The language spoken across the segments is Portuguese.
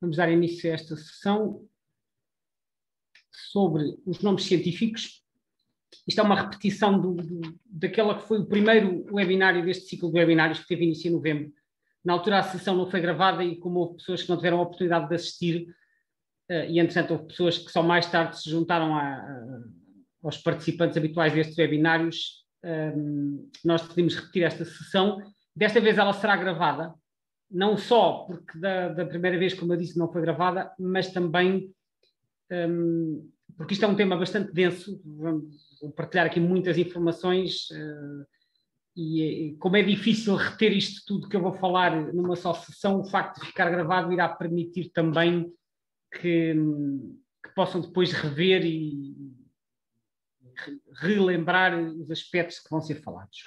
Vamos dar início a esta sessão sobre os nomes científicos. Isto é uma repetição daquela que foi o primeiro webinário deste ciclo de webinários que teve início em novembro. Na altura a sessão não foi gravada e como houve pessoas que não tiveram a oportunidade de assistir, e entretanto houve pessoas que só mais tarde se juntaram aos participantes habituais destes webinários, nós decidimos repetir esta sessão. Desta vez ela será gravada, não só porque da primeira vez, como eu disse, não foi gravada, mas também porque isto é um tema bastante denso. Vou partilhar aqui muitas informações e como é difícil reter isto tudo que eu vou falar numa só sessão, o facto de ficar gravado irá permitir também que possam depois rever e relembrar os aspectos que vão ser falados.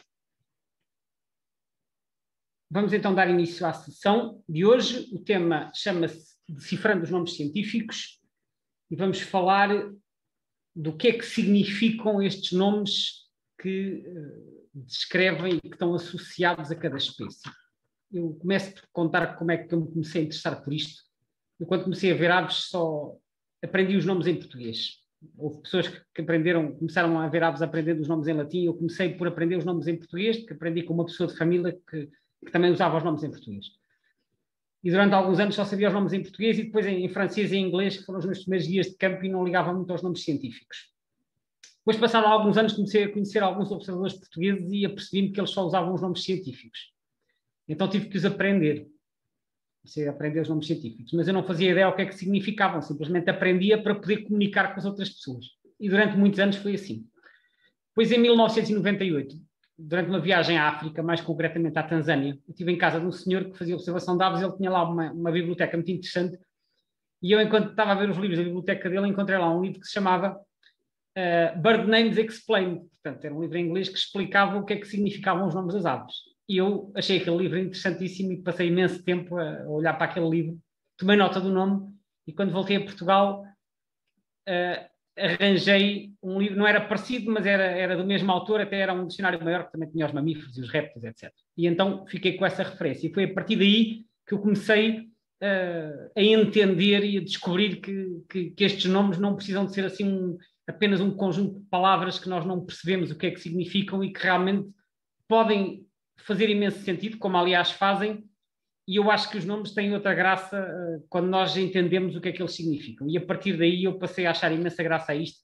Vamos então dar início à sessão de hoje. O tema chama-se Decifrando os Nomes Científicos e vamos falar do que é que significam estes nomes que descrevem e que estão associados a cada espécie. Eu começo por contar como é que eu me comecei a interessar por isto. Eu, quando comecei a ver aves, só aprendi os nomes em português. Houve pessoas que começaram a ver aves aprendendo os nomes em latim. Eu comecei por aprender os nomes em português, porque aprendi com uma pessoa de família que também usava os nomes em português. E durante alguns anos só sabia os nomes em português e depois em francês e em inglês, que foram os meus primeiros dias de campo, e não ligava muito aos nomes científicos. Depois, passaram alguns anos, comecei a conhecer alguns observadores portugueses e apercebi-me que eles só usavam os nomes científicos. Então tive que os aprender. Comecei a aprender os nomes científicos. Mas eu não fazia ideia o que é que significavam. Simplesmente aprendia para poder comunicar com as outras pessoas. E durante muitos anos foi assim. Depois, em 1998, durante uma viagem à África, mais concretamente à Tanzânia, eu estive em casa de um senhor que fazia observação de aves. Ele tinha lá uma biblioteca muito interessante. E eu, enquanto estava a ver os livros da biblioteca dele, encontrei lá um livro que se chamava Bird Names Explained. Portanto, era um livro em inglês que explicava o que é que significavam os nomes das aves. E eu achei aquele livro interessantíssimo e passei imenso tempo a olhar para aquele livro. Tomei nota do nome e quando voltei a Portugal arranjei um livro, não era parecido, mas era do mesmo autor, até era um dicionário maior que também tinha os mamíferos e os répteis, etc. E então fiquei com essa referência. E foi a partir daí que eu comecei a entender e a descobrir que estes nomes não precisam de ser assim apenas um conjunto de palavras que nós não percebemos o que é que significam e que realmente podem fazer imenso sentido, como aliás fazem, e eu acho que os nomes têm outra graça quando nós entendemos o que é que eles significam. E a partir daí eu passei a achar imensa graça a isto.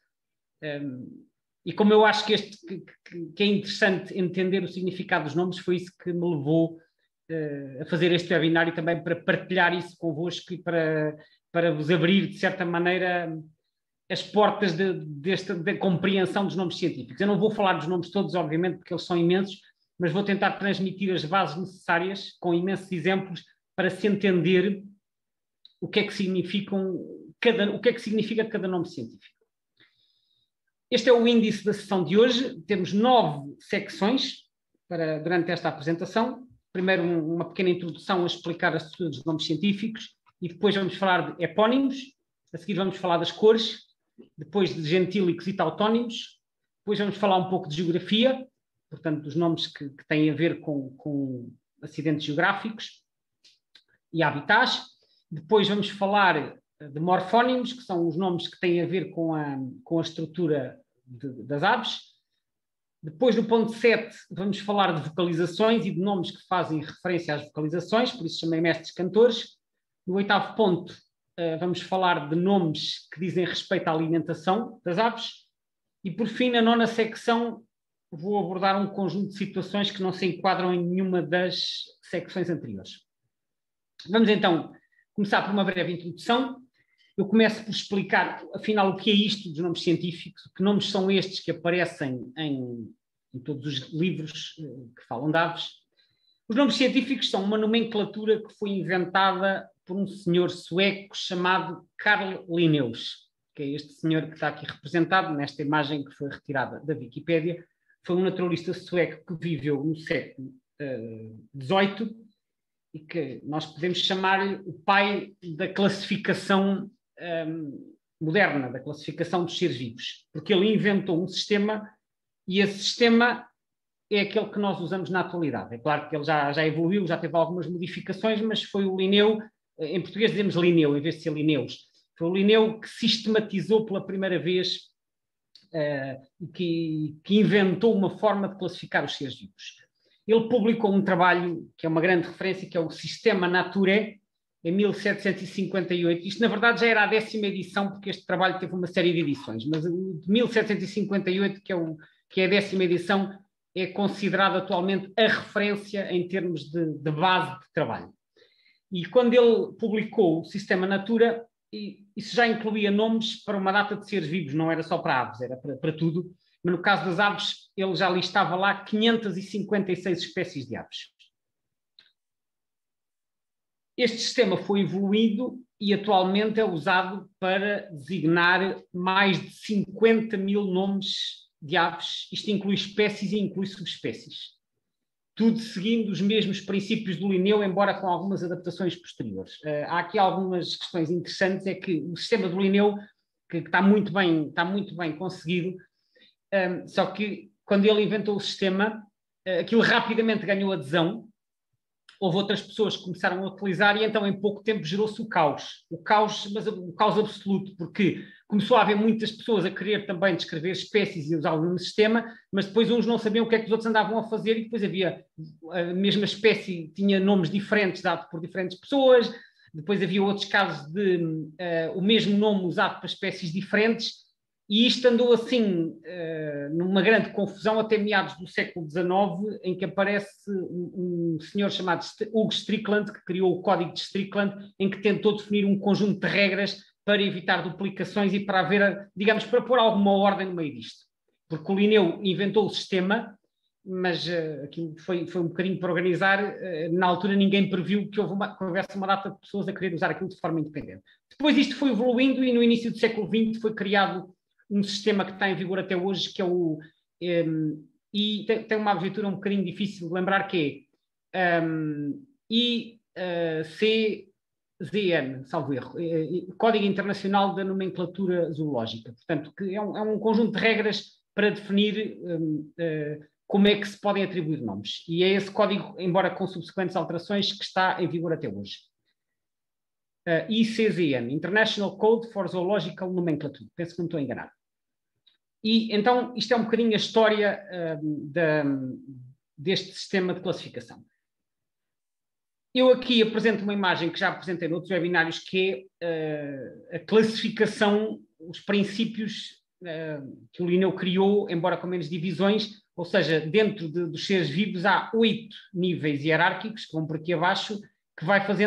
E como eu acho que é interessante entender o significado dos nomes, foi isso que me levou a fazer este webinário e também para partilhar isso convosco e para vos abrir, de certa maneira, as portas da compreensão dos nomes científicos. Eu não vou falar dos nomes todos, obviamente, porque eles são imensos, mas vou tentar transmitir as bases necessárias, com imensos exemplos, para se entender o que é que significa cada nome científico. Este é o índice da sessão de hoje. Temos 9 secções durante esta apresentação. Primeiro, uma pequena introdução a explicar a estrutura dos nomes científicos, e depois vamos falar de epónimos. A seguir vamos falar das cores, depois de gentílicos e tautónimos. Depois vamos falar um pouco de geografia, portanto, dos nomes que têm a ver com acidentes geográficos e habitats. Depois vamos falar de morfónimos, que são os nomes que têm a ver com a estrutura das aves. Depois, no ponto 7, vamos falar de vocalizações e de nomes que fazem referência às vocalizações, por isso chamei mestres cantores. No 8º ponto, vamos falar de nomes que dizem respeito à alimentação das aves. E, por fim, na 9ª secção, vou abordar um conjunto de situações que não se enquadram em nenhuma das secções anteriores. Vamos então começar por uma breve introdução. Eu começo por explicar, afinal, o que é isto dos nomes científicos, que nomes são estes que aparecem em todos os livros que falam de aves. Os nomes científicos são uma nomenclatura que foi inventada por um senhor sueco chamado Carl Linnaeus, que é este senhor que está aqui representado nesta imagem que foi retirada da Wikipédia. Foi um naturalista sueco que viveu no século XVIII e que nós podemos chamar-lhe o pai da classificação moderna, da classificação dos seres vivos, porque ele inventou um sistema e esse sistema é aquele que nós usamos na atualidade. É claro que ele já evoluiu, já teve algumas modificações, mas foi o Linneu em português dizemos Linneu, em vez de ser Linneus. Foi o Linneu que sistematizou pela primeira vez, que inventou uma forma de classificar os seres vivos. Ele publicou um trabalho que é uma grande referência, que é o Systema Naturae, em 1758. Isto, na verdade, já era a 10ª edição, porque este trabalho teve uma série de edições, mas o de 1758, que é a 10ª edição, é considerado atualmente a referência em termos de base de trabalho. E quando ele publicou o Systema Naturae, isso já incluía nomes para uma data de seres vivos, não era só para aves, era para tudo. Mas no caso das aves, ele já listava lá 556 espécies de aves. Este sistema foi evoluído e atualmente é usado para designar mais de 50 mil nomes de aves. Isto inclui espécies e inclui subespécies. Tudo seguindo os mesmos princípios do Linneu, embora com algumas adaptações posteriores. Há aqui algumas questões interessantes, é que o sistema do Linneu, que está muito bem conseguido, só que quando ele inventou o sistema, aquilo rapidamente ganhou adesão, houve outras pessoas que começaram a utilizar e então em pouco tempo gerou-se o caos, mas o caos absoluto, porque começou a haver muitas pessoas a querer também descrever espécies e usá-lo no sistema, mas depois uns não sabiam o que é que os outros andavam a fazer e depois havia a mesma espécie, tinha nomes diferentes dados por diferentes pessoas, depois havia outros casos de o mesmo nome usado para espécies diferentes. E isto andou assim, numa grande confusão, até meados do século XIX, em que aparece um senhor chamado Hugo Strickland, que criou o Código de Strickland, em que tentou definir um conjunto de regras para evitar duplicações e para haver, digamos, para pôr alguma ordem no meio disto. Porque o Linneu inventou o sistema, mas aquilo foi um bocadinho para organizar. Na altura ninguém previu que houvesse uma data de pessoas a querer usar aquilo de forma independente. Depois isto foi evoluindo e no início do século XX foi criado um sistema que está em vigor até hoje, que é o... e tem uma abreviatura um bocadinho difícil de lembrar, que é ICZN, salvo erro, Código Internacional da Nomenclatura Zoológica. Portanto, que é um conjunto de regras para definir como é que se podem atribuir nomes. E é esse código, embora com subsequentes alterações, que está em vigor até hoje. ICZN, International Code for Zoological Nomenclature. Penso que não estou enganado. E então isto é um bocadinho a história deste sistema de classificação. Eu aqui apresento uma imagem que já apresentei noutros webinários, que é a classificação, os princípios que o Linneu criou, embora com menos divisões, ou seja, dentro dos seres vivos há 8 níveis hierárquicos, que vão por aqui abaixo, que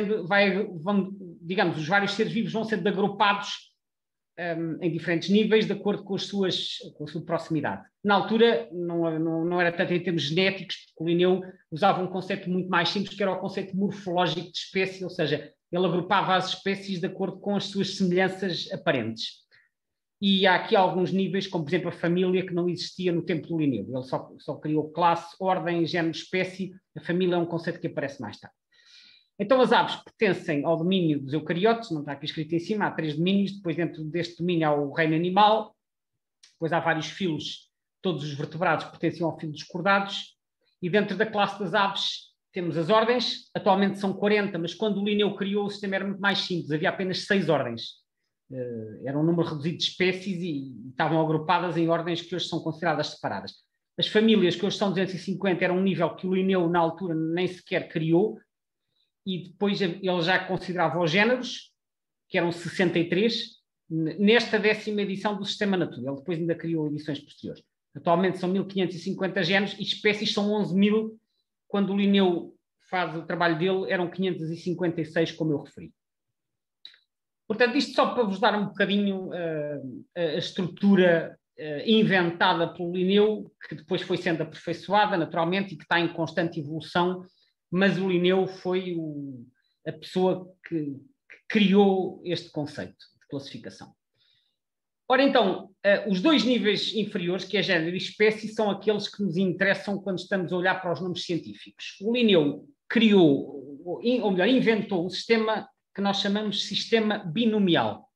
digamos, os vários seres vivos vão sendo agrupados em diferentes níveis, de acordo com a sua proximidade. Na altura, não era tanto em termos genéticos, porque o Linneu usava um conceito muito mais simples, que era o conceito morfológico de espécie, ou seja, ele agrupava as espécies de acordo com as suas semelhanças aparentes. E há aqui alguns níveis, como por exemplo a família, que não existia no tempo do Linneu. Ele só criou classe, ordem, género, espécie. A família é um conceito que aparece mais tarde. Então as aves pertencem ao domínio dos eucariotes, não está aqui escrito em cima, há 3 domínios, depois dentro deste domínio há o reino animal, depois há vários filos, todos os vertebrados pertencem ao filo dos cordados, e dentro da classe das aves temos as ordens, atualmente são 40, mas quando o Linneu criou o sistema era muito mais simples, havia apenas 6 ordens. Era um número reduzido de espécies e estavam agrupadas em ordens que hoje são consideradas separadas. As famílias, que hoje são 250, era um nível que o Linneu na altura nem sequer criou, e depois ele já considerava os géneros, que eram 63, nesta 10ª edição do Sistema Naturae. Ele depois ainda criou edições posteriores. Atualmente são 1550 géneros e espécies são 11.000. Quando o Linneu faz o trabalho dele, eram 556, como eu referi. Portanto, isto só para vos dar um bocadinho a estrutura inventada pelo Linneu, que depois foi sendo aperfeiçoada naturalmente e que está em constante evolução, mas o Linneu foi a pessoa que criou este conceito de classificação. Ora então, os 2 níveis inferiores, que é género e espécie, são aqueles que nos interessam quando estamos a olhar para os nomes científicos. O Linneu criou, ou melhor, inventou um sistema que nós chamamos de sistema binomial.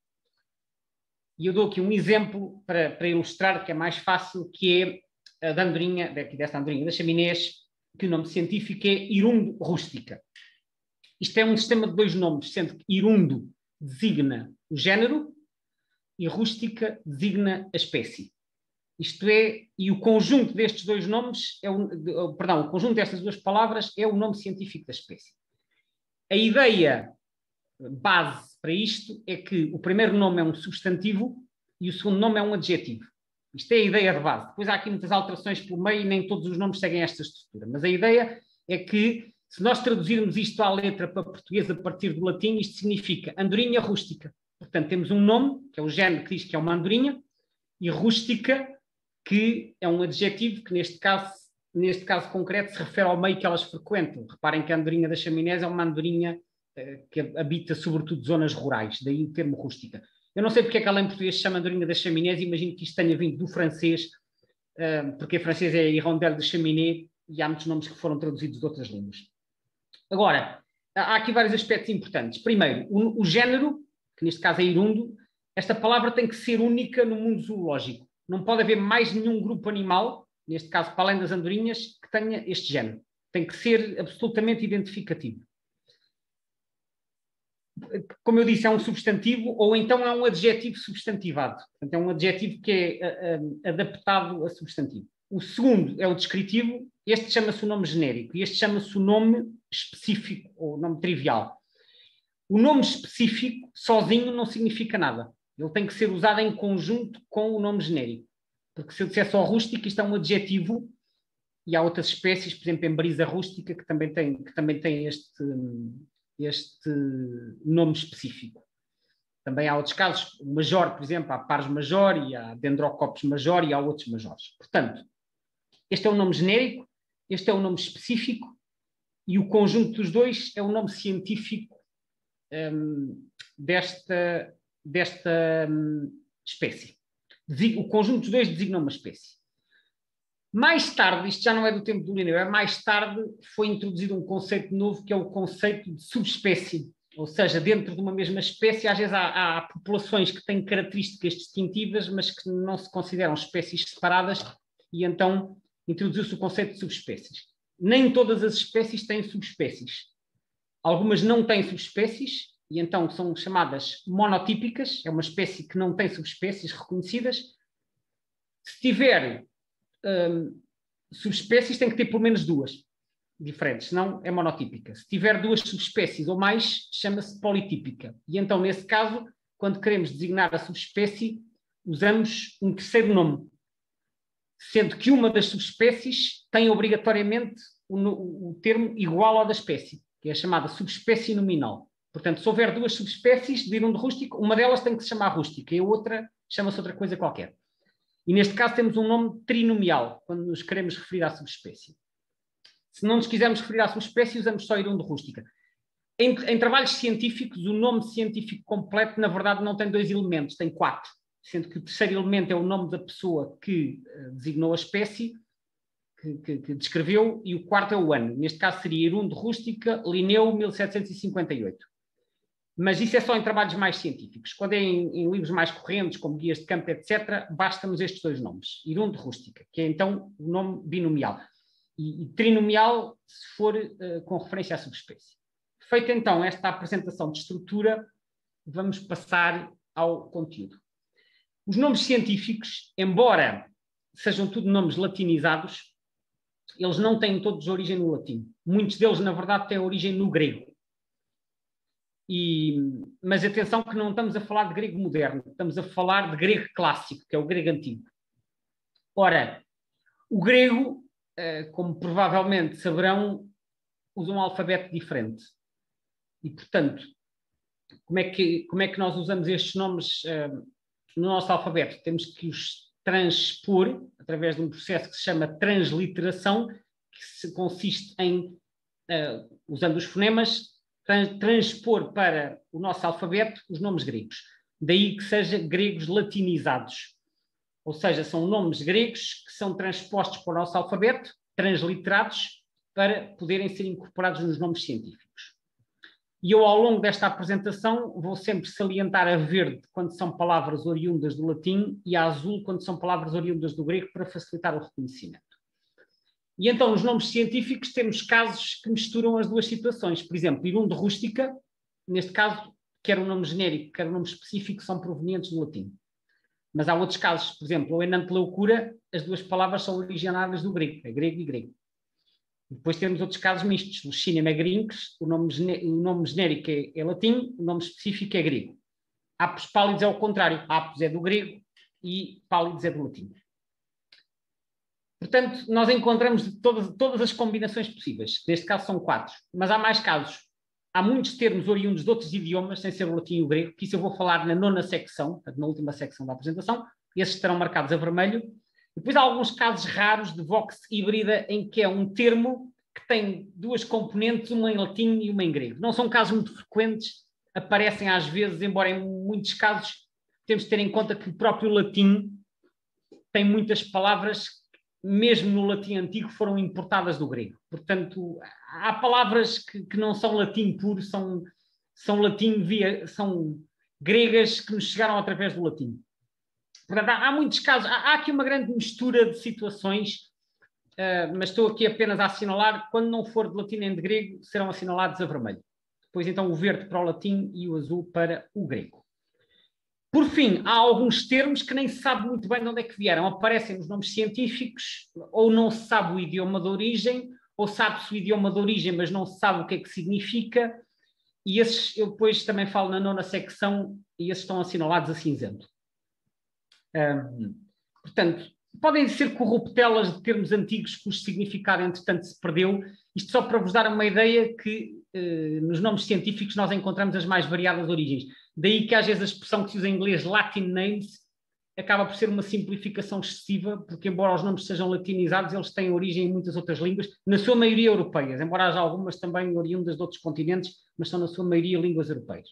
E eu dou aqui um exemplo para ilustrar, que é mais fácil, que é a da andorinha, desta andorinha das chaminés, que o nome científico é Hirundo rustica. Isto é um sistema de dois nomes, sendo que irundo designa o género e rústica designa a espécie. Isto é, e o conjunto destes dois nomes, o conjunto destas duas palavras é o nome científico da espécie. A ideia base para isto é que o primeiro nome é um substantivo e o segundo nome é um adjetivo. Isto é a ideia de base. Depois há aqui muitas alterações pelo meio e nem todos os nomes seguem esta estrutura. Mas a ideia é que, se nós traduzirmos isto à letra para português a partir do latim, isto significa andorinha rústica. Portanto, temos um nome, que é o género que diz que é uma andorinha, e rústica, que é um adjetivo que, neste caso concreto, se refere ao meio que elas frequentam. Reparem que a andorinha das chaminés é uma andorinha que habita sobretudo zonas rurais, daí o termo rústica. Eu não sei porque é que ela em português se chama andorinha das chaminés, imagino que isto tenha vindo do francês, porque em francês é hirondelle de cheminée e há muitos nomes que foram traduzidos de outras línguas. Agora, há aqui vários aspectos importantes. Primeiro, o género, que neste caso é irundo, esta palavra tem que ser única no mundo zoológico. Não pode haver mais nenhum grupo animal, neste caso para além das andorinhas, que tenha este género. Tem que ser absolutamente identificativo. Como eu disse, é um substantivo ou então é um adjetivo substantivado. Portanto, é um adjetivo que é adaptado a substantivo. O segundo é o descritivo. Este chama-se o nome genérico e este chama-se o nome específico ou nome trivial. O nome específico sozinho não significa nada. Ele tem que ser usado em conjunto com o nome genérico. Porque se eu disser só rústico, isto é um adjetivo e há outras espécies, por exemplo, em brisa rústica, que também tem este nome específico. Também há outros casos, o major, por exemplo, há pares major e há dendrocopos major e há outros majores. Portanto, este é o nome genérico, este é o nome específico e o conjunto dos dois é o nome científico desta espécie. O conjunto dos dois designa uma espécie. Mais tarde, isto já não é do tempo do Linneu, mais tarde foi introduzido um conceito novo que é o conceito de subespécie. Ou seja, dentro de uma mesma espécie, às vezes há populações que têm características distintivas, mas que não se consideram espécies separadas, e então introduziu-se o conceito de subespécies. Nem todas as espécies têm subespécies. Algumas não têm subespécies, e então são chamadas monotípicas, é uma espécie que não tem subespécies reconhecidas. Se tiver subespécies, tem que ter pelo menos duas diferentes, senão é monotípica. Se tiver duas subespécies ou mais, chama-se politípica. E então, nesse caso, quando queremos designar a subespécie, usamos um terceiro nome, sendo que uma das subespécies tem obrigatoriamente o termo igual ao da espécie, que é a chamada subespécie nominal. Portanto, se houver duas subespécies de irundo rústico, uma delas tem que se chamar rústica e a outra chama-se outra coisa qualquer. E neste caso temos um nome trinomial, quando nos queremos referir à subespécie. Se não nos quisermos referir à subespécie, usamos só irundo rústica. Em trabalhos científicos, o nome científico completo, na verdade, não tem dois elementos, tem quatro. Sendo que o terceiro elemento é o nome da pessoa que designou a espécie, que descreveu, e o quarto é o ano. Neste caso seria irundo rústica, Linneu, 1758. Mas isso é só em trabalhos mais científicos. Quando é em livros mais correntes, como guias de campo, etc., basta-nos estes dois nomes. Irundo rústica, que é então o nome binomial. E trinomial, se for com referência à subespécie. Feita então esta apresentação de estrutura, vamos passar ao conteúdo. Os nomes científicos, embora sejam tudo nomes latinizados, eles não têm todos origem no latim. Muitos deles, na verdade, têm origem no grego. Mas atenção que não estamos a falar de grego moderno, estamos a falar de grego clássico, que é o grego antigo. Ora, o grego, como provavelmente saberão, usa um alfabeto diferente. E, portanto, como é que nós usamos estes nomes no nosso alfabeto? Temos que os transpor através de um processo que se chama transliteração, que consiste em, usando os fonemas, transpor para o nosso alfabeto os nomes gregos. Daí que sejam gregos latinizados. Ou seja, são nomes gregos que são transpostos para o nosso alfabeto, transliterados, para poderem ser incorporados nos nomes científicos. E eu, ao longo desta apresentação, vou sempre salientar a verde quando são palavras oriundas do latim e a azul quando são palavras oriundas do grego, para facilitar o reconhecimento. E então, nos nomes científicos, temos casos que misturam as duas situações. Por exemplo, irundo rústica, neste caso, quer o nome genérico, quer o nome específico, são provenientes do latim. Mas há outros casos, por exemplo, o enanteleucura, as duas palavras são originárias do grego, é grego e grego. Depois temos outros casos mistos. O cinema é grinques, o nome genérico é latim, o nome específico é grego. Apos pálidos é o contrário. Apos é do grego e pálidos é do latim. Portanto, nós encontramos todas as combinações possíveis. Neste caso são 4, mas há mais casos. Há muitos termos oriundos de outros idiomas, sem ser o latim e o grego, que isso eu vou falar na 9ª secção, na última secção da apresentação. Esses estarão marcados a vermelho. Depois há alguns casos raros de vox híbrida, em que é um termo que tem duas componentes, uma em latim e uma em grego. Não são casos muito frequentes, aparecem às vezes, embora em muitos casos temos de ter em conta que o próprio latim tem muitas palavras mesmo no latim antigo, foram importadas do grego. Portanto, há palavras que não são latim puro, são latim são gregas que nos chegaram através do latim. Portanto, há muitos casos, há aqui uma grande mistura de situações, mas estou aqui apenas a assinalar, quando não for de latim nem de grego, serão assinalados a vermelho. Depois, então, o verde para o latim e o azul para o grego. Por fim, há alguns termos que nem se sabe muito bem de onde é que vieram. Aparecem nos nomes científicos, ou não se sabe o idioma de origem, ou sabe-se o idioma de origem, mas não se sabe o que é que significa. E esses eu depois também falo na 9ª secção, e esses estão assinalados a cinzento. Portanto, podem ser corruptelas de termos antigos cujo significado, entretanto, se perdeu. Isto só para vos dar uma ideia que nos nomes científicos nós encontramos as mais variadas origens. Daí que às vezes a expressão que se usa em inglês, Latin names, acaba por ser uma simplificação excessiva, porque embora os nomes sejam latinizados, eles têm origem em muitas outras línguas, na sua maioria europeias, embora haja algumas também oriundas de outros continentes, mas são na sua maioria línguas europeias.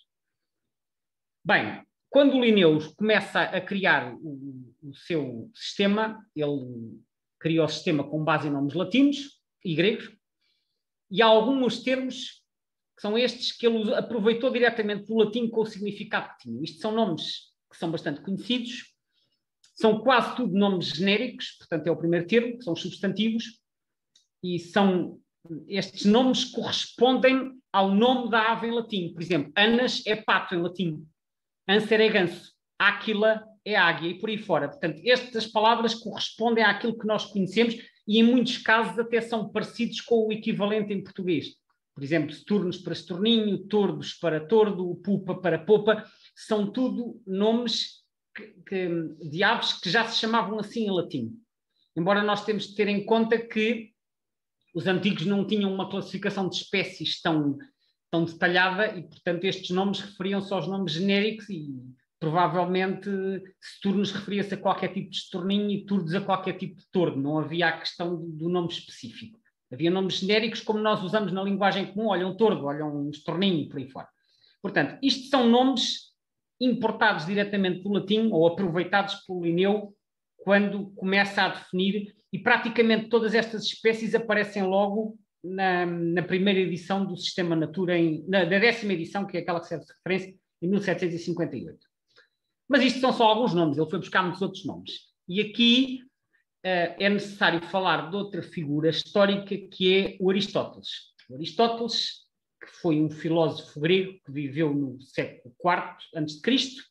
Bem, quando o Linneu começa a criar o seu sistema, ele criou o sistema com base em nomes latinos e gregos, e há alguns termos que são estes que ele aproveitou diretamente do latim com o significado que tinham. Isto são nomes que são bastante conhecidos, são quase tudo nomes genéricos, portanto é o primeiro termo, que são os substantivos, e estes nomes correspondem ao nome da ave em latim. Por exemplo, Anas é pato em latim, Anser é ganso, Áquila é águia e por aí fora. Portanto, estas palavras correspondem àquilo que nós conhecemos e em muitos casos até são parecidos com o equivalente em português. Por exemplo, turnos para estorninho, tordos para tordo, pupa para popa, são tudo nomes de aves que já se chamavam assim em latim. Embora nós temos de ter em conta que os antigos não tinham uma classificação de espécies tão detalhada e, portanto, estes nomes referiam-se aos nomes genéricos e provavelmente turnos referia-se a qualquer tipo de estorninho e turdos a qualquer tipo de tordo. Não havia a questão do nome específico. Havia nomes genéricos como nós usamos na linguagem comum, olha um tordo, olha um estorninho, por aí fora. Portanto, isto são nomes importados diretamente do latim ou aproveitados pelo Linneu quando começa a definir, e praticamente todas estas espécies aparecem logo na primeira edição do Sistema Natura, da 10ª edição, que é aquela que serve de referência, em 1758. Mas isto são só alguns nomes, ele foi buscar muitos outros nomes. E aqui é necessário falar de outra figura histórica que é o Aristóteles. O Aristóteles, que foi um filósofo grego que viveu no século IV a.C.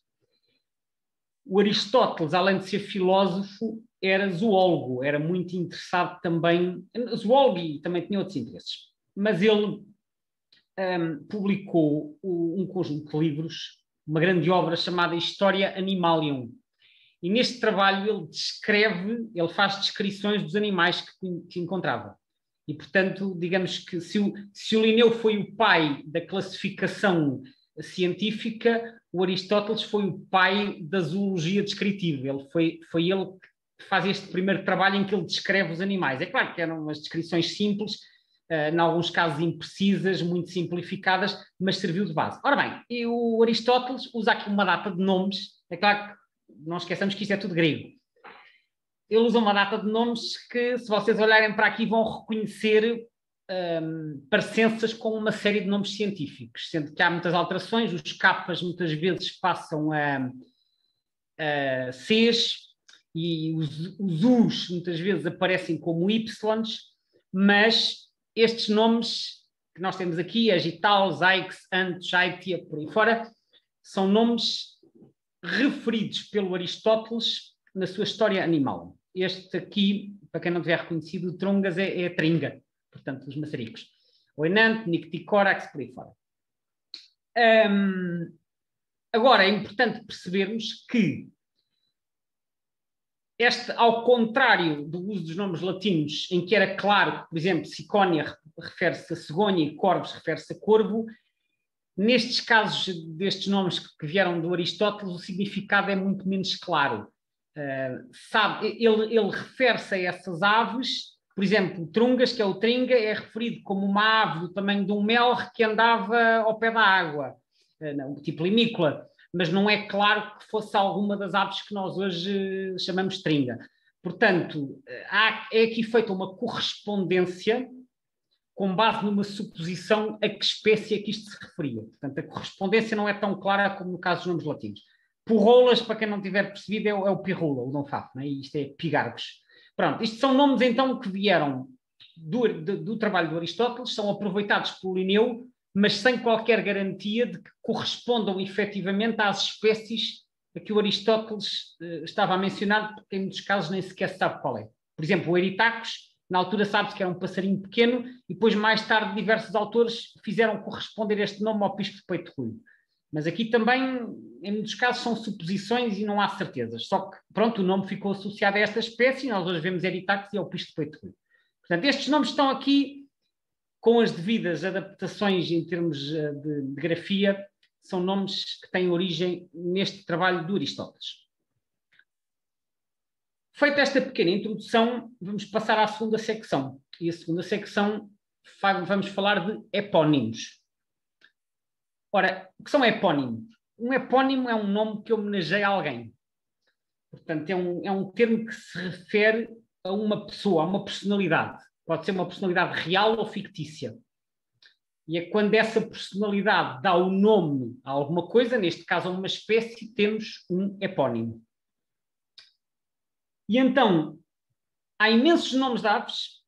O Aristóteles, além de ser filósofo, era zoólogo, era muito interessado também, zoólogo e também tinha outros interesses. Mas ele publicou um conjunto de livros, uma grande obra chamada Historia Animalium. E neste trabalho ele faz descrições dos animais que encontrava. E, portanto, digamos que se o Linneu foi o pai da classificação científica, o Aristóteles foi o pai da zoologia descritiva. Foi ele que faz este primeiro trabalho em que ele descreve os animais. É claro que eram umas descrições simples, em alguns casos imprecisas, muito simplificadas, mas serviu de base. Ora bem, e o Aristóteles usa aqui uma data de nomes. É claro que não esqueçamos que isto é tudo grego. Ele usa uma data de nomes que, se vocês olharem para aqui, vão reconhecer parecenças com uma série de nomes científicos, sendo que há muitas alterações, os capas muitas vezes passam a Cs e os Us muitas vezes aparecem como Ys, mas estes nomes que nós temos aqui, Agital, Zaix, Antos, Aitia, por aí fora, são nomes referidos pelo Aristóteles na sua história animal. Este aqui, para quem não tiver reconhecido, o Trungas é a tringa, portanto, dos maçaricos. O Enante, Nicticórax, por aí fora. Agora, é importante percebermos que ao contrário do uso dos nomes latinos, em que era claro que, por exemplo, Cicónia refere-se a cegonha e Corvus refere-se a corvo, nestes casos destes nomes que vieram do Aristóteles, o significado é muito menos claro. Ele refere-se a essas aves, por exemplo, o Trungas, que é o Tringa, é referido como uma ave do tamanho de um melro que andava ao pé da água, tipo limícola, mas não é claro que fosse alguma das aves que nós hoje chamamos Tringa. Portanto, é aqui feita uma correspondência com base numa suposição a que espécie é que isto se referia. Portanto, a correspondência não é tão clara como no caso dos nomes latinos. Porrolas, para quem não tiver percebido, é o Pirrula, o Dom Fafo, né? E isto é Pigargos. Pronto, isto são nomes então que vieram do trabalho do Aristóteles, são aproveitados pelo Linneu, mas sem qualquer garantia de que correspondam efetivamente às espécies a que o Aristóteles estava a mencionar, porque em muitos casos nem sequer se sabe qual é. Por exemplo, o Eritacus, na altura sabe-se que era um passarinho pequeno, e depois mais tarde diversos autores fizeram corresponder este nome ao pisco de peito ruivo. Mas aqui também, em muitos casos, são suposições e não há certezas. Só que, pronto, o nome ficou associado a esta espécie, e nós hoje vemos Eritacus e ao pisco de peito ruivo. Portanto, estes nomes estão aqui com as devidas adaptações em termos de grafia, são nomes que têm origem neste trabalho do Aristóteles. Feita esta pequena introdução, vamos passar à segunda secção. E a segunda secção vamos falar de epónimos. Ora, o que são epónimos? Um epónimo é um nome que homenageia alguém. Portanto, é um termo que se refere a uma pessoa, a uma personalidade. Pode ser uma personalidade real ou fictícia. E é quando essa personalidade dá o nome a alguma coisa, neste caso a uma espécie, temos um epónimo. E então, há imensos nomes de aves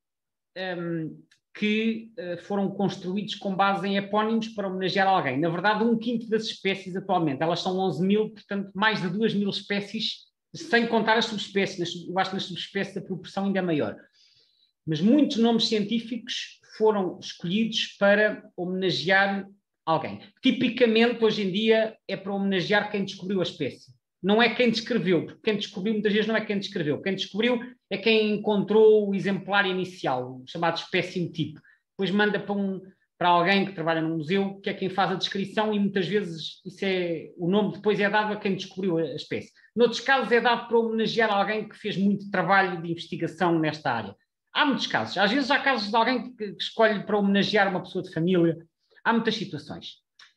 que foram construídos com base em epónimos para homenagear alguém. Na verdade, 1/5 das espécies atualmente. Elas são 11.000, portanto, mais de 2.000 espécies, sem contar as subespécies. Eu acho que nas subespécies a proporção ainda é maior. Mas muitos nomes científicos foram escolhidos para homenagear alguém. Tipicamente, hoje em dia, é para homenagear quem descobriu a espécie. Não é quem descreveu, porque quem descobriu muitas vezes não é quem descreveu. Quem descobriu é quem encontrou o exemplar inicial, o chamado espécime tipo. Depois manda para alguém que trabalha no museu, que é quem faz a descrição, e muitas vezes o nome depois é dado a quem descobriu a espécie. Noutros casos é dado para homenagear alguém que fez muito trabalho de investigação nesta área. Há muitos casos. Às vezes há casos de alguém que escolhe para homenagear uma pessoa de família. Há muitas situações.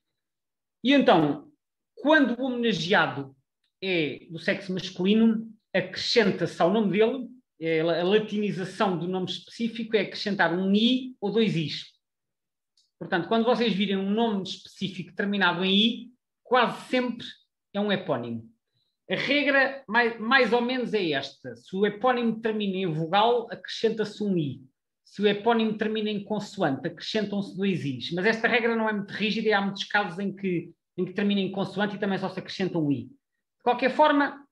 E então, quando o homenageado é do sexo masculino, acrescenta-se ao nome dele, a latinização do nome específico é acrescentar um i ou 2 is. Portanto, quando vocês virem um nome específico terminado em i, quase sempre é um epónimo. A regra, mais ou menos, é esta. Se o epónimo termina em vogal, acrescenta-se um i. Se o epónimo termina em consoante, acrescentam-se 2 is. Mas esta regra não é muito rígida e há muitos casos em que termina em consoante e também só se acrescenta um i. De qualquer forma,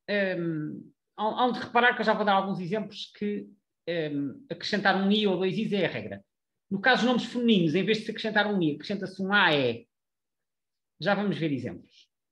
há de reparar que eu já vou dar alguns exemplos que acrescentar um i ou 2 is é a regra. No caso dos nomes femininos, em vez de se acrescentar um i, acrescenta-se um ae. Já vamos ver exemplos.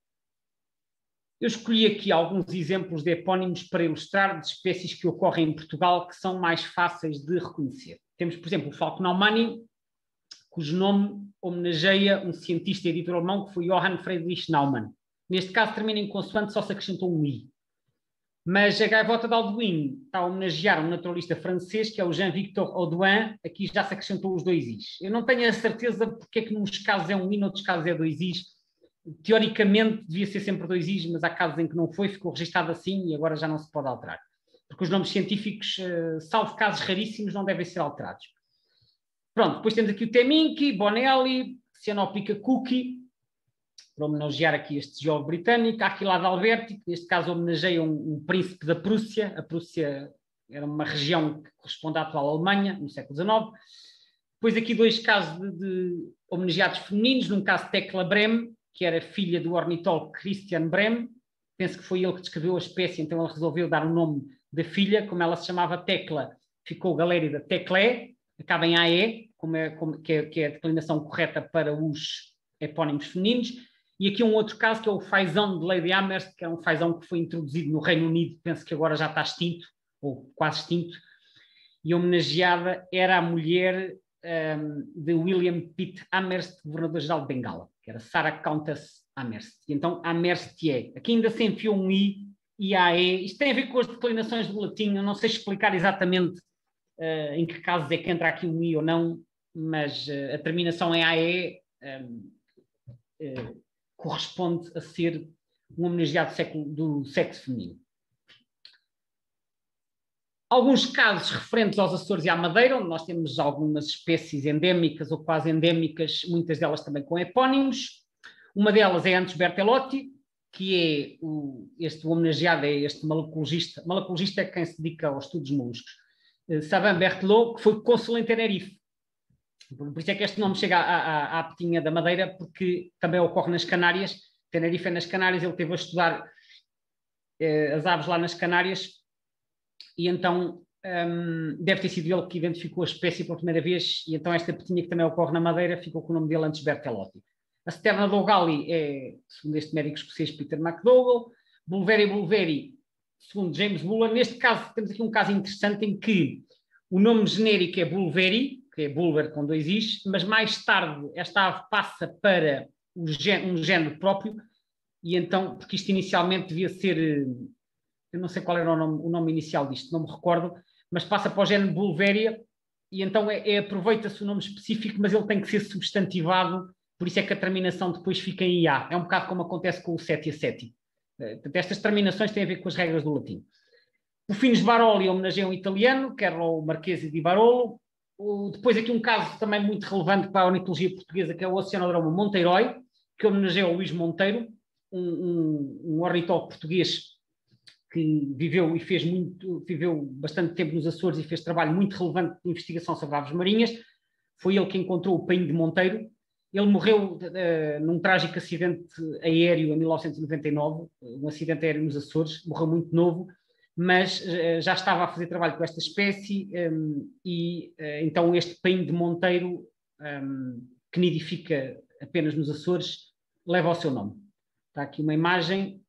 Eu escolhi aqui alguns exemplos de epónimos para ilustrar de espécies que ocorrem em Portugal que são mais fáceis de reconhecer. Temos, por exemplo, o Falcnaumani, cujo nome homenageia um cientista e editor alemão que foi Johann Friedrich Naumann. Neste caso termina em consoante, só se acrescentou um i. Mas a gaivota de Alduin está a homenagear um naturalista francês que é o Jean-Victor Audouin. Aqui já se acrescentou os 2 is. Eu não tenho a certeza porque é que nos casos é um i, noutros casos é 2 is. Teoricamente devia ser sempre 2 is, mas há casos em que não foi, ficou registado assim e agora já não se pode alterar. Porque os nomes científicos, salvo casos raríssimos, não devem ser alterados. Pronto, depois temos aqui o Teminki, Bonelli, Cyanopica cookie, para homenagear aqui este geólogo britânico, Aquilada Alberti, que neste caso homenageia um príncipe da Prússia. A Prússia era uma região que corresponde à atual Alemanha, no século XIX. Depois aqui 2 casos de homenageados femininos, num caso Tekla Brehm, que era filha do ornitólogo Christian Brehm. Penso que foi ele que descreveu a espécie, então ele resolveu dar o nome da filha, como ela se chamava Tekla, ficou Galérida Teklé, acaba em AE, que é a declinação correta para os epónimos femininos. E aqui um outro caso, que é o fazão de Lady Amherst, que é um fazão que foi introduzido no Reino Unido, penso que agora já está extinto, ou quase extinto, e homenageada era a mulher de William Pitt Amherst, governador-geral de Bengala, que era Sarah Countess Amherst. E então Amherstier. Aqui ainda se enfiou um I e AE. Isto tem a ver com as declinações do latim, eu não sei explicar exatamente em que casos é que entra aqui um I ou não, mas a terminação em AE corresponde a ser um homenageado do sexo feminino. Alguns casos referentes aos Açores e à Madeira, onde nós temos algumas espécies endémicas ou quase endémicas, muitas delas também com epónimos. Uma delas é Antes Berthellotti, que é este homenageado, é este malacologista. Malacologista é quem se dedica aos estudos moluscos. Sabin Berthelot, que foi cônsul em Tenerife. Por isso é que este nome chega à Petinha da Madeira, porque também ocorre nas Canárias. Tenerife é nas Canárias, ele esteve a estudar as aves lá nas Canárias, e então deve ter sido ele que identificou a espécie pela primeira vez, e então esta petinha que também ocorre na Madeira ficou com o nome dele Antes Berthellotti. A Sterna Dogali é, segundo este médico escocês Peter McDougall. Bulveri, segundo James Bullen. Neste caso, temos aqui um caso interessante em que o nome genérico é Bulveri, que é Bulwer com 2 Is, mas mais tarde esta ave passa para um género próprio, e então, porque isto inicialmente devia ser... eu não sei qual era o nome inicial disto, não me recordo, mas passa para o género Bulveria, e então aproveita-se o nome específico, mas ele tem que ser substantivado, por isso é que a terminação depois fica em IA. É um bocado como acontece com o seti a seti. Estas terminações têm a ver com as regras do latim. O Fins Baroli homenageia um italiano, que era o Marquese di Barolo. Depois aqui um caso também muito relevante para a ornitologia portuguesa, que é o Oceanodroma Monteiroi, que homenageia o Luís Monteiro, um ornitólogo português que viveu bastante tempo nos Açores e fez trabalho muito relevante de investigação sobre aves marinhas. Foi ele que encontrou o painho de Monteiro. Ele morreu num trágico acidente aéreo em 1999, um acidente aéreo nos Açores, morreu muito novo, mas já estava a fazer trabalho com esta espécie, e então este painho de Monteiro, que nidifica apenas nos Açores, leva o seu nome. Está aqui uma imagem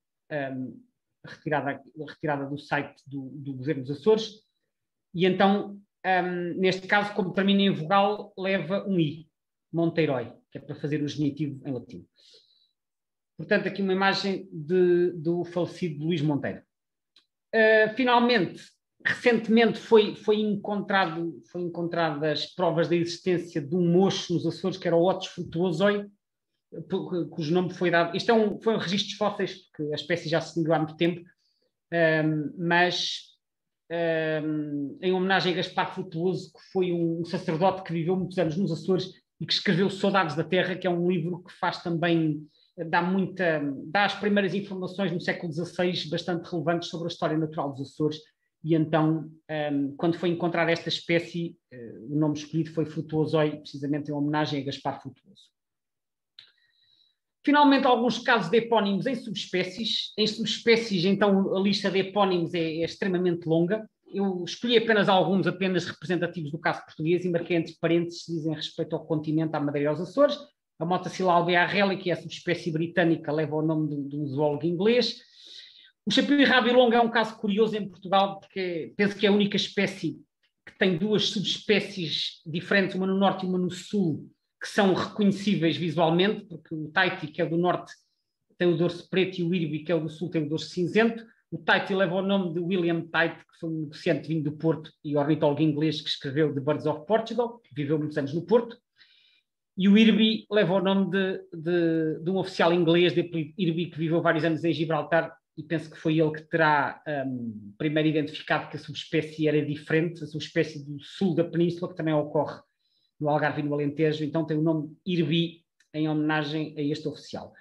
retirada do site do Governo dos Açores, e então, neste caso, como termina em vogal, leva um I, Monteiroi, que é para fazer o genitivo em latim. Portanto, aqui uma imagem do falecido Luís Monteiro. Finalmente, recentemente foi encontradas provas da existência de um mocho nos Açores, que era o Otis frutuosoi, cujo nome foi dado... Isto foi um registro de fósseis, porque a espécie já se extinguiu há muito tempo, mas em homenagem a Gaspar Frutuoso, que foi um sacerdote que viveu muitos anos nos Açores e que escreveu Saudades da Terra, que é um livro que faz também... dá as primeiras informações no século XVI bastante relevantes sobre a história natural dos Açores, e então, quando foi encontrar esta espécie, o nome escolhido foi Frutuosoi, precisamente em homenagem a Gaspar Frutuoso. Finalmente, alguns casos de epónimos em subespécies. Em subespécies, então, a lista de epónimos é extremamente longa. Eu escolhi apenas alguns apenas representativos do caso português e marquei entre parênteses, dizem respeito ao continente, à Madeira e aos Açores. A Motacilla alvearrelli, que é a subespécie britânica, leva o nome de um zoólogo inglês. O chapéu rabilongo é um caso curioso em Portugal, porque penso que é a única espécie que tem 2 subespécies diferentes, uma no norte e uma no sul, que são reconhecíveis visualmente, porque o Tahiti, que é do norte, tem o dorso preto, e o Irby, que é o do sul, tem o dorso cinzento. O Tahiti leva o nome de William Tahiti, que foi um negociante vindo do Porto e ornitólogo inglês que escreveu The Birds of Portugal, que viveu muitos anos no Porto. E o Irby leva o nome de um oficial inglês, de Irby, que viveu vários anos em Gibraltar, e penso que foi ele que terá primeiro identificado que a subespécie era diferente, a subespécie do sul da península, que também ocorre no Algarve e no Alentejo, então tem o nome Irby em homenagem a este oficial.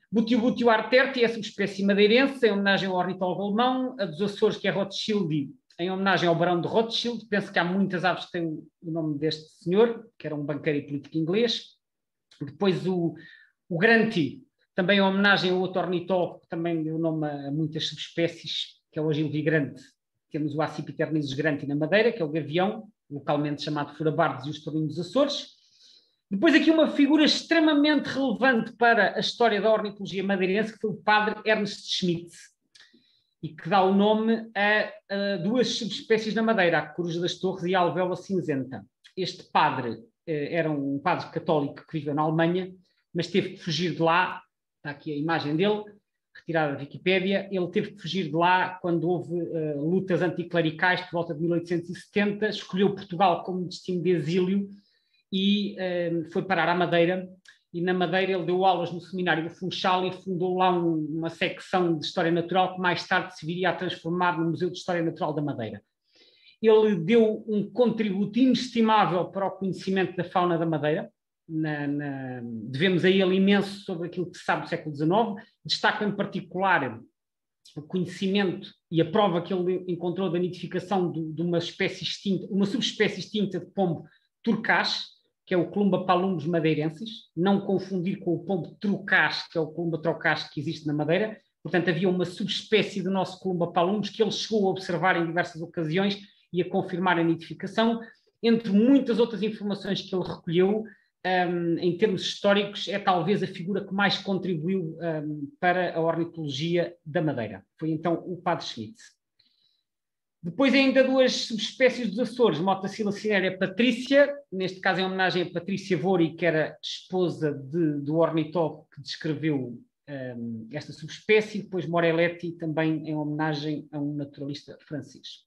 Butio arterti é a subespécie madeirense, em homenagem ao ornitólogo alemão. A dos Açores, que é Rothschildi, em homenagem ao Barão de Rothschild. Penso que há muitas aves que têm o nome deste senhor, que era um banqueiro e político inglês. Depois o Granti, também em homenagem ao outro ornitólogo, que também deu nome a muitas subespécies, que é o Ogilvy grande. Temos o Accipiternisus granti na Madeira, que é o gavião, localmente chamado furabardes e os tourinhos dos Açores. Depois aqui uma figura extremamente relevante para a história da ornitologia madeirense, que foi o padre Ernst Schmidt, e que dá o nome a duas subespécies na Madeira, a coruja das torres e a alvéola cinzenta. Este padre era um padre católico que viveu na Alemanha, mas teve que fugir de lá. Está aqui a imagem dele, retirada da Wikipédia. Ele teve que fugir de lá quando houve lutas anticlericais por volta de 1870, escolheu Portugal como destino de exílio e foi parar à Madeira. E na Madeira ele deu aulas no seminário do Funchal e fundou lá uma secção de História Natural que mais tarde se viria a transformar no Museu de História Natural da Madeira. Ele deu um contributo inestimável para o conhecimento da fauna da Madeira. Devemos a ele imenso sobre aquilo que se sabe do século XIX. Destaco em particular o conhecimento e a prova que ele encontrou da nidificação de uma espécie extinta, uma subespécie extinta de pombo turcaz, que é o Columba palumbus madeirensis, não confundir com o pombo trucaz, que é o Columba trocaz que existe na Madeira. Portanto, havia uma subespécie do nosso Columba palumbus que ele chegou a observar em diversas ocasiões e a confirmar a nidificação. Entre muitas outras informações que ele recolheu, em termos históricos, é talvez a figura que mais contribuiu para a ornitologia da Madeira. Foi então o padre Schmidt. Depois ainda duas subespécies dos Açores, Motacilla cinerea patrícia, neste caso em homenagem a Patrícia Vori, que era esposa do ornitólogo que descreveu esta subespécie, e depois Morelletti, também em homenagem a um naturalista francês.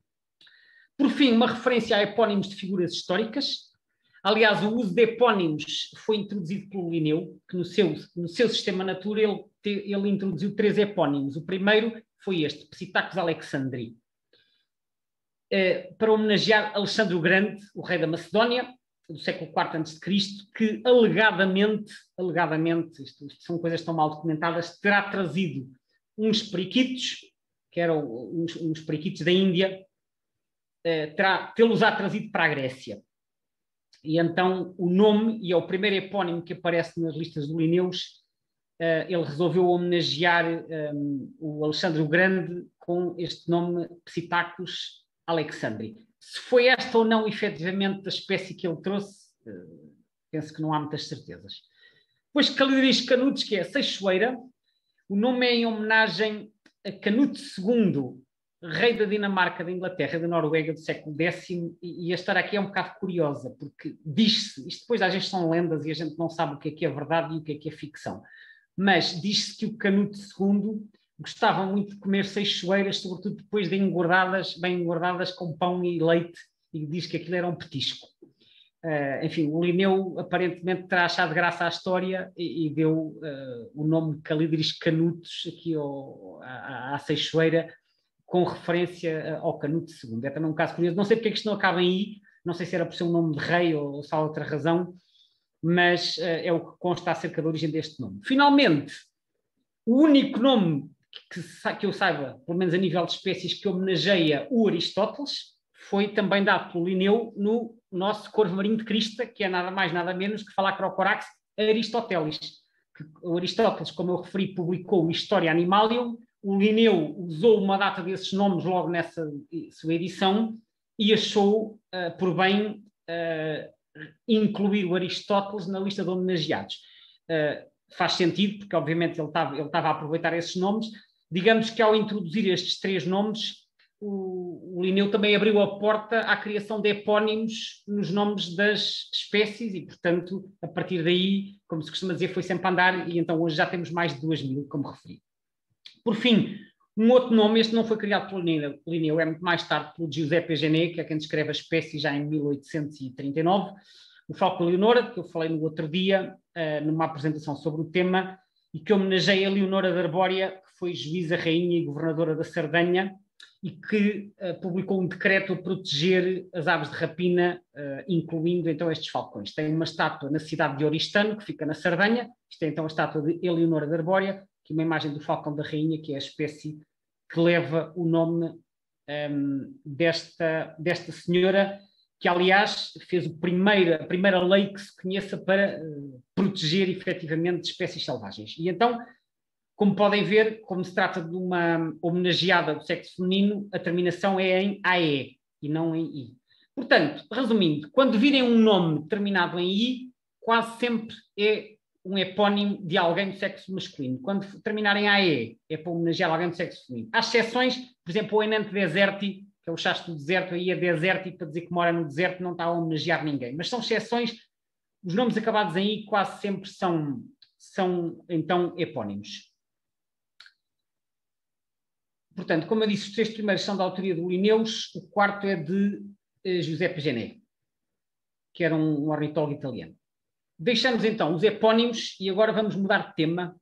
Por fim, uma referência a epónimos de figuras históricas. Aliás, o uso de epónimos foi introduzido pelo Linneu, que no seu sistema Natura ele introduziu 3 epónimos. O primeiro foi este, Psittacus alexandri, para homenagear Alexandre o Grande, o rei da Macedónia, do século IV a.C., que alegadamente, isto são coisas tão mal documentadas, terá trazido uns periquitos, que eram uns periquitos da Índia, tê-los trazido para a Grécia. E então o nome, e é o primeiro epónimo que aparece nas listas do Linneus, ele resolveu homenagear o Alexandre o Grande com este nome Psittacus alexandri. Se foi esta ou não, efetivamente, a espécie que ele trouxe, penso que não há muitas certezas. Depois Calidris canutus, que é a seixoeira. O nome é em homenagem a Canute II, rei da Dinamarca, da Inglaterra e da Noruega do século X, e a história aqui é um bocado curiosa, porque diz-se, isto depois às vezes são lendas e a gente não sabe o que é verdade e o que é ficção, mas diz-se que o Canute II gostava muito de comer seixoeiras, sobretudo depois de bem engordadas com pão e leite, e diz que aquilo era um petisco. Enfim, o Linneu aparentemente terá achado graça à história e deu o nome Calidris canutus aqui à seixoeira, com referência ao Canute II. É também um caso curioso. Não sei porque é que isto não acaba em I, não sei se era por ser um nome de rei ou se há outra razão, mas é o que consta acerca da origem deste nome. Finalmente, o único nome que eu saiba, pelo menos a nível de espécies, que homenageia o Aristóteles, foi também dado pelo Linneu no nosso corvo marinho de crista, que é nada mais, nada menos que Phalacrocorax aristotelis. O Aristóteles, como eu referi, publicou o Historia Animalium. O Linneu usou uma data desses nomes logo nessa sua edição e achou por bem incluir o Aristóteles na lista de homenageados. Faz sentido, porque obviamente ele estava a aproveitar esses nomes. Digamos que ao introduzir estes 3 nomes, o Linneu também abriu a porta à criação de epónimos nos nomes das espécies e, portanto, a partir daí, como se costuma dizer, foi sempre a andar, e então hoje já temos mais de 2.000, como referi. Por fim, um outro nome, este não foi criado pelo Linneu, é muito mais tarde pelo Giuseppe Genet, que é quem descreve a espécie já em 1839, o Falco Leonora, que eu falei no outro dia, numa apresentação sobre o tema, e que homenageia a Leonora de Arbórea, que foi juíza, rainha e governadora da Sardenha, e que publicou um decreto a proteger as aves de rapina, incluindo então estes falcões. Tem uma estátua na cidade de Oristano, que fica na Sardenha. Isto é então a estátua de Eleonora de Arbórea, que é uma imagem do falcão da rainha, que é a espécie que leva o nome desta senhora, que aliás fez a primeira lei que se conheça para proteger efetivamente espécies selvagens. E então, como podem ver, como se trata de uma homenageada do sexo feminino, a terminação é em AE e não em I. Portanto, resumindo, quando virem um nome terminado em I, quase sempre é um epónimo de alguém do sexo masculino. Quando terminarem em AE, é para homenagear alguém do sexo feminino. Há exceções, por exemplo, o Enante Deserti, que é o chasto do deserto, aí é deserti para dizer que mora no deserto, não está a homenagear ninguém. Mas são exceções, os nomes acabados em I quase sempre são então epónimos. Portanto, como eu disse, os 3 primeiros são da autoria do Linnaeus, o quarto é de Giuseppe Genet, que era um ornitólogo italiano. Deixamos então os epónimos e agora vamos mudar de tema.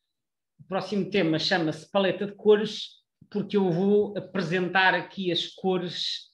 O próximo tema chama-se paleta de cores, porque eu vou apresentar aqui as cores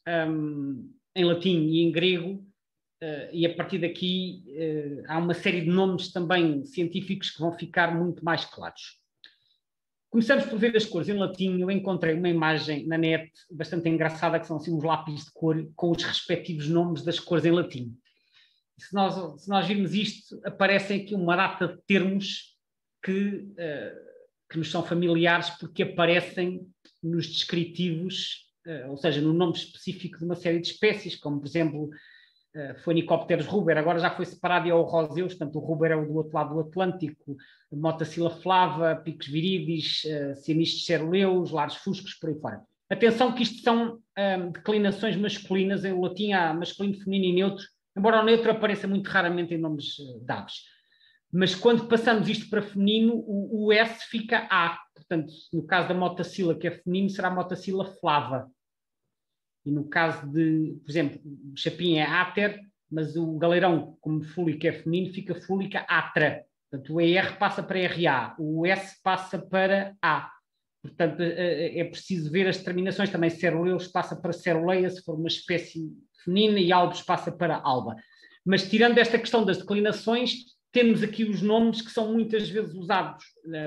em latim e em grego, e a partir daqui há uma série de nomes também científicos que vão ficar muito mais claros. Começamos por ver as cores em latim. Eu encontrei uma imagem na net bastante engraçada, que são assim uns lápis de cor com os respectivos nomes das cores em latim. E se nós virmos isto, aparecem aqui uma data de termos que nos são familiares porque aparecem nos descritivos, ou seja, no nome específico de uma série de espécies, como por exemplo Phoenicopterus ruber, agora já foi separado e é o roseus, portanto o ruber é o do outro lado do Atlântico, Motacilla flava, Picos viridis, Cianistes ceruleus, Lares fuscos, por aí fora. Atenção que isto são declinações masculinas, em latim há masculino, feminino e neutro, embora o neutro apareça muito raramente em nomes de aves. Mas quando passamos isto para feminino, o S fica A. Portanto, no caso da Motacilla, que é feminino, será Motacilla flava. E no caso de, por exemplo, o chapim é áter, mas o galeirão, como fúlico é feminino, fica fúlica atra. Portanto, o ER passa para RA, o S passa para A. Portanto, é preciso ver as terminações. Também ceruleus passa para ceruleia, se for uma espécie feminina, e albos passa para alba. Mas tirando esta questão das declinações, temos aqui os nomes que são muitas vezes usados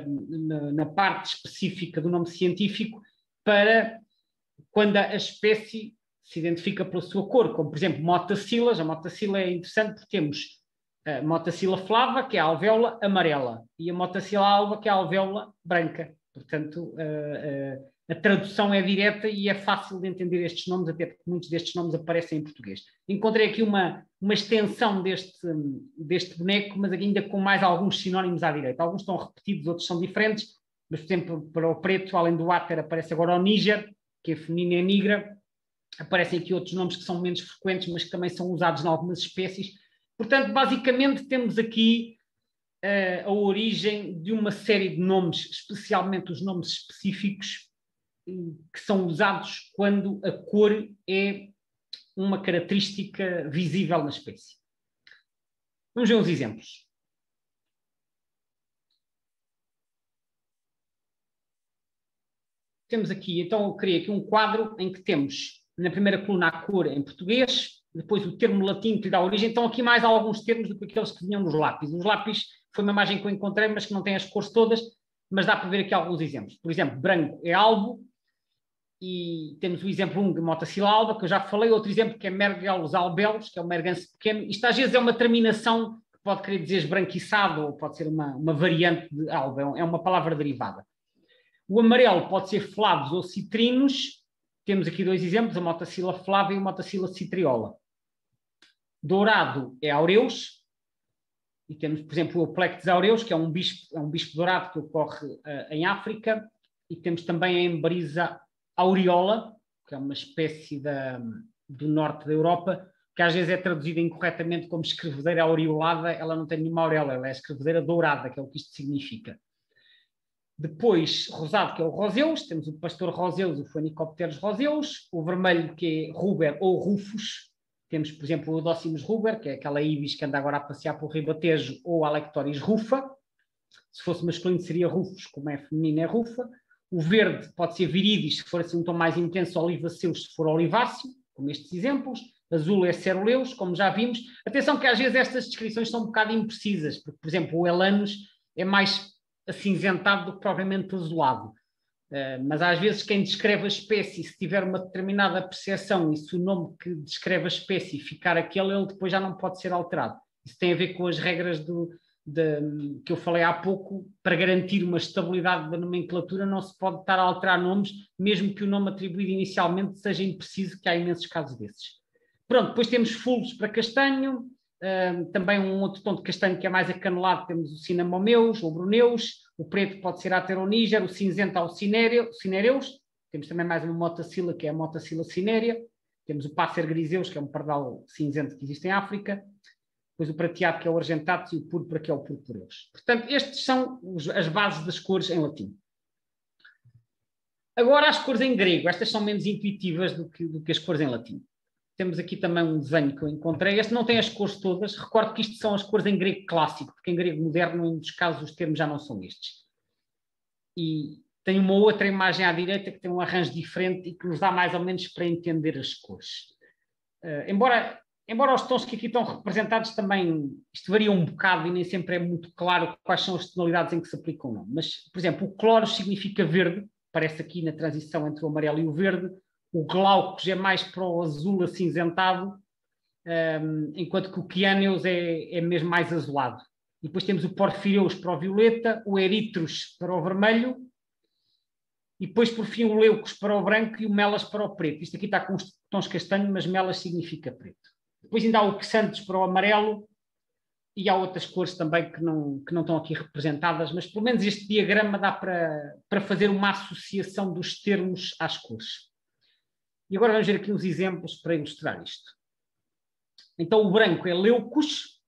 na parte específica do nome científico para quando a espécie se identifica pela sua cor, como por exemplo Motacilla. A Motacilla é interessante porque temos a Motacilla flava, que é a alvéola amarela, e a Motacilla alba, que é a alvéola branca. Portanto, a tradução é direta e é fácil de entender estes nomes, até porque muitos destes nomes aparecem em português. Encontrei aqui uma extensão deste boneco, mas ainda com mais alguns sinónimos à direita. Alguns estão repetidos, outros são diferentes, mas, por exemplo, para o preto, além do áter, aparece agora o níger, que é feminino e é nigra. Aparecem aqui outros nomes que são menos frequentes, mas que também são usados em algumas espécies. Portanto, basicamente, temos aqui a origem de uma série de nomes, especialmente os nomes específicos, que são usados quando a cor é uma característica visível na espécie. Vamos ver uns exemplos. Temos aqui, então eu criei aqui um quadro em que temos na primeira coluna a cor em português, depois o termo latim que lhe dá origem. Então aqui mais alguns termos do que aqueles que vinham nos lápis. Os lápis foi uma imagem que eu encontrei, mas que não tem as cores todas, mas dá para ver aqui alguns exemplos. Por exemplo, branco é albo, e temos o exemplo 1 de Motacilla alba, que eu já falei. Outro exemplo que é Mergelus albelos, que é o merganse pequeno. Isto às vezes é uma terminação que pode querer dizer esbranquiçado, ou pode ser uma variante de alba, é uma palavra derivada. O amarelo pode ser flavos ou citrinos. Temos aqui 2 exemplos, a Motacilla flava e a Motacilla citriola. Dourado é aureus. E temos, por exemplo, o Plectes aureus, que é um bispo dourado que ocorre em África. E temos também a Emberiza aureola, que é uma espécie do norte da Europa, que às vezes é traduzida incorretamente como escrevedeira aureolada. Ela não tem nenhuma auréola, ela é escrevedeira dourada, que é o que isto significa. Depois, rosado, que é o roseus, temos o pastor roseus, o Phoenicopterus roseus, o vermelho, que é ruber ou rufus. Temos, por exemplo, o Docimus ruber, que é aquela ibis que anda agora a passear pelo ribatejo, ou a Alectoris rufa. Se fosse masculino seria rufus, como é feminino é rufa. O verde pode ser viridis, se for assim um tom mais intenso, olivaceus, se for oliváceo, como estes exemplos. Azul é ceruleus, como já vimos. Atenção que às vezes estas descrições são um bocado imprecisas, porque, por exemplo, o elanus é mais acinzentado do que propriamente azulado. Mas às vezes quem descreve a espécie, se tiver uma determinada percepção e se o nome que descreve a espécie ficar aquele, ele depois já não pode ser alterado. Isso tem a ver com as regras que eu falei há pouco. Para garantir uma estabilidade da nomenclatura não se pode estar a alterar nomes, mesmo que o nome atribuído inicialmente seja impreciso, que há imensos casos desses. Pronto, depois temos fulvos para castanho, também um outro tom de castanho que é mais acanelado, temos o cinamomeus ou bruneus, o preto pode ser ateroníger, o cinzento ao cinereus, temos também mais uma motacila, que é a motacila cinérea, temos o pássaro griseus, que é um pardal cinzento que existe em África, depois o prateado, que é o argentatus, e o púrpura, que é o purpureus. Portanto, estes são as bases das cores em latim. Agora, as cores em grego, estas são menos intuitivas do que as cores em latim. Temos aqui também um desenho que eu encontrei. Este não tem as cores todas. Recordo que isto são as cores em grego clássico, porque em grego moderno, em muitos casos, os termos já não são estes. E tem uma outra imagem à direita que tem um arranjo diferente e que nos dá mais ou menos para entender as cores. Embora os tons que aqui estão representados também, isto varia um bocado e nem sempre é muito claro quais são as tonalidades em que se aplica ou não. Mas, por exemplo, o cloros significa verde, aparece aqui na transição entre o amarelo e o verde. O glaucos é mais para o azul acinzentado, enquanto que o quiâneos é mesmo mais azulado. E depois temos o porfireus para o violeta, o eritros para o vermelho, e depois, por fim, o leucos para o branco e o melas para o preto. Isto aqui está com os tons castanho, mas melas significa preto. Depois ainda há o xantos para o amarelo, e há outras cores também que não estão aqui representadas, mas pelo menos este diagrama dá para fazer uma associação dos termos às cores. E agora vamos ver aqui uns exemplos para ilustrar isto. Então o branco é leucos,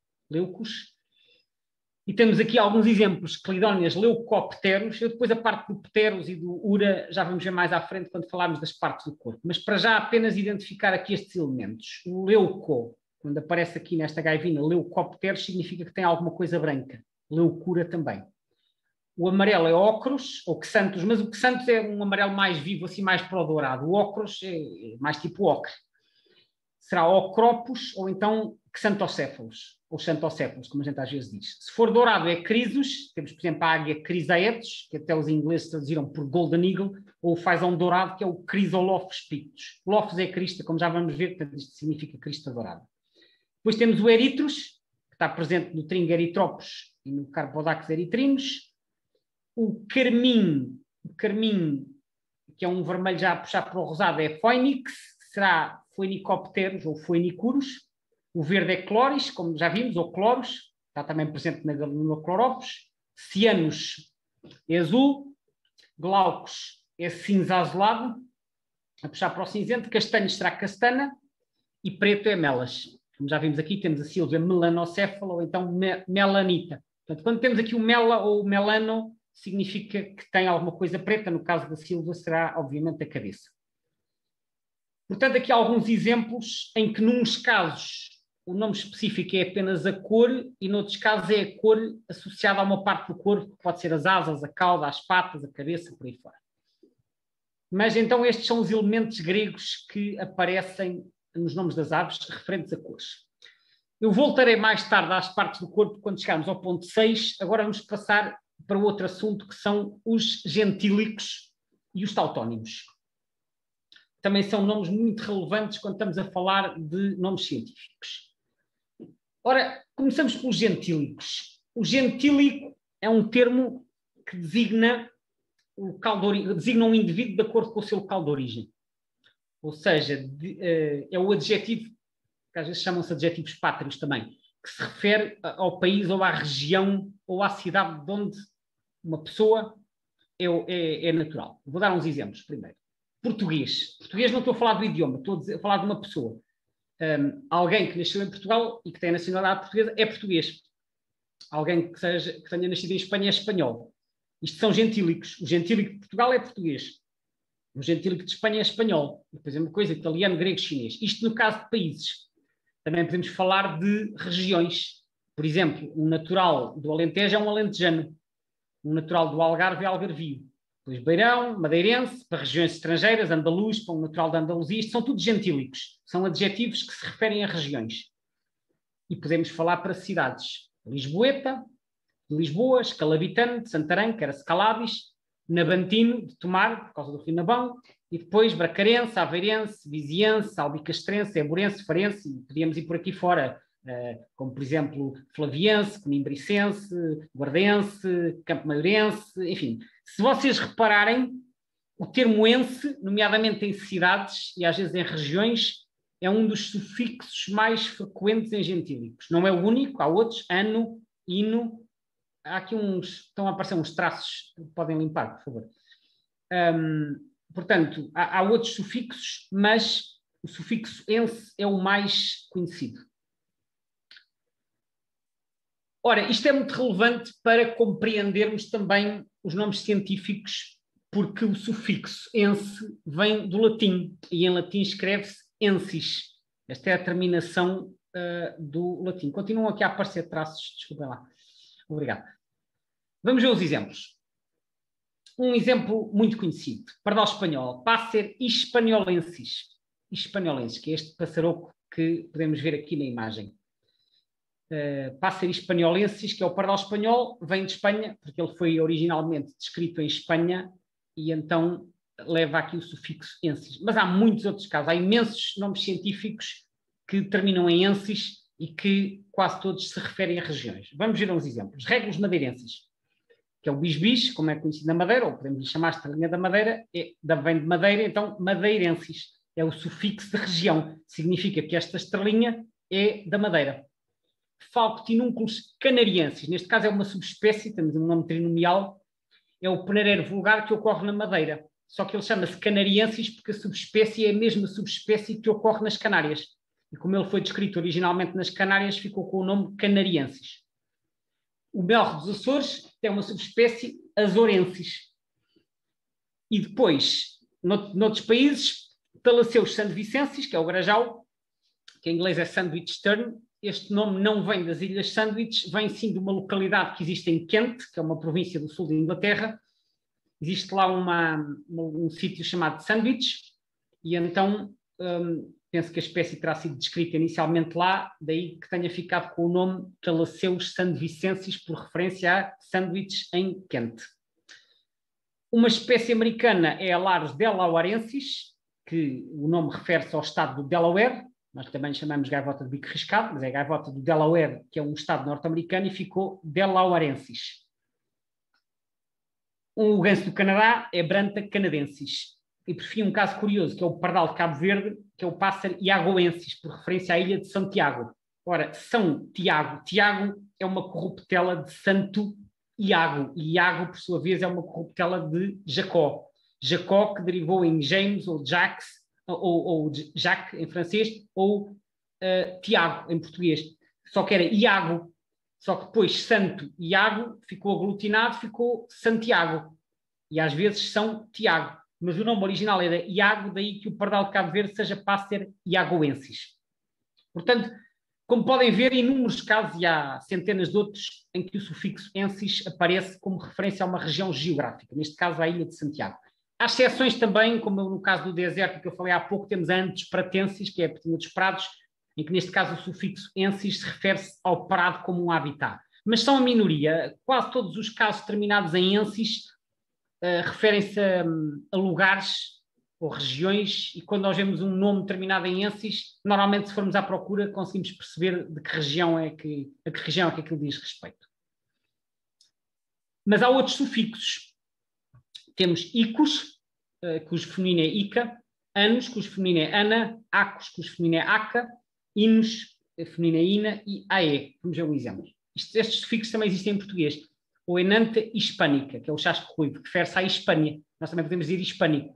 e temos aqui alguns exemplos, Clidóneas leucopteros. Eu depois a parte do pteros e do ura já vamos ver mais à frente quando falarmos das partes do corpo, mas para já apenas identificar aqui estes elementos. O leuco, quando aparece aqui nesta gaivina, leucopteros, significa que tem alguma coisa branca, leucura também. O amarelo é ocros, ou xantos, mas o xantos é um amarelo mais vivo, assim mais para o dourado. O ocros é mais tipo ocre. Será ocropos ou então xantocéfalos, ou xantocéfalos, como a gente às vezes diz. Se for dourado é crisos, temos por exemplo a águia crisaetes, que até os ingleses traduziram por golden eagle, ou o fazão dourado, que é o crisolophus pictus. Lophus é crista, como já vamos ver, portanto isto significa crista dourada. Depois temos o eritros, que está presente no tringo eritropos e no carpodax eritrinos. O carmim, que é um vermelho já a puxar para o rosado, é phoenix, será phoenicopteros ou phoenicuros. O verde é cloris, como já vimos, ou cloros, está também presente na Galinochloropus. Cianos é azul, glaucos é cinza azulado, a puxar para o cinzento. Castanho será castana e preto é melas. Como já vimos aqui, temos a sílaba melanocéfala ou então melanita. Portanto, quando temos aqui o mela ou o melano, significa que tem alguma coisa preta. No caso da sílva será, obviamente, a cabeça. Portanto, aqui há alguns exemplos em que, nuns casos, o nome específico é apenas a cor e, noutros casos, é a cor associada a uma parte do corpo, que pode ser as asas, a cauda, as patas, a cabeça, por aí fora. Mas, então, estes são os elementos gregos que aparecem nos nomes das aves referentes a cores. Eu voltarei mais tarde às partes do corpo quando chegarmos ao ponto 6. Agora vamos passar para outro assunto, que são os gentílicos e os tautónimos. Também são nomes muito relevantes quando estamos a falar de nomes científicos. Ora, começamos pelos gentílicos. O gentílico é um termo que designa um indivíduo de acordo com o seu local de origem. Ou seja, é o adjetivo, que às vezes chamam-se adjetivos pátrios também, que se refere ao país ou à região ou à cidade de onde uma pessoa é natural. Vou dar uns exemplos primeiro. Português. Português não estou a falar do idioma, estou a falar de uma pessoa. Alguém que nasceu em Portugal e que tem a nacionalidade portuguesa é português. Alguém que tenha nascido em Espanha é espanhol. Isto são gentílicos. O gentílico de Portugal é português. O gentílico de Espanha é espanhol. Depois é uma coisa, italiano, grego, chinês. Isto no caso de países. Também podemos falar de regiões. Por exemplo, um natural do Alentejo é um alentejano. Um natural do Algarve é algarvio. Depois beirão, madeirense, para regiões estrangeiras, andaluz, para um natural da Andaluzia. Isto são tudo gentílicos. São adjetivos que se referem a regiões. E podemos falar para cidades. Lisboeta, de Lisboa, Escalabitano, de Santarém, que era Scalabis, nabantino, de tomar, por causa do rio Nabão, e depois bracarense, aveirense, viziense, albicastrense, eburense, farense, e podíamos ir por aqui fora, como por exemplo flaviense, conimbricense, guardense, campo-maiorense, enfim. Se vocês repararem, o termo ense, nomeadamente em cidades e às vezes em regiões, é um dos sufixos mais frequentes em gentílicos. Não é o único, há outros, ano, ino. Há aqui estão a aparecer uns traços, podem limpar, por favor. Portanto, há outros sufixos, mas o sufixo ense é o mais conhecido. Ora, isto é muito relevante para compreendermos também os nomes científicos, porque o sufixo ense vem do latim, e em latim escreve-se ensis. Esta é a terminação do latim. Continuam aqui a aparecer traços, desculpem lá. Obrigado. Vamos ver os exemplos. Um exemplo muito conhecido, pardal espanhol, Passer hispaniolensis. Hispaniolensis, que é este passaroco que podemos ver aqui na imagem. Passer hispaniolensis, que é o pardal espanhol, vem de Espanha, porque ele foi originalmente descrito em Espanha, e então leva aqui o sufixo ensis. Mas há muitos outros casos, há imensos nomes científicos que terminam em ensis e que quase todos se referem a regiões. Vamos ver uns exemplos. Régulos madeirenses, que é o bis-bis, como é conhecido na Madeira, ou podemos chamar estrelinha da Madeira, vem de Madeira, então madeirensis. É o sufixo de região. Significa que esta estrelinha é da Madeira. Falcotinúnculos canarienses, neste caso é uma subespécie, temos um nome trinomial, é o penareiro vulgar que ocorre na Madeira. Só que ele chama-se canariensis porque a subespécie é a mesma subespécie que ocorre nas Canárias. E como ele foi descrito originalmente nas Canárias, ficou com o nome canariensis. O melro dos Açores é uma subespécie azorensis. E depois, noutros países, Talaceus sandovicensis, que é o grajal, que em inglês é sandwich tern. Este nome não vem das Ilhas Sandwich, vem sim de uma localidade que existe em Kent, que é uma província do sul da Inglaterra. Existe lá um sítio chamado Sandwich, e então penso que a espécie terá sido descrita inicialmente lá, daí que tenha ficado com o nome Talaceus sandovicensis, por referência a Sandwich em Kent. Uma espécie americana é a Larus delawarensis, que o nome refere-se ao estado do Delaware. Nós também chamamos gaivota de bico riscado, mas é a gaivota do Delaware, que é um estado norte-americano, e ficou delawarensis. O ganso do Canadá é Branta canadensis. E por fim, um caso curioso, que é o pardal de Cabo Verde, que é o pássaro iagoensis, por referência à ilha de São Tiago. Ora, São Tiago. Tiago é uma corruptela de Santo Iago. E Iago, por sua vez, é uma corruptela de Jacó. Jacó, que derivou em James ou Jacques, ou Jacques em francês, ou Tiago em português. Só que era Iago. Só que depois Santo Iago ficou aglutinado, ficou Santiago. E às vezes São Tiago. Mas o nome original era Iago, daí que o pardal de Cabo Verde seja Passer iagoensis. Portanto, como podem ver, em inúmeros casos, e há centenas de outros, em que o sufixo ensis aparece como referência a uma região geográfica, neste caso a Ilha de Santiago. Há exceções também, como no caso do deserto que eu falei há pouco, temos a Antes pratensis, que é a Petina dos Prados, em que neste caso o sufixo ensis se refere-se ao prado como um habitat. Mas são a minoria. Quase todos os casos terminados em ensis referem-se a lugares ou regiões, e quando nós vemos um nome terminado em ensis, normalmente se formos à procura conseguimos perceber de que região é que aquilo diz respeito. Mas há outros sufixos. Temos icos, cujo feminino é ica, anos, cujo feminino é ana, acos, cujo feminino é aca, inos, feminino é ina, e ae. Vamos ver um exemplo. Estes sufixos também existem em português. O enanta hispânica, que é o chasco ruivo, que refere-se à Hispânia. Nós também podemos dizer hispânico.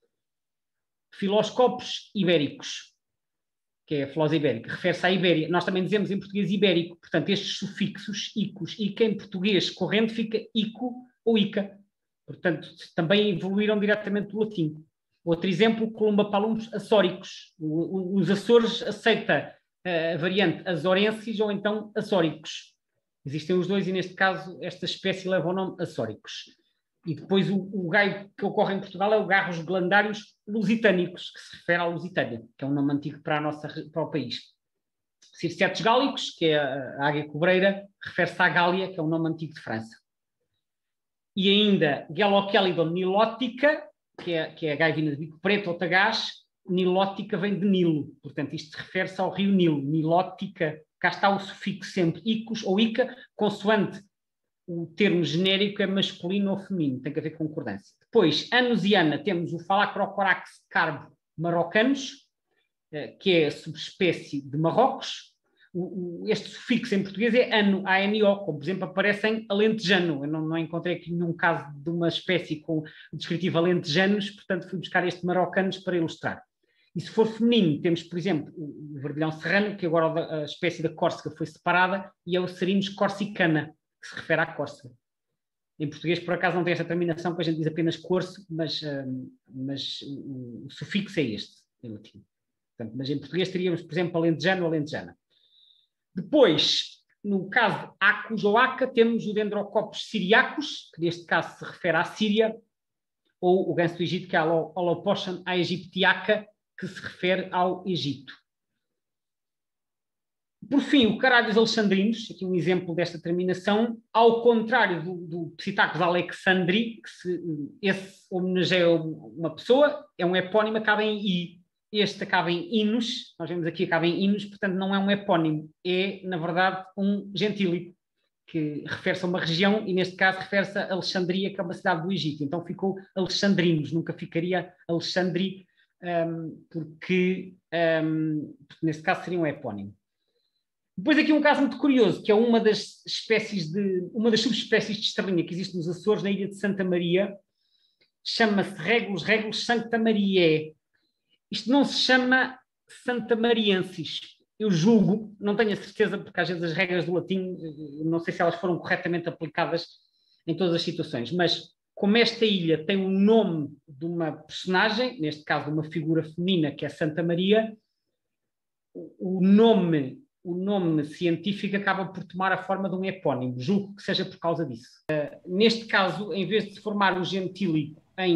Filoscopos ibéricos, que é a filosa ibérica, refere-se à Ibéria. Nós também dizemos em português ibérico. Portanto, estes sufixos, icos, ica, em português corrente fica ico ou ica. Portanto, também evoluíram diretamente do latim. Outro exemplo, Columba palumbos açóricos. Os Açores aceita a variante azorensis ou então açóricos. Existem os dois e, neste caso, esta espécie leva o nome açóricos. E depois o gaio que ocorre em Portugal é o garros glandários lusitânicos, que se refere à Lusitânia, que é um nome antigo para o país. Circetes gálicos, que é a águia cobreira, refere-se à Gália, que é um nome antigo de França. e ainda Gelochelidon nilotica, que é a gaivina de bico preto ou tagaz. Nilótica vem de Nilo, portanto isto refere-se ao rio Nilo. Nilótica, cá está o sufixo sempre icos ou ica, consoante o termo genérico é masculino ou feminino, tem que haver concordância. Depois, anusiana, temos o Phalacrocorax carbo marrocanos, que é a subespécie de Marrocos. Este sufixo em português é ano, ANO, como por exemplo aparece em alentejano. Eu não encontrei aqui nenhum caso de uma espécie com o descritivo alentejanos, portanto fui buscar este marrocanos para ilustrar. E se for feminino, temos, por exemplo, o verdilhão serrano, que agora a espécie da Córsega foi separada, e é o Serinus corsicana, que se refere à Córsega. Em português, por acaso, não tem esta terminação, que a gente diz apenas corso, mas o sufixo é este, em latim. Portanto, mas em português teríamos, por exemplo, alentejano ou alentejana. Depois, no caso de Acus ou Aca, temos o Dendrocopos siriacus, que neste caso se refere à Síria, ou o ganso do Egito, que é a Holopochon aegyptiaca, que se refere ao Egito. Por fim, o Caralhos alexandrinos, aqui um exemplo desta terminação, ao contrário do Psittacus alexandri, esse homenageia uma pessoa, é um epónimo, acaba em I. Este acaba em inus, nós vemos aqui acaba em inus, portanto não é um epónimo, é, na verdade, um gentílico, que refere-se a uma região, e neste caso refere-se a Alexandria, que é uma cidade do Egito. Então ficou alexandrinos, nunca ficaria Alexandri, porque neste caso seria um epónimo. Depois aqui um caso muito curioso, que é uma das subespécies de estrelinha que existe nos Açores, na ilha de Santa Maria, chama-se Regulus Sancta Mariae. Isto não se chama santamariensis. Eu julgo, não tenho a certeza, porque às vezes as regras do latim, não sei se elas foram corretamente aplicadas em todas as situações, mas como esta ilha tem o nome de uma personagem, neste caso de uma figura feminina, que é Santa Maria, o nome científico acaba por tomar a forma de um epónimo. Julgo que seja por causa disso. Neste caso, em vez de se formar um gentílico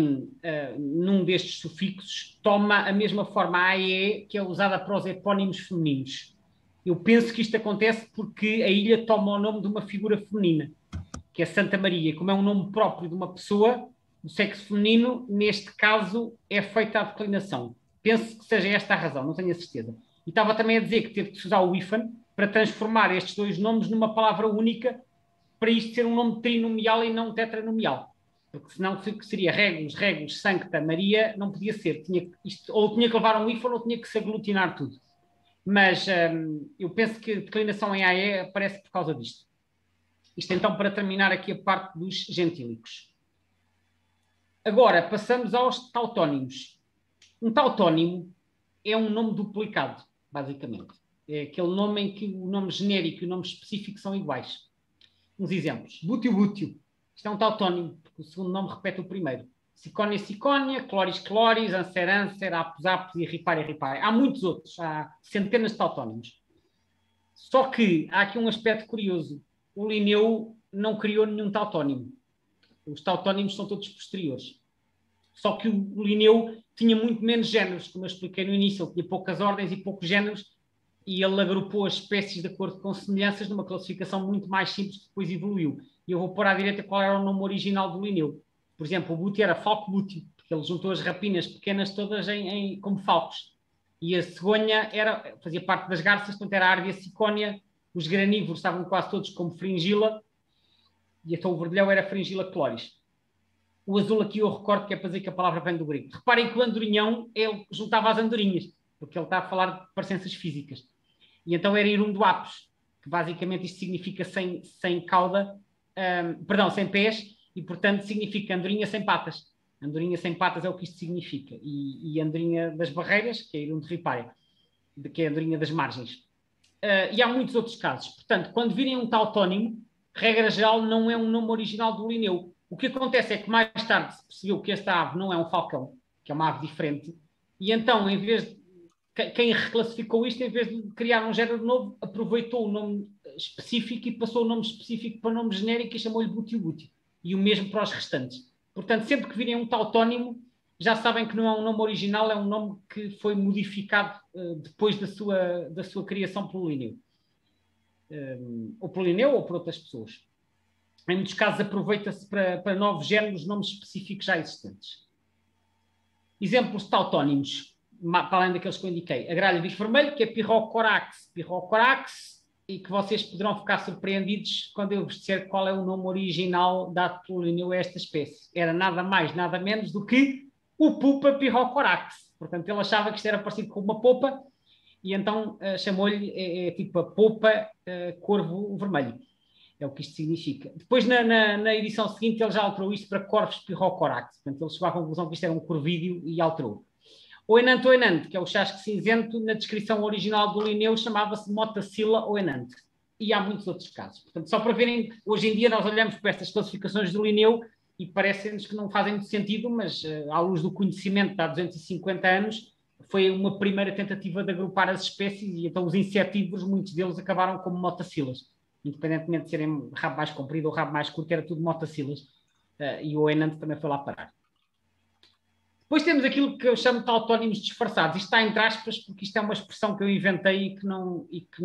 num destes sufixos, toma a mesma forma AE, que é usada para os epónimos femininos. Eu penso que isto acontece porque a ilha toma o nome de uma figura feminina, que é Santa Maria. Como é um nome próprio de uma pessoa do sexo feminino, neste caso é feita a declinação. Penso que seja esta a razão, não tenho a certeza. E estava também a dizer que teve que se usar o hífen para transformar estes dois nomes numa palavra única, para isto ser um nome trinomial e não tetranomial. Porque senão seria Regulus Sancta Maria, não podia ser. Ou tinha que levar um hífen ou tinha que se aglutinar tudo. Mas eu penso que a declinação em AE aparece por causa disto. Isto então para terminar aqui a parte dos gentílicos. Agora passamos aos tautónimos. Um tautónimo é um nome duplicado, basicamente. É aquele nome em que o nome genérico e o nome específico são iguais. Uns exemplos. Bútio. Isto é um tautónimo, porque o segundo nome repete o primeiro. Cicónia, Cloris, Anser, Apus e Ripare. Há muitos outros, há centenas de tautónimos. Só que há aqui um aspecto curioso. O Linneu não criou nenhum tautónimo. Os tautónimos são todos posteriores. Só que o Linneu tinha muito menos géneros, como eu expliquei no início. Ele tinha poucas ordens e poucos géneros, e ele agrupou as espécies de acordo com semelhanças numa classificação muito mais simples que depois evoluiu. E eu vou pôr à direita qual era o nome original do Linneu. Por exemplo, o bútio era falco bútio, porque ele juntou as rapinas pequenas todas como falcos. E a cegonha fazia parte das garças, portanto era a Ardea cicónia. Os granívoros estavam quase todos como fringila, e então o verdilhão era fringila cloris. O azul aqui eu recordo que é para dizer que a palavra vem do grego. Reparem que o andorinhão ele juntava as andorinhas, porque ele está a falar de parecenças físicas. E então era irum do apus, que basicamente isto significa sem cauda, sem pés, e portanto significa andorinha sem patas. Andorinha sem patas é o que isto significa. E andorinha das barreiras, que é irum de ripária, que é a andorinha das margens. E há muitos outros casos. Portanto, quando virem um tautónimo, regra geral, não é um nome original do Linneu. O que acontece é que mais tarde se percebeu que esta ave não é um falcão, que é uma ave diferente, e então, em vez de quem reclassificou isto, em vez de criar um género novo, aproveitou o nome específico e passou o nome específico para o nome genérico e chamou-lhe bútio. E o mesmo para os restantes. Portanto, sempre que virem um tautónimo, já sabem que não é um nome original, é um nome que foi modificado depois da sua criação pelo Linneu. Ou pelo Linneu ou por outras pessoas. Em muitos casos aproveita-se para novos géneros, nomes específicos já existentes. Exemplos de tautónimos, para além daqueles que eu indiquei. Agralho bicho vermelho, que é Pyrrhocorax. Pyrrhocorax, e que vocês poderão ficar surpreendidos quando eu vos disser qual é o nome original dado pelo Linneu a esta espécie. Era nada mais, nada menos do que o Pupa Pyrrhocorax. Portanto, ele achava que isto era parecido com uma popa, e então chamou-lhe tipo a popa corvo vermelho. É o que isto significa. Depois, na edição seguinte, ele já alterou isto para Corvus Pyrrhocorax. Portanto, ele chegou à conclusão que isto era um corvídeo e alterou. O enanto, que é o chasque cinzento, na descrição original do Linneu chamava-se Motacilla ou enante. E há muitos outros casos. Portanto, só para verem, hoje em dia nós olhamos para estas classificações do Linneu e parece-nos que não fazem muito sentido, mas à luz do conhecimento de há 250 anos, foi uma primeira tentativa de agrupar as espécies, e então os insetívoros, muitos deles acabaram como motacillas. Independentemente de serem rabo mais comprido ou rabo mais curto, era tudo motacillas. E o enante também foi lá parar. Depois temos aquilo que eu chamo de tautónimos disfarçados. Isto está entre aspas, porque isto é uma expressão que eu inventei e que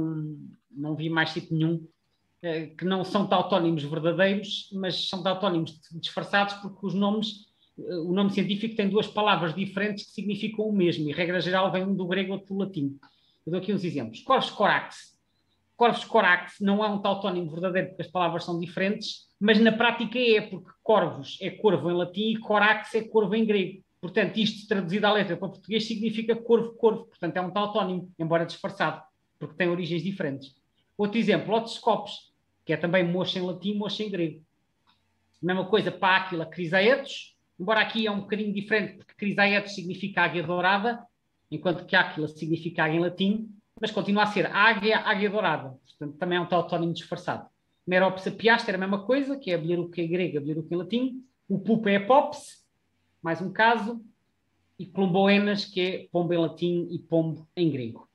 não vi mais sítio nenhum, que não são tautónimos verdadeiros, mas são tautónimos disfarçados, porque os nomes, o nome científico tem duas palavras diferentes que significam o mesmo, e regra geral vem um do grego e outro do latim. Eu dou aqui uns exemplos. Corvus corax. Corvus corax não é um tautónimo verdadeiro, porque as palavras são diferentes, mas na prática porque corvus é corvo em latim e corax é corvo em grego. Portanto, isto traduzido à letra para português significa corvo-corvo. Portanto, é um tautónimo, embora disfarçado, porque tem origens diferentes. Outro exemplo, Otoscopes, que é também mocha em latim e mocha em grego. Mesma coisa para Áquila, Crisaetos, embora aqui é um bocadinho diferente, porque Crisaetos significa águia dourada, enquanto que Áquila significa águia em latim, mas continua a ser águia dourada. Portanto, também é um tautónimo disfarçado. Merops apiaster é a mesma coisa, que é a bilharuca em grego, a bilharuca em latim. O pupa é pops, mais um caso. E Columboenas, que é pombo em latim e pombo em grego.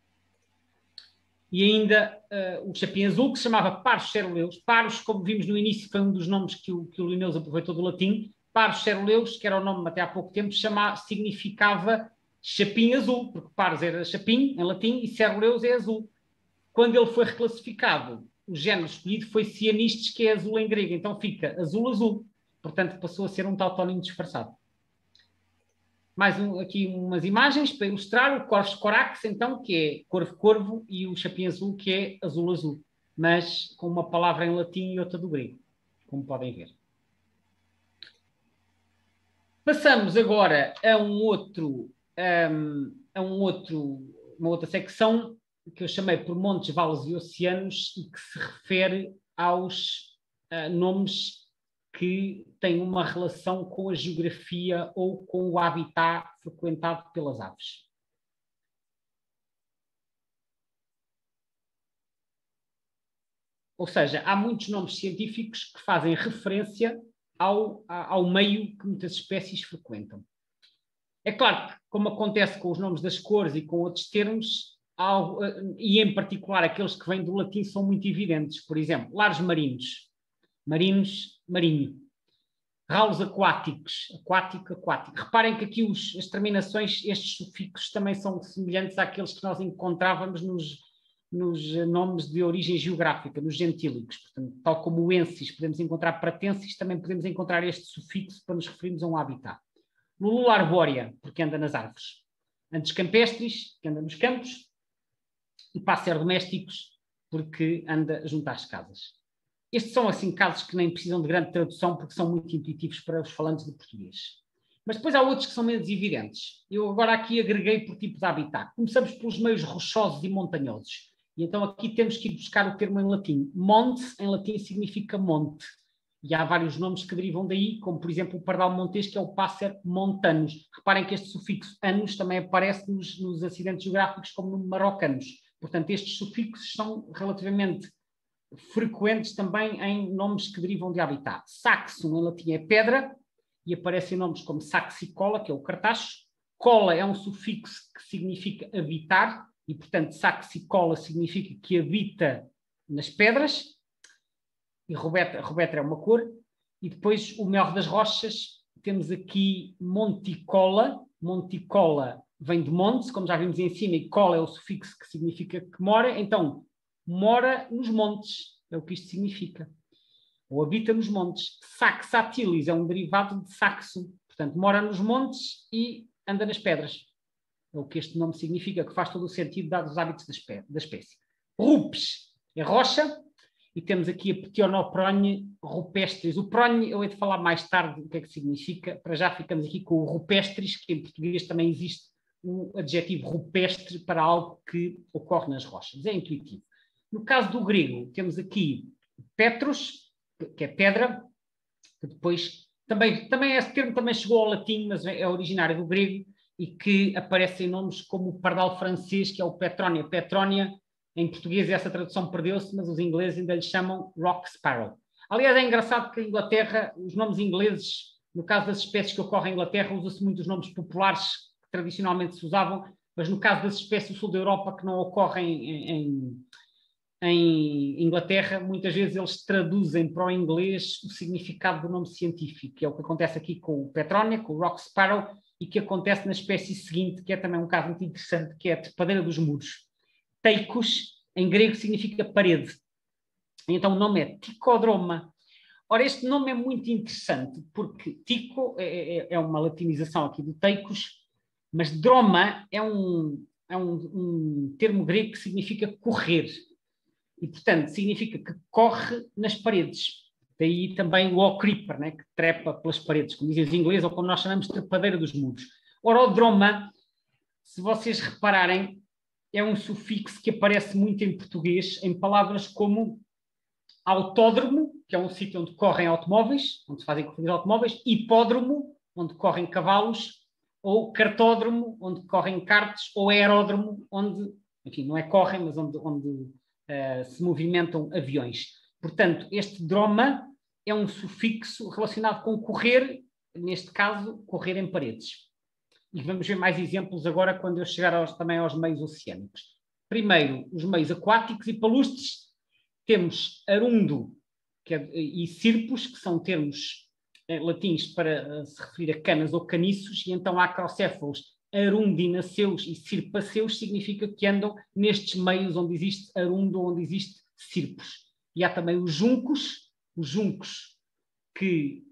E ainda o chapim azul, que se chamava Parus ceruleus. Parus, como vimos no início, foi um dos nomes que o Linneu aproveitou do latim. Parus ceruleus, que era o nome até há pouco tempo, significava chapim azul, porque Parus era chapim em latim e ceruleus é azul. Quando ele foi reclassificado, o género escolhido foi cianistes, que é azul em grego, então fica azul-azul. Portanto, passou a ser um tautónimo disfarçado. Mais aqui umas imagens para ilustrar o Corvus corax, então, que é corvo-corvo, e o chapim azul, que é azul-azul, mas com uma palavra em latim e outra do grego, como podem ver. Passamos agora a uma outra secção que eu chamei por montes, vales e oceanos, e que se refere aos nomes que têm uma relação com a geografia ou com o habitat frequentado pelas aves. Ou seja, há muitos nomes científicos que fazem referência ao meio que muitas espécies frequentam. É claro que, como acontece com os nomes das cores e com outros termos, e em particular aqueles que vêm do latim, são muito evidentes. Por exemplo, lares marinhos. Marinho. Ralos aquáticos. Aquático. Reparem que aqui as terminações, estes sufixos também são semelhantes àqueles que nós encontrávamos nos nomes de origem geográfica, nos gentílicos. Portanto, tal como o ensis podemos encontrar pratensis, também podemos encontrar este sufixo para nos referirmos a um habitat. Lulula arbórea, porque anda nas árvores. Antes campestris, que anda nos campos. E passer domésticos, porque anda junto às casas. Estes são, assim, casos que nem precisam de grande tradução, porque são muito intuitivos para os falantes de português. Mas depois há outros que são menos evidentes. Eu agora aqui agreguei por tipo de habitat. Começamos pelos meios rochosos e montanhosos. E então aqui temos que ir buscar o termo em latim. Monte, em latim, significa monte. E há vários nomes que derivam daí, como, por exemplo, o pardal montês, que é o passer montanos. Reparem que este sufixo anos também aparece nos acidentes geográficos como no marrocanos. Portanto, estes sufixos são relativamente frequentes também em nomes que derivam de habitat. Saxum, em latim, é pedra, e aparecem nomes como saxicola, que é o cartacho. Cola é um sufixo que significa habitar, e, portanto, saxicola significa que habita nas pedras, e rubetra é uma cor. E depois, o melhor das rochas, temos aqui monticola. Monticola vem de monte, como já vimos em cima, e cola é o sufixo que significa que mora. Então, mora nos montes, é o que isto significa. ou habita nos montes. Saxatilis é um derivado de saxo, portanto, mora nos montes e anda nas pedras. É o que este nome significa, que faz todo o sentido dado os hábitos da espécie. Rupes é rocha, e temos aqui a Petionopronhe rupestris. O pronhe eu hei de falar mais tarde o que é que significa. Para já ficamos aqui com o rupestris, que em português também existe o adjetivo rupestre para algo que ocorre nas rochas. É intuitivo. No caso do grego, temos aqui Petros, que é pedra, que depois também esse termo também chegou ao latim, mas é originário do grego, e que aparece em nomes como o pardal francês, que é o Petrónia. Petrónia, em português, essa tradução perdeu-se, mas os ingleses ainda lhe chamam rock sparrow. Aliás, é engraçado que a Inglaterra, os nomes ingleses, no caso das espécies que ocorrem em Inglaterra, usa-se muito os nomes populares que tradicionalmente se usavam, mas no caso das espécies do sul da Europa que não ocorrem em Inglaterra, muitas vezes eles traduzem para o inglês o significado do nome científico, que é o que acontece aqui com o Petronia, com o rock sparrow, e que acontece na espécie seguinte, que é também um caso muito interessante, que é a trepadeira dos muros. Teikos, em grego, significa parede. Então o nome é Ticodroma. Ora, este nome é muito interessante, porque Tico é uma latinização aqui do Teikos, mas droma é um termo grego que significa correr. E, portanto, significa que corre nas paredes. Daí também o all-creeper, né, que trepa pelas paredes, como dizem os ingleses, ou como nós chamamos de trepadeira dos muros. Ora, o droma, se vocês repararem, é um sufixo que aparece muito em português, em palavras como autódromo, que é um sítio onde correm automóveis, onde se fazem corridas de automóveis, hipódromo, onde correm cavalos, ou cartódromo, onde correm karts, ou aeródromo, onde, enfim, não é correm, mas onde se movimentam aviões. Portanto, este droma é um sufixo relacionado com correr, neste caso, correr em paredes. E vamos ver mais exemplos agora quando eu chegar também aos meios oceânicos. Primeiro, os meios aquáticos e palustres. Temos arundo e cirpus, que são termos latins para se referir a canas ou caniços, e então acrocéfalos, arundinaceus e cirpaceus significa que andam nestes meios onde existe arundo ou onde existe cirpus. E há também os juncos que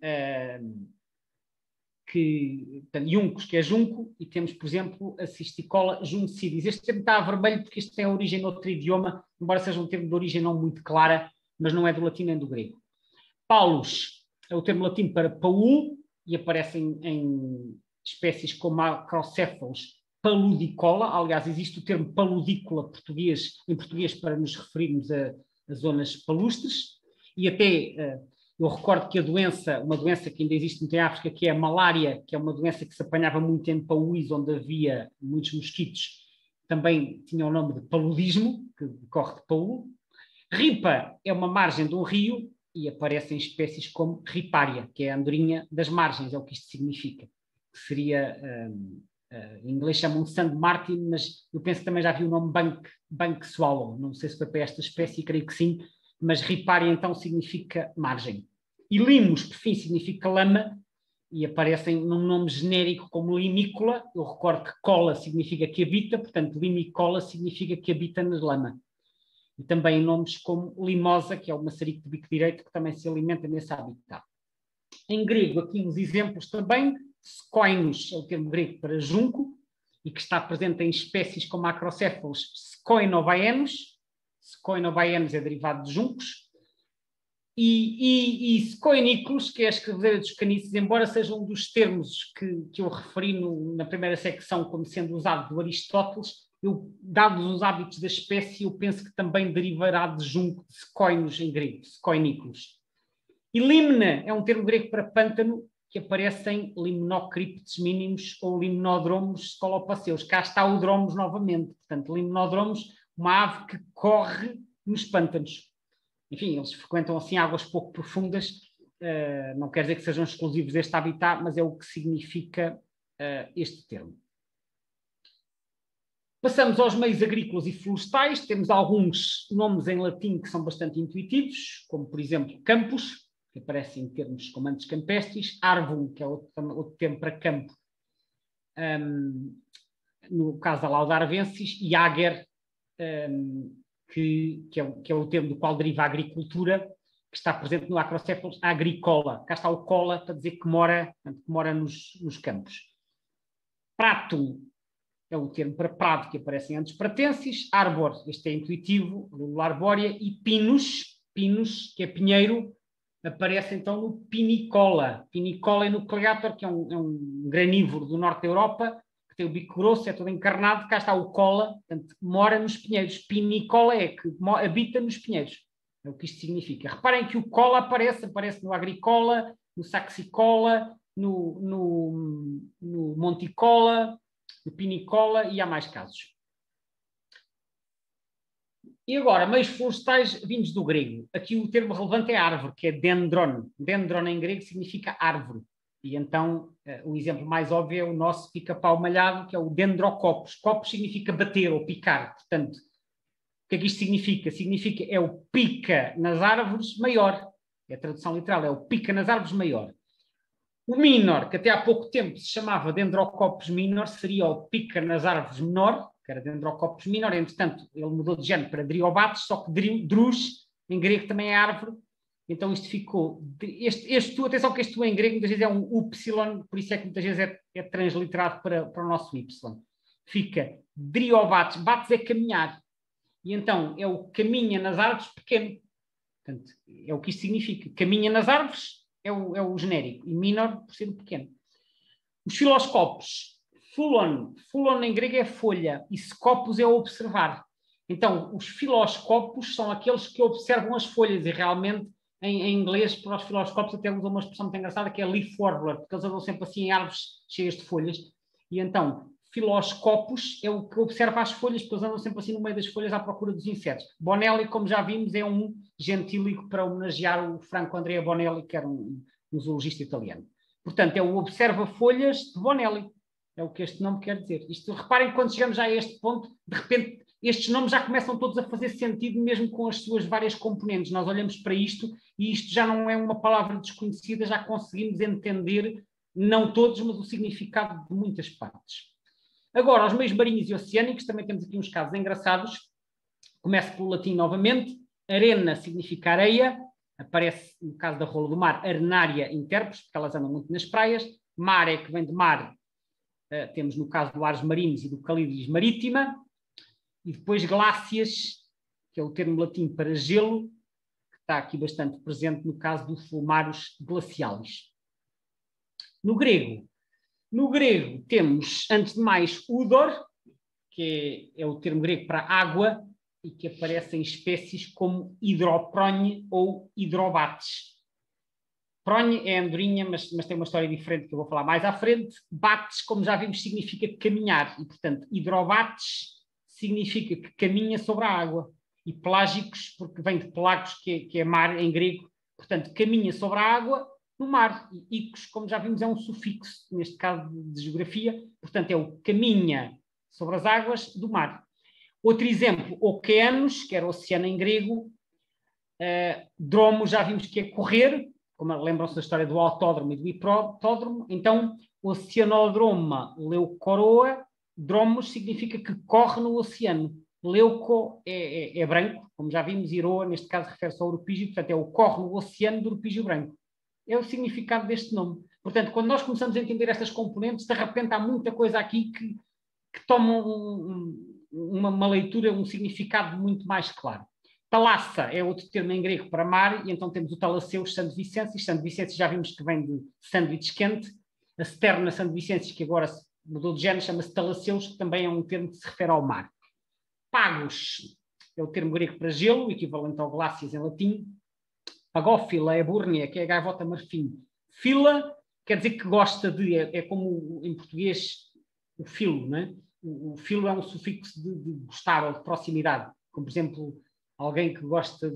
juncos, que é junco, e temos, por exemplo, a cisticola juncidis. Este termo está a vermelho porque isto tem origem noutro idioma, embora seja um termo de origem não muito clara, mas não é do latim nem do grego. Paulus é o termo latino para paul, e aparece em espécies como acrocéfalos paludicola. Aliás, existe o termo paludícola em português para nos referirmos a zonas palustres, e até eu recordo que uma doença que ainda existe muito em África, que é a malária, que é uma doença que se apanhava muito em paúis, onde havia muitos mosquitos, também tinha o nome de paludismo, que decorre de paú. Ripa é uma margem de um rio e aparecem espécies como ripária, que é a andorinha das margens, é o que isto significa. Que seria, em inglês chamam de sand martin, mas eu penso que também já vi o nome bank swallow. Não sei se foi para esta espécie, creio que sim, mas ripária então significa margem. E limos, por fim, significa lama, e aparecem num nome genérico como limícola. Eu recordo que cola significa que habita, portanto, limicola significa que habita na lama. E também nomes como limosa, que é o maçarico de bico direito, que também se alimenta nesse habitat. Em grego, aqui uns exemplos também. Skoinos é o termo grego para junco, e que está presente em espécies como acrocéfalos scoinobaenos. Scoinobaenos é derivado de juncos. E scoinícolos, que é a escrevedeira dos caniços, embora seja um dos termos que eu referi na primeira secção como sendo usado do Aristóteles, dados os hábitos da espécie, eu penso que também derivará de junco, de scoinos em grego, scoinícolos. E limna é um termo grego para pântano, que aparece em limnocriptes mínimos ou limnodromos scolopaceus. Cá está o dromos novamente. Portanto, limnodromos, uma ave que corre nos pântanos. Enfim, eles frequentam assim águas pouco profundas, não quer dizer que sejam exclusivos deste habitat, mas é o que significa este termo. Passamos aos meios agrícolas e florestais. Temos alguns nomes em latim que são bastante intuitivos, como, por exemplo, campus, que aparece em termos como antes campestres, arvum, que é outro termo para campo, no caso da laudarvensis, e ager, que é o termo do qual deriva a agricultura, que está presente no Acrocephalus agricola. Cá está o cola para dizer que mora nos campos. Pratum é o termo para prado que aparece antes pratensis. Arbor, este é intuitivo, lula arbórea. E pinus, que é pinheiro, aparece então no pinicola. Pinicola nucleator, que é um granívoro do norte da Europa, que tem o bico grosso, é todo encarnado. Cá está o cola, portanto, mora nos pinheiros. Pinicola é que habita nos pinheiros. É o que isto significa. Reparem que o cola aparece no agricola, no saxicola, no monticola, no pinicola, e há mais casos. E agora, meios florestais vindos do grego. Aqui o termo relevante é árvore, que é dendron. Dendron em grego significa árvore. E então o exemplo mais óbvio é o nosso pica-pau malhado, que é o dendrocopos. Copos significa bater ou picar. Portanto, o que é que isto significa? Significa é o pica nas árvores maior. É a tradução literal, é o pica nas árvores maior. O minor, que até há pouco tempo se chamava Dendrocopos minor, seria o pica nas árvores menor, que era Dendrocopos minor. Entretanto, ele mudou de género para Driobates, só que drus, em grego, também é árvore. Então isto ficou... atenção que este tu em grego muitas vezes é um upsilon, por isso é que muitas vezes é transliterado para o nosso y. Fica Driobates. Bates é caminhar. E então é o caminha nas árvores pequeno. Portanto, é o que isto significa. Caminha nas árvores é o genérico. E minor por ser o pequeno. Os filoscopos. Fulon em grego é folha. E scopus é observar. Então, os filoscopos são aqueles que observam as folhas. E realmente, em inglês, para os filoscopos até usam uma expressão muito engraçada que é leaf warbler. Porque eles andam sempre assim em árvores cheias de folhas. E então... Filoscopos é o que observa as folhas, porque eles andam sempre assim no meio das folhas à procura dos insetos. Bonelli, como já vimos, é um gentílico para homenagear o Franco Andrea Bonelli, que era um zoologista italiano. Portanto, é o observa-folhas de Bonelli. É o que este nome quer dizer. Isto, reparem que quando chegamos já a este ponto, de repente, estes nomes já começam todos a fazer sentido, mesmo com as suas várias componentes. Nós olhamos para isto e isto já não é uma palavra desconhecida, já conseguimos entender, não todos, mas o significado de muitas partes. Agora, os meios marinhos e oceânicos, também temos aqui uns casos engraçados. Começo pelo latim novamente. Arena significa areia. Aparece, no caso da rola do mar, arenária interpes, porque elas andam muito nas praias. Mar é que vem de mar. Temos no caso do ares marinhos e do calidris marítima. E depois glácias, que é o termo latim para gelo, que está aqui bastante presente no caso do fulmarus glacialis. No grego temos, antes de mais, udor, que é o termo grego para água, e que aparece em espécies como hidropronhe ou hidrobates. Pronhe é andorinha, mas tem uma história diferente que eu vou falar mais à frente. Bates, como já vimos, significa caminhar, e, portanto, hidrobates significa que caminha sobre a água. E pelágicos, porque vem de pelagos, que é mar em grego, portanto, caminha sobre a água no mar. E icos, como já vimos, é um sufixo, neste caso de geografia, portanto, é o caminha sobre as águas do mar. Outro exemplo, oceanos, que era oceano em grego. Dromo, já vimos que é correr, como lembram-se da história do autódromo e do hipotódromo. Então, oceanodroma leucoroa, dromos significa que corre no oceano. Leuco é branco, como já vimos, iroa, neste caso refere-se ao urupígio, portanto, é o corre no oceano do urupígio branco. É o significado deste nome. Portanto, quando nós começamos a entender estas componentes, de repente há muita coisa aqui que toma uma leitura, um significado muito mais claro. Talassa é outro termo em grego para mar, e então temos o Talaceus sandivicensis. Sandivicensis já vimos que vem de sandwich quente. A Sterna sandivicensis, que agora mudou de género, chama-se Talaceus, que também é um termo que se refere ao mar. Pagos é o termo grego para gelo, equivalente ao glácias em latim. Pagófila é a búrnia, que é a gaivota marfim. Fila quer dizer que gosta de, é como em português o filo, não é? O filo é um sufixo de gostar ou de proximidade, como por exemplo alguém que gosta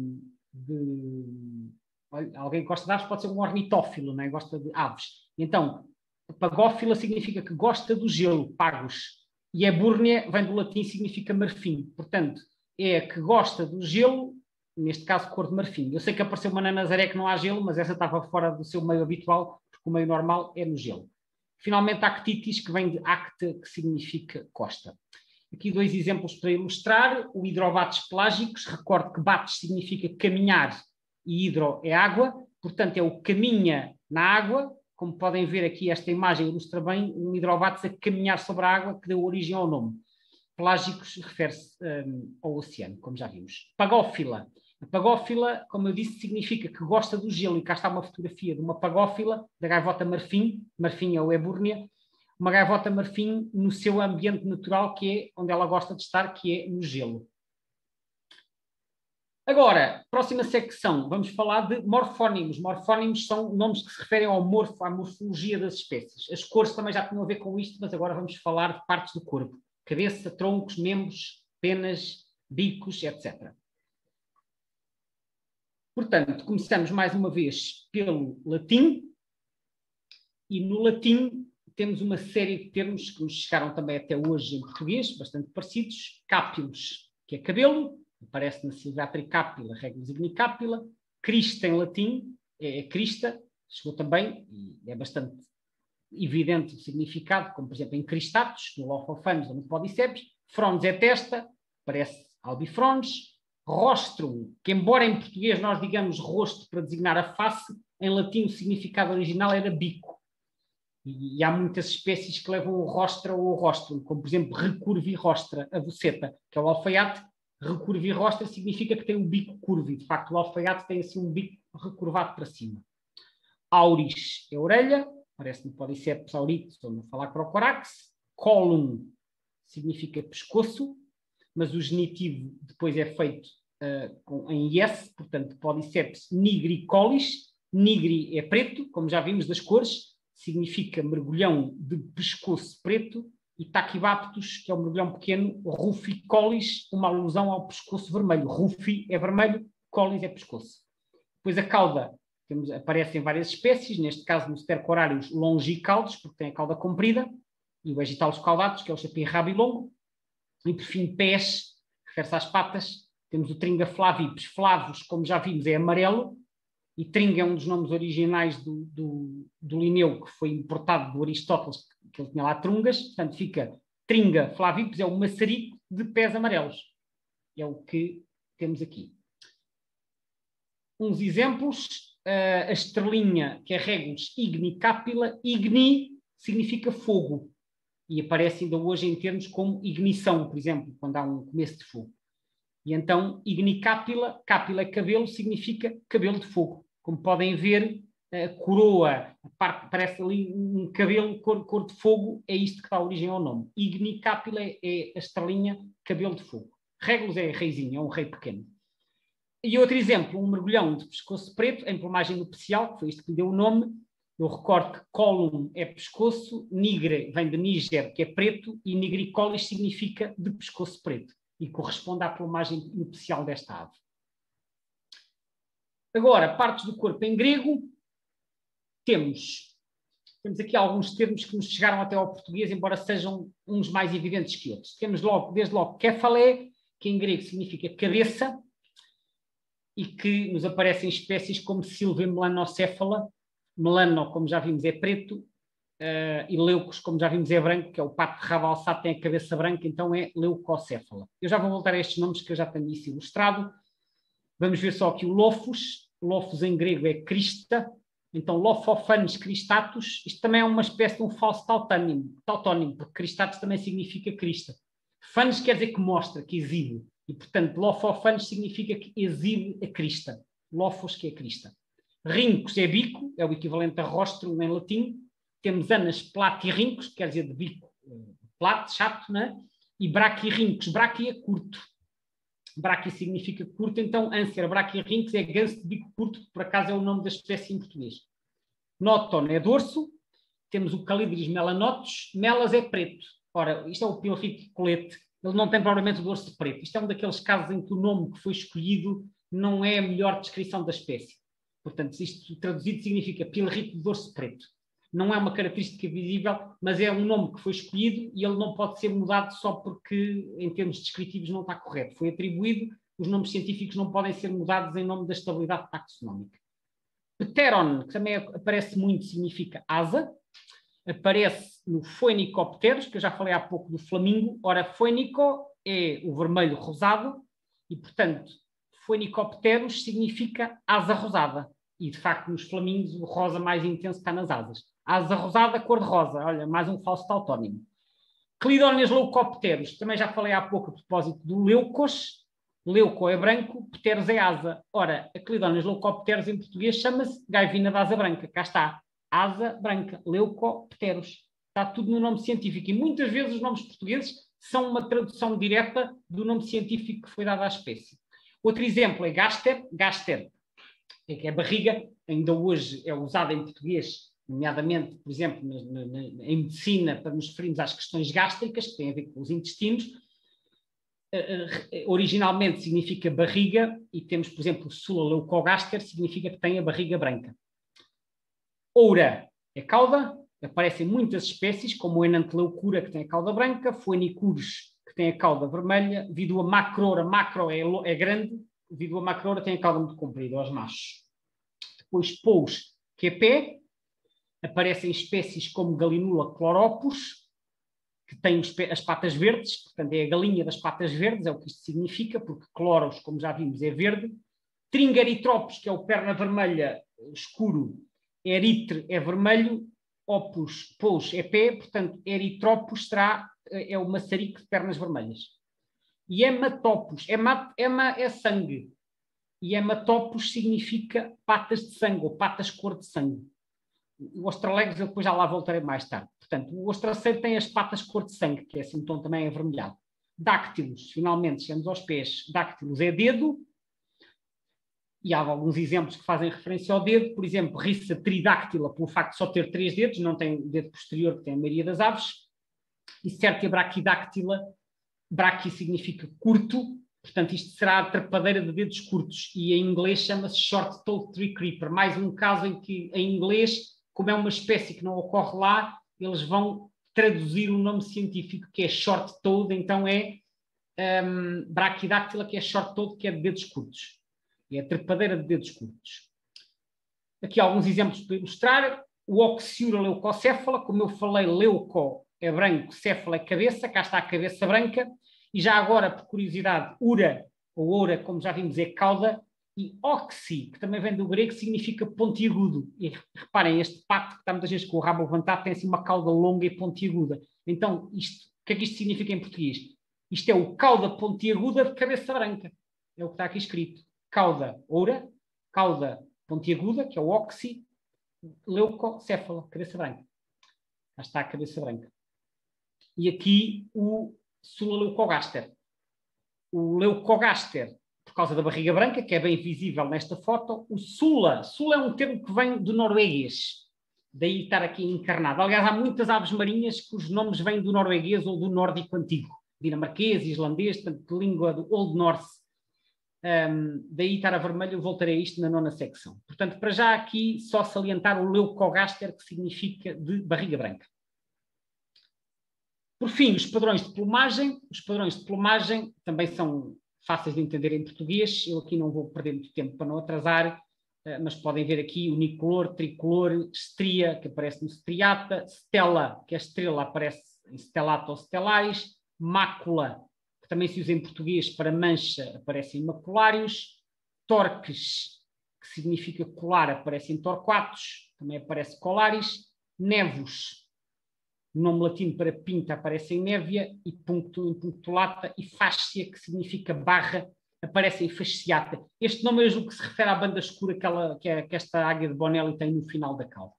alguém que gosta de aves pode ser um ornitófilo, não é? Gosta de aves. Então, pagófila significa que gosta do gelo, pagos. E a búrnia vem do latim, significa marfim. Portanto, é a que gosta do gelo, neste caso cor de marfim. Eu sei que apareceu uma na Nazaré que não há gelo, mas essa estava fora do seu meio habitual, porque o meio normal é no gelo. Finalmente, actitis, que vem de acta, que significa costa. Aqui 2 exemplos para ilustrar. O hidrobates pelágicos. Recordo que bates significa caminhar e hidro é água, portanto é o caminha na água. Como podem ver aqui, esta imagem ilustra bem um hidrovates a caminhar sobre a água, que deu origem ao nome. Pelágicos refere-se ao oceano, como já vimos. Pagófila. A pagófila, como eu disse, significa que gosta do gelo, e cá está uma fotografia de uma pagófila, da gaivota marfim, marfim é o ebúrnea, uma gaivota marfim no seu ambiente natural, que é onde ela gosta de estar, que é no gelo. Agora, próxima secção, vamos falar de morfónimos. Morfónimos são nomes que se referem ao morfo, à morfologia das espécies. As cores também já tinham a ver com isto, mas agora vamos falar de partes do corpo. Cabeça, troncos, membros, penas, bicos, etc. Portanto, começamos mais uma vez pelo latim. E no latim temos uma série de termos que nos chegaram também até hoje em português, bastante parecidos. Cápilos, que é cabelo. Aparece na Silvatra Cápila, Regulus ignicapila. Crista em latim é crista, chegou também, e é bastante evidente o significado, como por exemplo em cristatus, no Lophofanes ou no Podiceps. Frons é testa, parece albifrons. Rostrum, que embora em português nós digamos rosto para designar a face, em latim o significado original era bico. E há muitas espécies que levam o rostra ou o rostrum, como por exemplo recurvirostra, a voceta, que é o alfaiate. Recurvirostra significa que tem um bico curvo, e de facto o alfaiate tem assim um bico recurvado para cima. Auris é orelha, parece no Podiceps auritus ou no Phalacrocorax. Colum significa pescoço, mas o genitivo depois é feito em yes, portanto Podiceps nigricollis. Nigri é preto, como já vimos das cores, significa mergulhão de pescoço preto. E Tachybaptus, que é um mergulhão pequeno. Ruficollis, uma alusão ao pescoço vermelho. Rufi é vermelho, collis é pescoço. Depois a cauda, aparecem várias espécies, neste caso no stercorários longicaudos, porque tem a cauda comprida, e o vegetalus caudatus, que é o chapim rabilongo. E por fim, pés, refere-se às patas. Temos o Tringa flavipes. Flavos, como já vimos, é amarelo, e Tringa é um dos nomes originais do Linneu, que foi importado do Aristóteles, que ele tinha lá trungas. Portanto, fica Tringa flavipes, é o maçarico de pés amarelos. É o que temos aqui. Uns exemplos. A estrelinha, que é Regulus ignicapila. Igni significa fogo, e aparece ainda hoje em termos como ignição, por exemplo, quando há um começo de fogo. E então, ignicapila, capila é cabelo, significa cabelo de fogo. Como podem ver, a coroa, a parte, parece ali um cabelo cor de fogo, é isto que dá origem ao nome. Ignicapila é a estrelinha, cabelo de fogo. Regulus é reizinho, é um rei pequeno. E outro exemplo, um mergulhão de pescoço preto, em plumagem nupcial, que foi isto que lhe deu o nome. Eu recordo que colum é pescoço, nigre vem de Níger, que é preto, e nigricollis significa de pescoço preto, e corresponde à plumagem nupcial desta ave. Agora, partes do corpo em grego. Temos aqui alguns termos que nos chegaram até ao português, embora sejam uns mais evidentes que outros. Temos desde logo kephalé, que em grego significa cabeça, e que nos aparecem espécies como Silva melanocéfala. Melano, como já vimos, é preto, e leucos, como já vimos, é branco, que é o pato de rabo alçado, tem a cabeça branca, então é leucocéfala. Eu já vou voltar a estes nomes que eu já tenho isso ilustrado. Vamos ver só aqui o Lophus. Lophus em grego é crista, então Lophofanes cristatus. Isto também é uma espécie de um falso tautónimo, porque cristatus também significa crista. Fanes quer dizer que mostra, que exibe, e portanto Lophofanes significa que exibe a crista. Lophos, que é crista. Rincos é bico, é o equivalente a rostrum em latim. Temos anas platirrincos, que quer dizer de bico plato, chato, né? E braquirrincos, braqui é curto. Braqui significa curto, então Anser braquirrincos é ganso de bico curto, que por acaso é o nome da espécie em português. Noton é dorso. Temos o Calidris melanotus, melas é preto. Ora, isto é o pilrico colete, ele não tem propriamente o dorso preto. Isto é um daqueles casos em que o nome que foi escolhido não é a melhor descrição da espécie. Portanto, isto traduzido significa pilrico de dorso preto. Não é uma característica visível, mas é um nome que foi escolhido e ele não pode ser mudado só porque, em termos descritivos, não está correto. Foi atribuído, os nomes científicos não podem ser mudados em nome da estabilidade taxonómica. Pteron, que também aparece muito, significa asa. Aparece no Phoenicopterus, que eu já falei há pouco do flamingo. Ora, Phoenico é o vermelho rosado e, portanto, Phoenicopterus significa asa rosada. E, de facto, nos flamingos, o rosa mais intenso está nas asas. Asa rosada, cor-de-rosa. Olha, mais um falso tautónimo. Clidóneas leucopterus. Também já falei há pouco a propósito do leucos. Leuco é branco, pterus é asa. Ora, a Clidóneas leucopterus em português chama-se gaivina da asa branca. Cá está. Asa branca. Leucopterus. Está tudo no nome científico. E muitas vezes os nomes portugueses são uma tradução direta do nome científico que foi dado à espécie. Outro exemplo é gaster. Gaster que é barriga, ainda hoje é usada em português, nomeadamente, por exemplo, em medicina, para nos referirmos às questões gástricas, que têm a ver com os intestinos. Originalmente significa barriga, e temos, por exemplo, o Sula leucogaster, significa que tem a barriga branca. Oura é cauda, aparecem muitas espécies, como o Enanteleucura, que tem a cauda branca, Phoenicurus, que tem a cauda vermelha, Vidua macroura, macro é grande, Vidua macroura tem a cauda muito comprida, aos machos. Depois pous, que é pé, aparecem espécies como Galinula chloropus, que tem as patas verdes, portanto é a galinha das patas verdes, é o que isto significa, porque chloros, como já vimos, é verde. Tringaritropus, que é o perna vermelha escuro, eritre é vermelho, opus, pous é pé, portanto eritropus é o maçarico de pernas vermelhas. E hematopus, hema é sangue, e hematopus significa patas de sangue, ou patas cor de sangue. O Australegos eu depois já lá voltarei mais tarde. Portanto, o ostraceiro tem as patas cor de sangue, que é assim um tom também avermelhado. Dáctilos, finalmente chegamos aos pés. Dáctilos é dedo, e há alguns exemplos que fazem referência ao dedo. Por exemplo, Rissa tridáctila, pelo facto de só ter 3 dedos, não tem o dedo posterior, que tem a maioria das aves. E Certia braquidáctila, braqui significa curto, portanto isto será a trepadeira de dedos curtos, e em inglês chama-se short-toed tree creeper. Mais um caso em que, em inglês, como é uma espécie que não ocorre lá, eles vão traduzir o nome científico, que é short-toed, então é braquidáctila, que é short-toed, que é de dedos curtos. É a trepadeira de dedos curtos. Aqui há alguns exemplos para ilustrar. O Oxyura leucocéfala, como eu falei, leuco é branco, céfala é cabeça, cá está a cabeça branca. E já agora, por curiosidade, ura, ou oura, como já vimos, é cauda, e oxi, que também vem do grego, significa pontiagudo. E reparem, este pato que está muitas vezes com o rabo levantado tem assim uma cauda longa e pontiaguda. Então, o que é que isto significa em português? Isto é o cauda pontiaguda de cabeça branca. É o que está aqui escrito. Cauda oura, cauda pontiaguda, que é o oxi, leucocéfala, cabeça branca. Cá está a cabeça branca. E aqui o Sula leucogaster. O leucogaster, por causa da barriga branca, que é bem visível nesta foto. O Sula é um termo que vem do norueguês, daí estar aqui encarnado. Aliás, há muitas aves marinhas cujos nomes vêm do norueguês ou do nórdico antigo, dinamarquês, islandês, tanto de língua do Old Norse. Daí estar a vermelho, eu voltarei a isto na 9ª secção. Portanto, para já aqui, só salientar o leucogaster, que significa de barriga branca. Por fim, os padrões de plumagem. Os padrões de plumagem também são fáceis de entender em português. Eu aqui não vou perder muito tempo para não atrasar, mas podem ver aqui unicolor, tricolor, estria, que aparece no striata, stella, que é estrela, aparece em stellata ou stellaris, mácula, que também se usa em português para mancha, aparece em maculários, torques, que significa colar, aparece em torquatus, também aparece colaris, nevus, o nome latino para pinta aparece em névia, e punctum em punctulata, e fascia, que significa barra, aparece em fasciata. Este nome é o que se refere à banda escura que esta águia de Bonelli tem no final da cauda.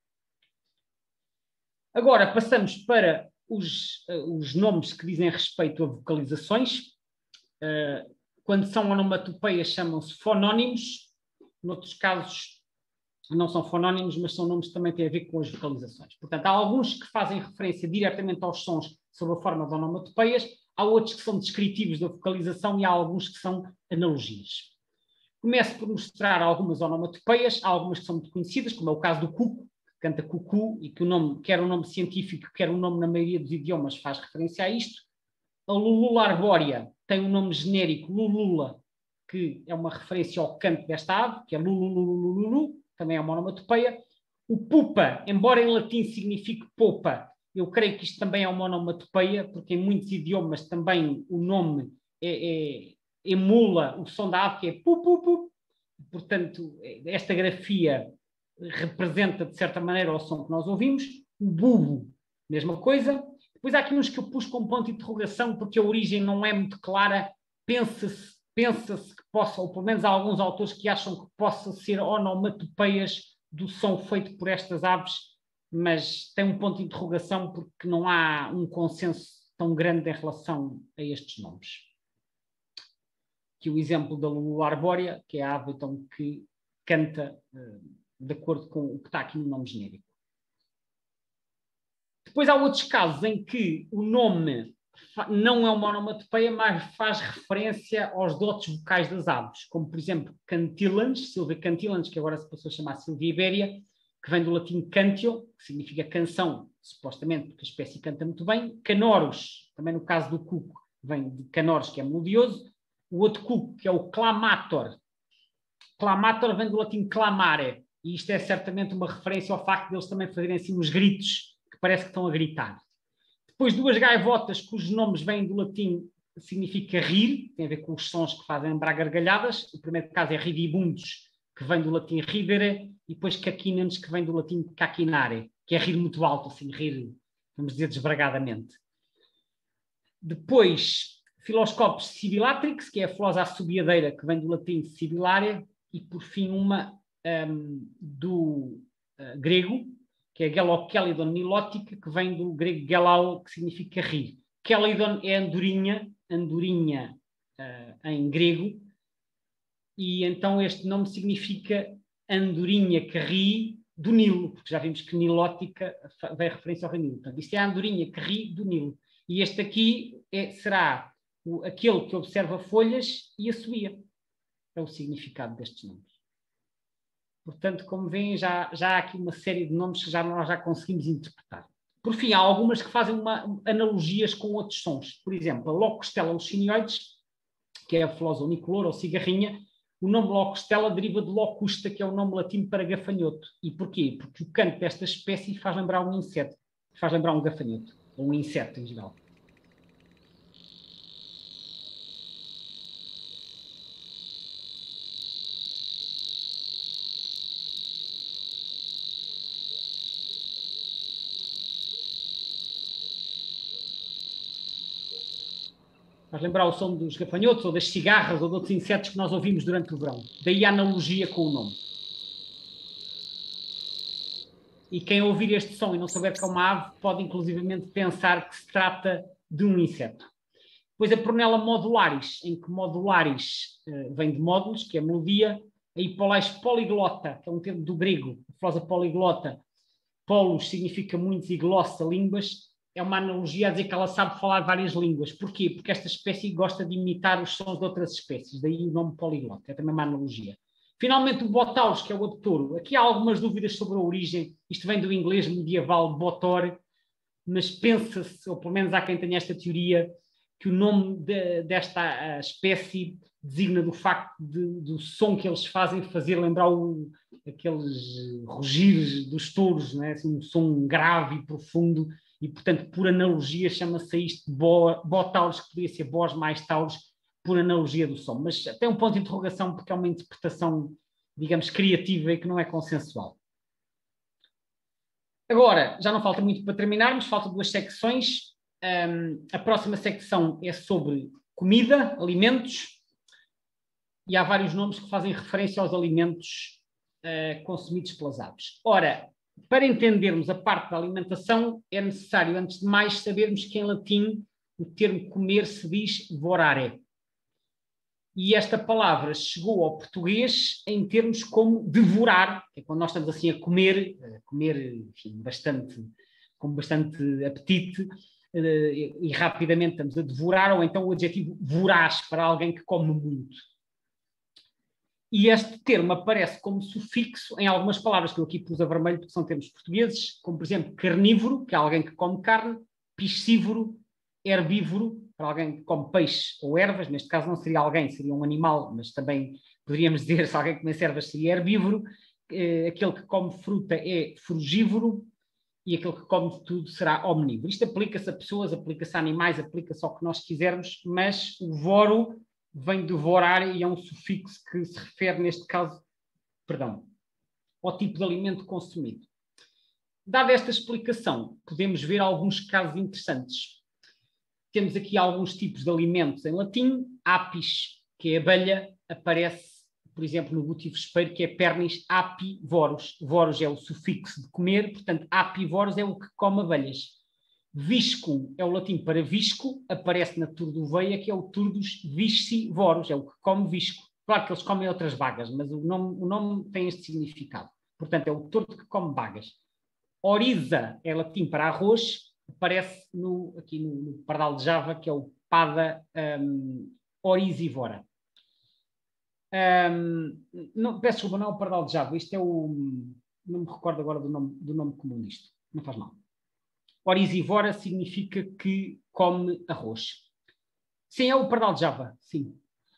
Agora passamos para os nomes que dizem respeito a vocalizações. Quando são onomatopeias chamam-se fonónimos, noutros casos não são fonónimos, mas são nomes que também têm a ver com as vocalizações. Portanto, há alguns que fazem referência diretamente aos sons sob a forma de onomatopeias, há outros que são descritivos da vocalização e há alguns que são analogias. Começo por mostrar algumas onomatopeias, há algumas que são muito conhecidas, como é o caso do cuco, que canta cucu, e que o nome, quer o nome científico, quer o nome na maioria dos idiomas, faz referência a isto. A lulula arbórea tem um nome genérico, lulula, que é uma referência ao canto desta ave, que é lulululululu, também é uma onomatopeia. O pupa, embora em latim signifique popa, eu creio que isto também é uma onomatopeia, porque em muitos idiomas também o nome emula o som da ave, que é pu, pu, pu. Portanto, esta grafia representa, de certa maneira, o som que nós ouvimos. O bubo, mesma coisa. Depois há aqui uns que eu pus com ponto de interrogação, porque a origem não é muito clara. Pensa-se que possa, ou pelo menos há alguns autores que acham que possa ser onomatopeias do som feito por estas aves, mas tem um ponto de interrogação porque não há um consenso tão grande em relação a estes nomes. Aqui o exemplo da lulu arbórea, que é a ave então, que canta de acordo com o que está aqui no nome genérico. Depois há outros casos em que o nome não é uma onomatopeia, mas faz referência aos dotes vocais das aves, como por exemplo cantilans, Silvia cantilans, que agora se passou a chamar Silvia ibéria, que vem do latim cantio, que significa canção, supostamente porque a espécie canta muito bem. Canorus, também no caso do cuco, vem de canorus, que é melodioso. O outro cuco, que é o clamator. Clamator vem do latim clamare, e isto é certamente uma referência ao facto de eles também fazerem assim uns gritos, que parece que estão a gritar. Depois duas gaivotas, cujos nomes vêm do latim, significa rir, tem a ver com os sons que fazem lembrar gargalhadas. O primeiro caso é ridibundus, que vem do latim ridere, e depois caquinans, que vem do latim caquinare, que é rir muito alto, assim, rir, vamos dizer, desbragadamente. Depois, Philoscopes sibilatrix, que é a flosa assobiadeira, que vem do latim sibilare, e por fim uma do grego, que é a Gelochelidon nilótica, que vem do grego gelau, que significa rir. Chelidon é andorinha em grego, e então este nome significa andorinha que ri do Nilo, porque já vimos que nilótica vem referência ao rio Nilo. Portanto, isto é a andorinha que ri do Nilo. E este aqui será aquele que observa folhas e assobia. É o significado destes nomes. Portanto, como veem, já há aqui uma série de nomes que nós já conseguimos interpretar. Por fim, há algumas que fazem analogias com outros sons. Por exemplo, a Locustella lucinioides, que é a flosa unicolor ou cigarrinha. O nome Locustella deriva de locusta, que é o nome latino para gafanhoto. E porquê? Porque o canto desta espécie faz lembrar um inseto, faz lembrar um gafanhoto, ou um inseto em geral. Faz lembrar o som dos gafanhotos, ou das cigarras, ou de outros insetos que nós ouvimos durante o verão. Daí a analogia com o nome. E quem ouvir este som e não souber que é uma ave, pode inclusivamente pensar que se trata de um inseto. Depois a Prunella modularis, em que modularis vem de módulos, que é melodia. A Hippolais poliglota, que é um termo do grego, a flosa poliglota. Polos significa muitos e glossa, línguas. É uma analogia a dizer que ela sabe falar várias línguas. Porquê? Porque esta espécie gosta de imitar os sons de outras espécies, daí o nome poliglota, é também uma analogia. Finalmente o Botaurus, que é o outro touro. Aqui há algumas dúvidas sobre a origem, isto vem do inglês medieval botor, mas pensa-se, ou pelo menos há quem tenha esta teoria, que o nome desta espécie designa do facto do som que eles fazem fazer lembrar aqueles rugires dos touros, não é? Assim, um som grave e profundo, e, portanto, por analogia, chama-se isto de Botaurus, que podia ser Bos mais Taurus, por analogia do som. Mas tem um ponto de interrogação, porque é uma interpretação, digamos, criativa e que não é consensual. Agora, já não falta muito para terminarmos, faltam duas secções. A próxima secção é sobre comida, alimentos, e há vários nomes que fazem referência aos alimentos consumidos pelas aves. Ora, para entendermos a parte da alimentação, é necessário, antes de mais, sabermos que em latim o termo comer se diz vorare. E esta palavra chegou ao português em termos como devorar, que é quando nós estamos assim a comer enfim, com bastante apetite, e rapidamente estamos a devorar, ou então o adjetivo voraz para alguém que come muito. E este termo aparece como sufixo em algumas palavras que eu aqui pus a vermelho porque são termos portugueses, como por exemplo carnívoro, que é alguém que come carne, piscívoro, herbívoro, para alguém que come peixe ou ervas, neste caso não seria alguém, seria um animal, mas também poderíamos dizer se alguém comesse ervas seria herbívoro, aquele que come fruta é frugívoro e aquele que come de tudo será omnívoro. Isto aplica-se a pessoas, aplica-se a animais, aplica-se ao que nós quisermos, mas o voro vem de vorar e é um sufixo que se refere, neste caso, perdão, ao tipo de alimento consumido. Dada esta explicação, podemos ver alguns casos interessantes. Temos aqui alguns tipos de alimentos em latim. Apis, que é abelha, aparece, por exemplo, no butivoespeiro, que é pernis apivoros. Voros é o sufixo de comer, portanto, apivoros é o que come abelhas. Viscum é o latim para visco, aparece na turdoveia, que é o turdus viscivoros, é o que come visco. Claro que eles comem outras bagas, mas o nome tem este significado. Portanto, é o tordo que come bagas. Oriza é latim para arroz, aparece aqui no pardal de Java, que é o Pada orizivora. Peço desculpa, não é o pardal de Java, isto é não me recordo agora do nome comum disto, não faz mal. Orizivora significa que come arroz. Sim, é o pardal de Java, sim.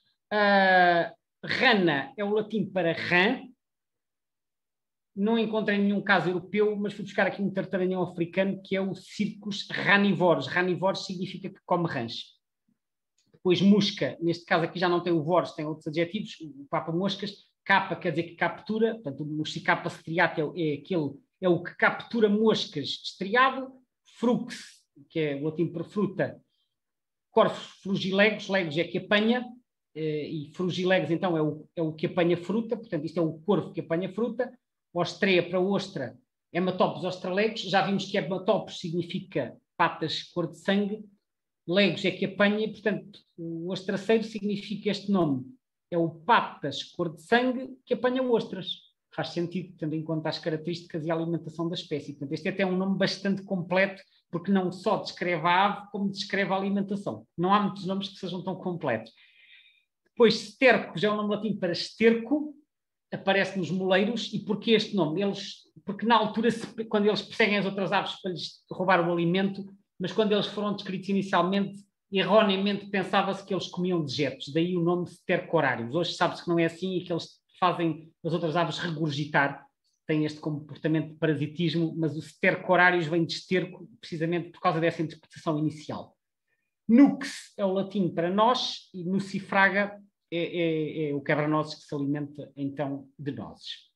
Rana é o latim para rã. Não encontrei nenhum caso europeu, mas fui buscar aqui um tartaranhão africano, que é o Circus ranivoros. Ranivoros significa que come rãs. Depois mosca, neste caso aqui já não tem o voros, tem outros adjetivos, o papa moscas. Capa quer dizer que captura, portanto o muscicapa striate é o que captura moscas estriado. Frux, que é o latim para fruta. Corvos frugilegos, legos é que apanha, e frugilegos então é o que apanha fruta, portanto isto é o corvo que apanha fruta. Ostreia para ostra, hematopos australegos. Já vimos que hematopos significa patas cor de sangue. Legos é que apanha, portanto, o ostraceiro significa este nome. É o patas cor de sangue que apanha ostras. Faz sentido, tendo em conta as características e a alimentação da espécie. Portanto, este é até um nome bastante completo, porque não só descreve a ave, como descreve a alimentação. Não há muitos nomes que sejam tão completos. Depois, sterco já é um nome latim para esterco, aparece nos moleiros. E porquê este nome? Porque na altura, quando eles perseguem as outras aves para lhes roubar o alimento, mas quando eles foram descritos inicialmente, erroneamente pensava-se que eles comiam dejetos, daí o nome stercorários. Hoje sabe-se que não é assim e que eles fazem as outras aves regurgitar, têm este comportamento de parasitismo, mas o stercorários vem de esterco precisamente por causa dessa interpretação inicial. Nux é o latim para nós e nucifraga é o quebra-nozes que se alimenta então de nozes.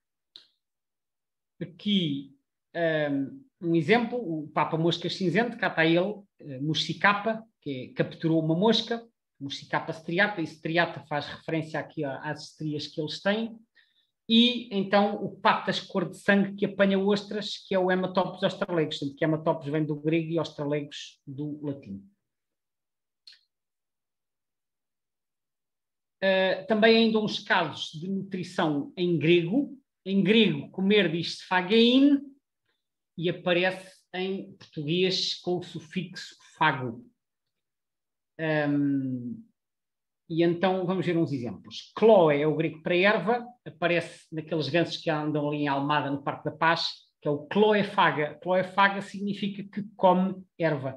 Aqui um exemplo, o Papa Moscas Cinzento, cá está ele, Muscicapa, que capturou uma mosca, Muscicapa striata, e striata faz referência aqui às estrias que eles têm, e então o patas cor de sangue que apanha ostras, que é o hematopos australegos, sendo que hematopos vem do grego e australegos do latim. Também ainda uns casos de nutrição em grego. Em grego, comer diz-se fagein e aparece em português com o sufixo fago. E então vamos ver uns exemplos. Chloe é o grego para erva, aparece naqueles gansos que andam ali em Almada, no Parque da Paz, que é o cloefaga. Cloefaga significa que come erva.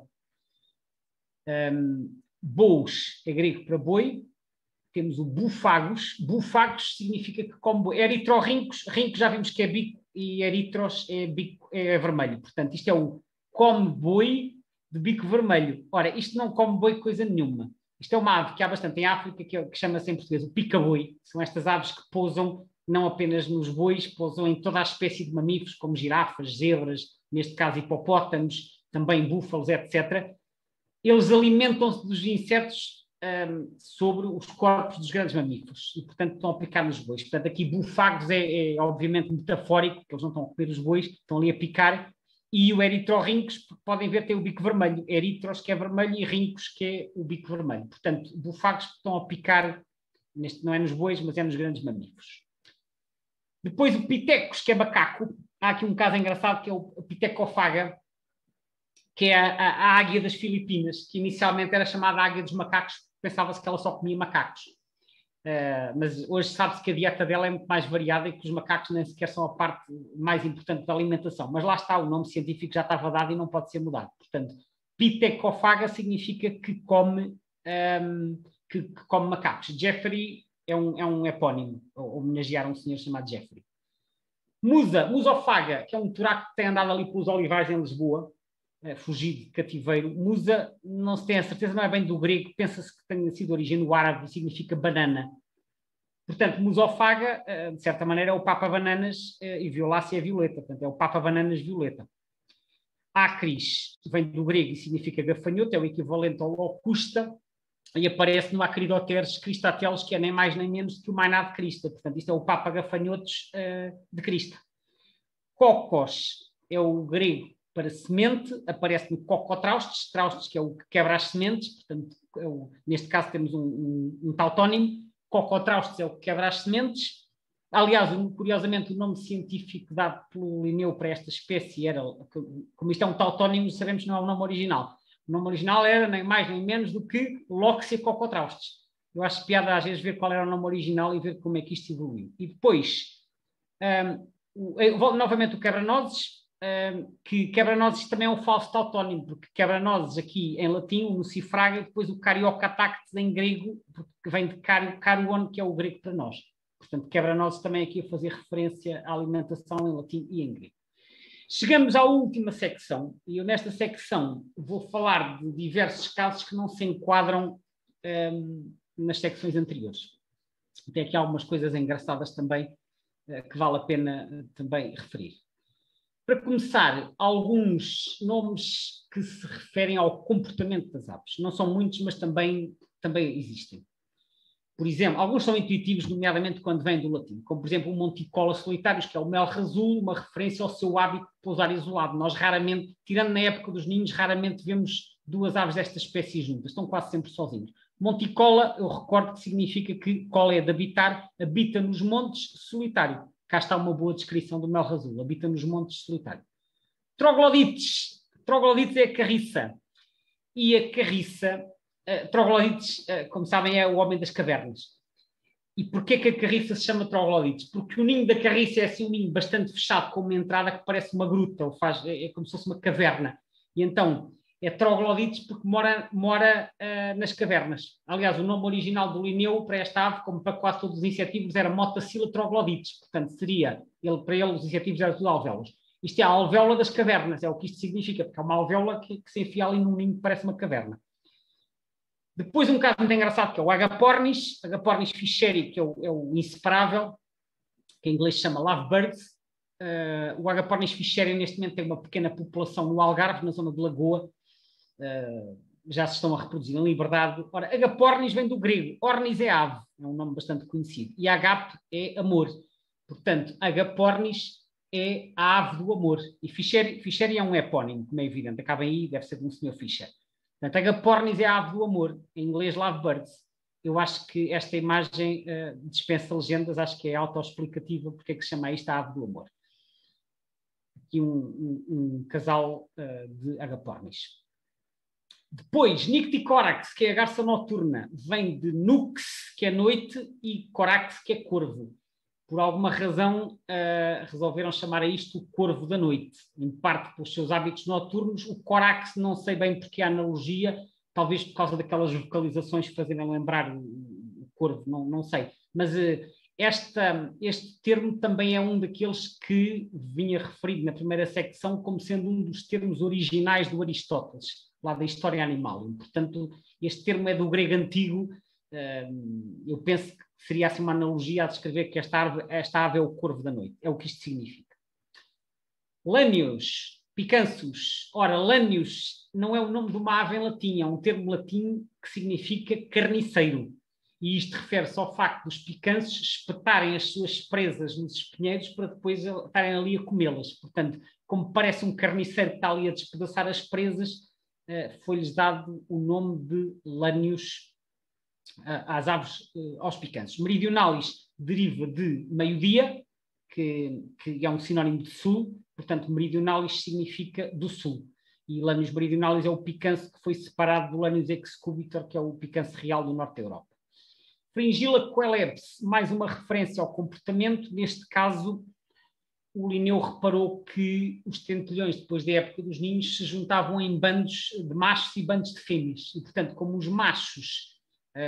Bous é grego para boi. Temos o bufagos. Bufagos significa que come boi. Eritrorrincos, rincos já vimos que é bico e eritros é bico, é vermelho. Portanto, isto é o come boi de bico vermelho. Ora, isto não come boi coisa nenhuma. Isto é uma ave que há bastante em África, que chama-se em português o pica-boi. São estas aves que pousam não apenas nos bois, pousam em toda a espécie de mamíferos, como girafas, zebras, neste caso hipopótamos, também búfalos, etc. Eles alimentam-se dos insetos sobre os corpos dos grandes mamíferos e, portanto, estão a picar nos bois. Portanto, aqui bufagos é obviamente metafórico, porque eles não estão a comer os bois, estão ali a picar. E o eritrorrincos, podem ver, tem o bico vermelho. Eritros, que é vermelho, e rincos, que é o bico vermelho. Portanto, bufagos estão a picar, não é nos bois, mas é nos grandes mamíferos. Depois o pitecos, que é macaco. Há aqui um caso engraçado, que é o pitecofaga, que é a águia das Filipinas, que inicialmente era chamada águia dos macacos, pensava-se que ela só comia macacos. Mas hoje sabe-se que a dieta dela é muito mais variada e que os macacos nem sequer são a parte mais importante da alimentação. Mas lá está, o nome científico já estava dado e não pode ser mudado. Portanto, pitecofaga significa que come macacos. Jeffrey é um epónimo, homenagear um senhor chamado Jeffrey. Musofaga, que é um turaco que tem andado ali pelos olivais em Lisboa, fugido de cativeiro. Musa, não se tem a certeza, não é bem do grego, pensa-se que tenha sido de origem do árabe e significa banana. Portanto, musofaga, de certa maneira, é o Papa Bananas e Violácea é violeta, portanto, é o Papa Bananas violeta. Acris vem do grego e significa gafanhoto, é o equivalente ao locusta, e aparece no Acridoteres Cristateles, que é nem mais nem menos que o Mainá de Crista. Portanto, isto é o Papa Gafanhotos de Crista. Cocos é o grego para semente, aparece no cocotraustes, traustes que é o que quebra as sementes, portanto, neste caso temos um tautónimo, cocotraustes é o que quebra as sementes. Aliás, curiosamente, o nome científico dado pelo Linneu para esta espécie era, como isto é um tautónimo, sabemos que não é o nome original. O nome original era nem mais nem menos do que Loxia cocotraustes. Eu acho piada às vezes ver qual era o nome original e ver como é que isto evoluiu. E depois, novamente o quebra-nozes, que quebra-nozes também é um falso tautónimo, porque quebra-nozes aqui em latim, o nucifraga, e depois o cariocatactes em grego, que vem de caruon, que é o grego para nós. Portanto, quebra-nozes também aqui a fazer referência à alimentação em latim e em grego. Chegamos à última secção, e eu nesta secção vou falar de diversos casos que não se enquadram nas secções anteriores. Tem aqui algumas coisas engraçadas também que vale a pena também referir. Para começar, alguns nomes que se referem ao comportamento das aves. Não são muitos, mas também existem. Por exemplo, alguns são intuitivos, nomeadamente quando vêm do latim, como por exemplo o Monticola solitários, que é o mel azul, uma referência ao seu hábito de pousar isolado. Nós raramente, tirando na época dos ninhos, raramente vemos duas aves desta espécie juntas, estão quase sempre sozinhos. Monticola, eu recordo que significa que cola é de habitar, habita nos montes solitário. Cá está uma boa descrição do mel azul, habita nos montes solitário. Troglodites é a carriça. E a carriça... Troglodites, como sabem, é o homem das cavernas. E porquê que a carriça se chama troglodites? Porque o ninho da carriça é assim um ninho bastante fechado, com uma entrada que parece uma gruta, é como se fosse uma caverna. E então é troglodites porque mora nas cavernas. Aliás, o nome original do Linneu para esta ave, como para quase todos os insetívoros, era Motacilla troglodites. Portanto, para ele os insetívoros eram tudo alvéolas. Isto é a alvéola das cavernas, é o que isto significa, porque é uma alvéola que se enfia ali num ninho que parece uma caverna. Depois um caso muito engraçado que é o Agapornis fischeri, que é o inseparável, que em inglês se chama lovebirds. O Agapornis fischeri neste momento tem uma pequena população no Algarve, na zona de Lagoa. Já se estão a reproduzir em liberdade. Ora, Agapornis vem do grego, ornis é ave, é um nome bastante conhecido, e agape é amor. Portanto, Agapornis é a ave do amor. E fischeri é um epónimo, como é evidente, acaba aí, deve ser de um senhor Fischer. Portanto, Agapornis é a ave do amor, em inglês lovebirds. Eu acho que esta imagem dispensa legendas, acho que é autoexplicativa porque é que se chama isto a ave do amor. Aqui um casal de Agapornis. Depois, Nycticorax, que é a garça noturna, vem de nux, que é noite, e corax, que é corvo. Por alguma razão, resolveram chamar a isto o corvo da noite, em parte pelos seus hábitos noturnos. O corax, não sei bem porque a analogia, talvez por causa daquelas vocalizações que fazem lembrar o corvo, não sei. Mas este termo também é um daqueles que vinha referido na primeira secção como sendo um dos termos originais do Aristóteles, lá da História Animal. E, portanto, este termo é do grego antigo. Eu penso que seria assim uma analogia a descrever que esta ave é o corvo da noite. É o que isto significa. Lanius, picançus. Ora, lanius não é o nome de uma ave em latim, é um termo latim que significa carniceiro. E isto refere-se ao facto dos picanços espetarem as suas presas nos espinheiros para depois estarem ali a comê-las. Portanto, como parece um carniceiro que está ali a despedaçar as presas, foi-lhes dado o nome de lanius às aves, aos picanços. Meridionalis deriva de meio-dia, que é um sinónimo de sul, portanto, meridionalis significa do sul. E Lanius meridionalis é o picanço que foi separado do Lanius excubitor, que é o picanço real do norte da Europa. Fringilla coelebs, mais uma referência ao comportamento. Neste caso, o Linneu reparou que os tentelhões, depois da época dos ninhos, se juntavam em bandos de machos e bandos de fêmeas. E, portanto, como os machos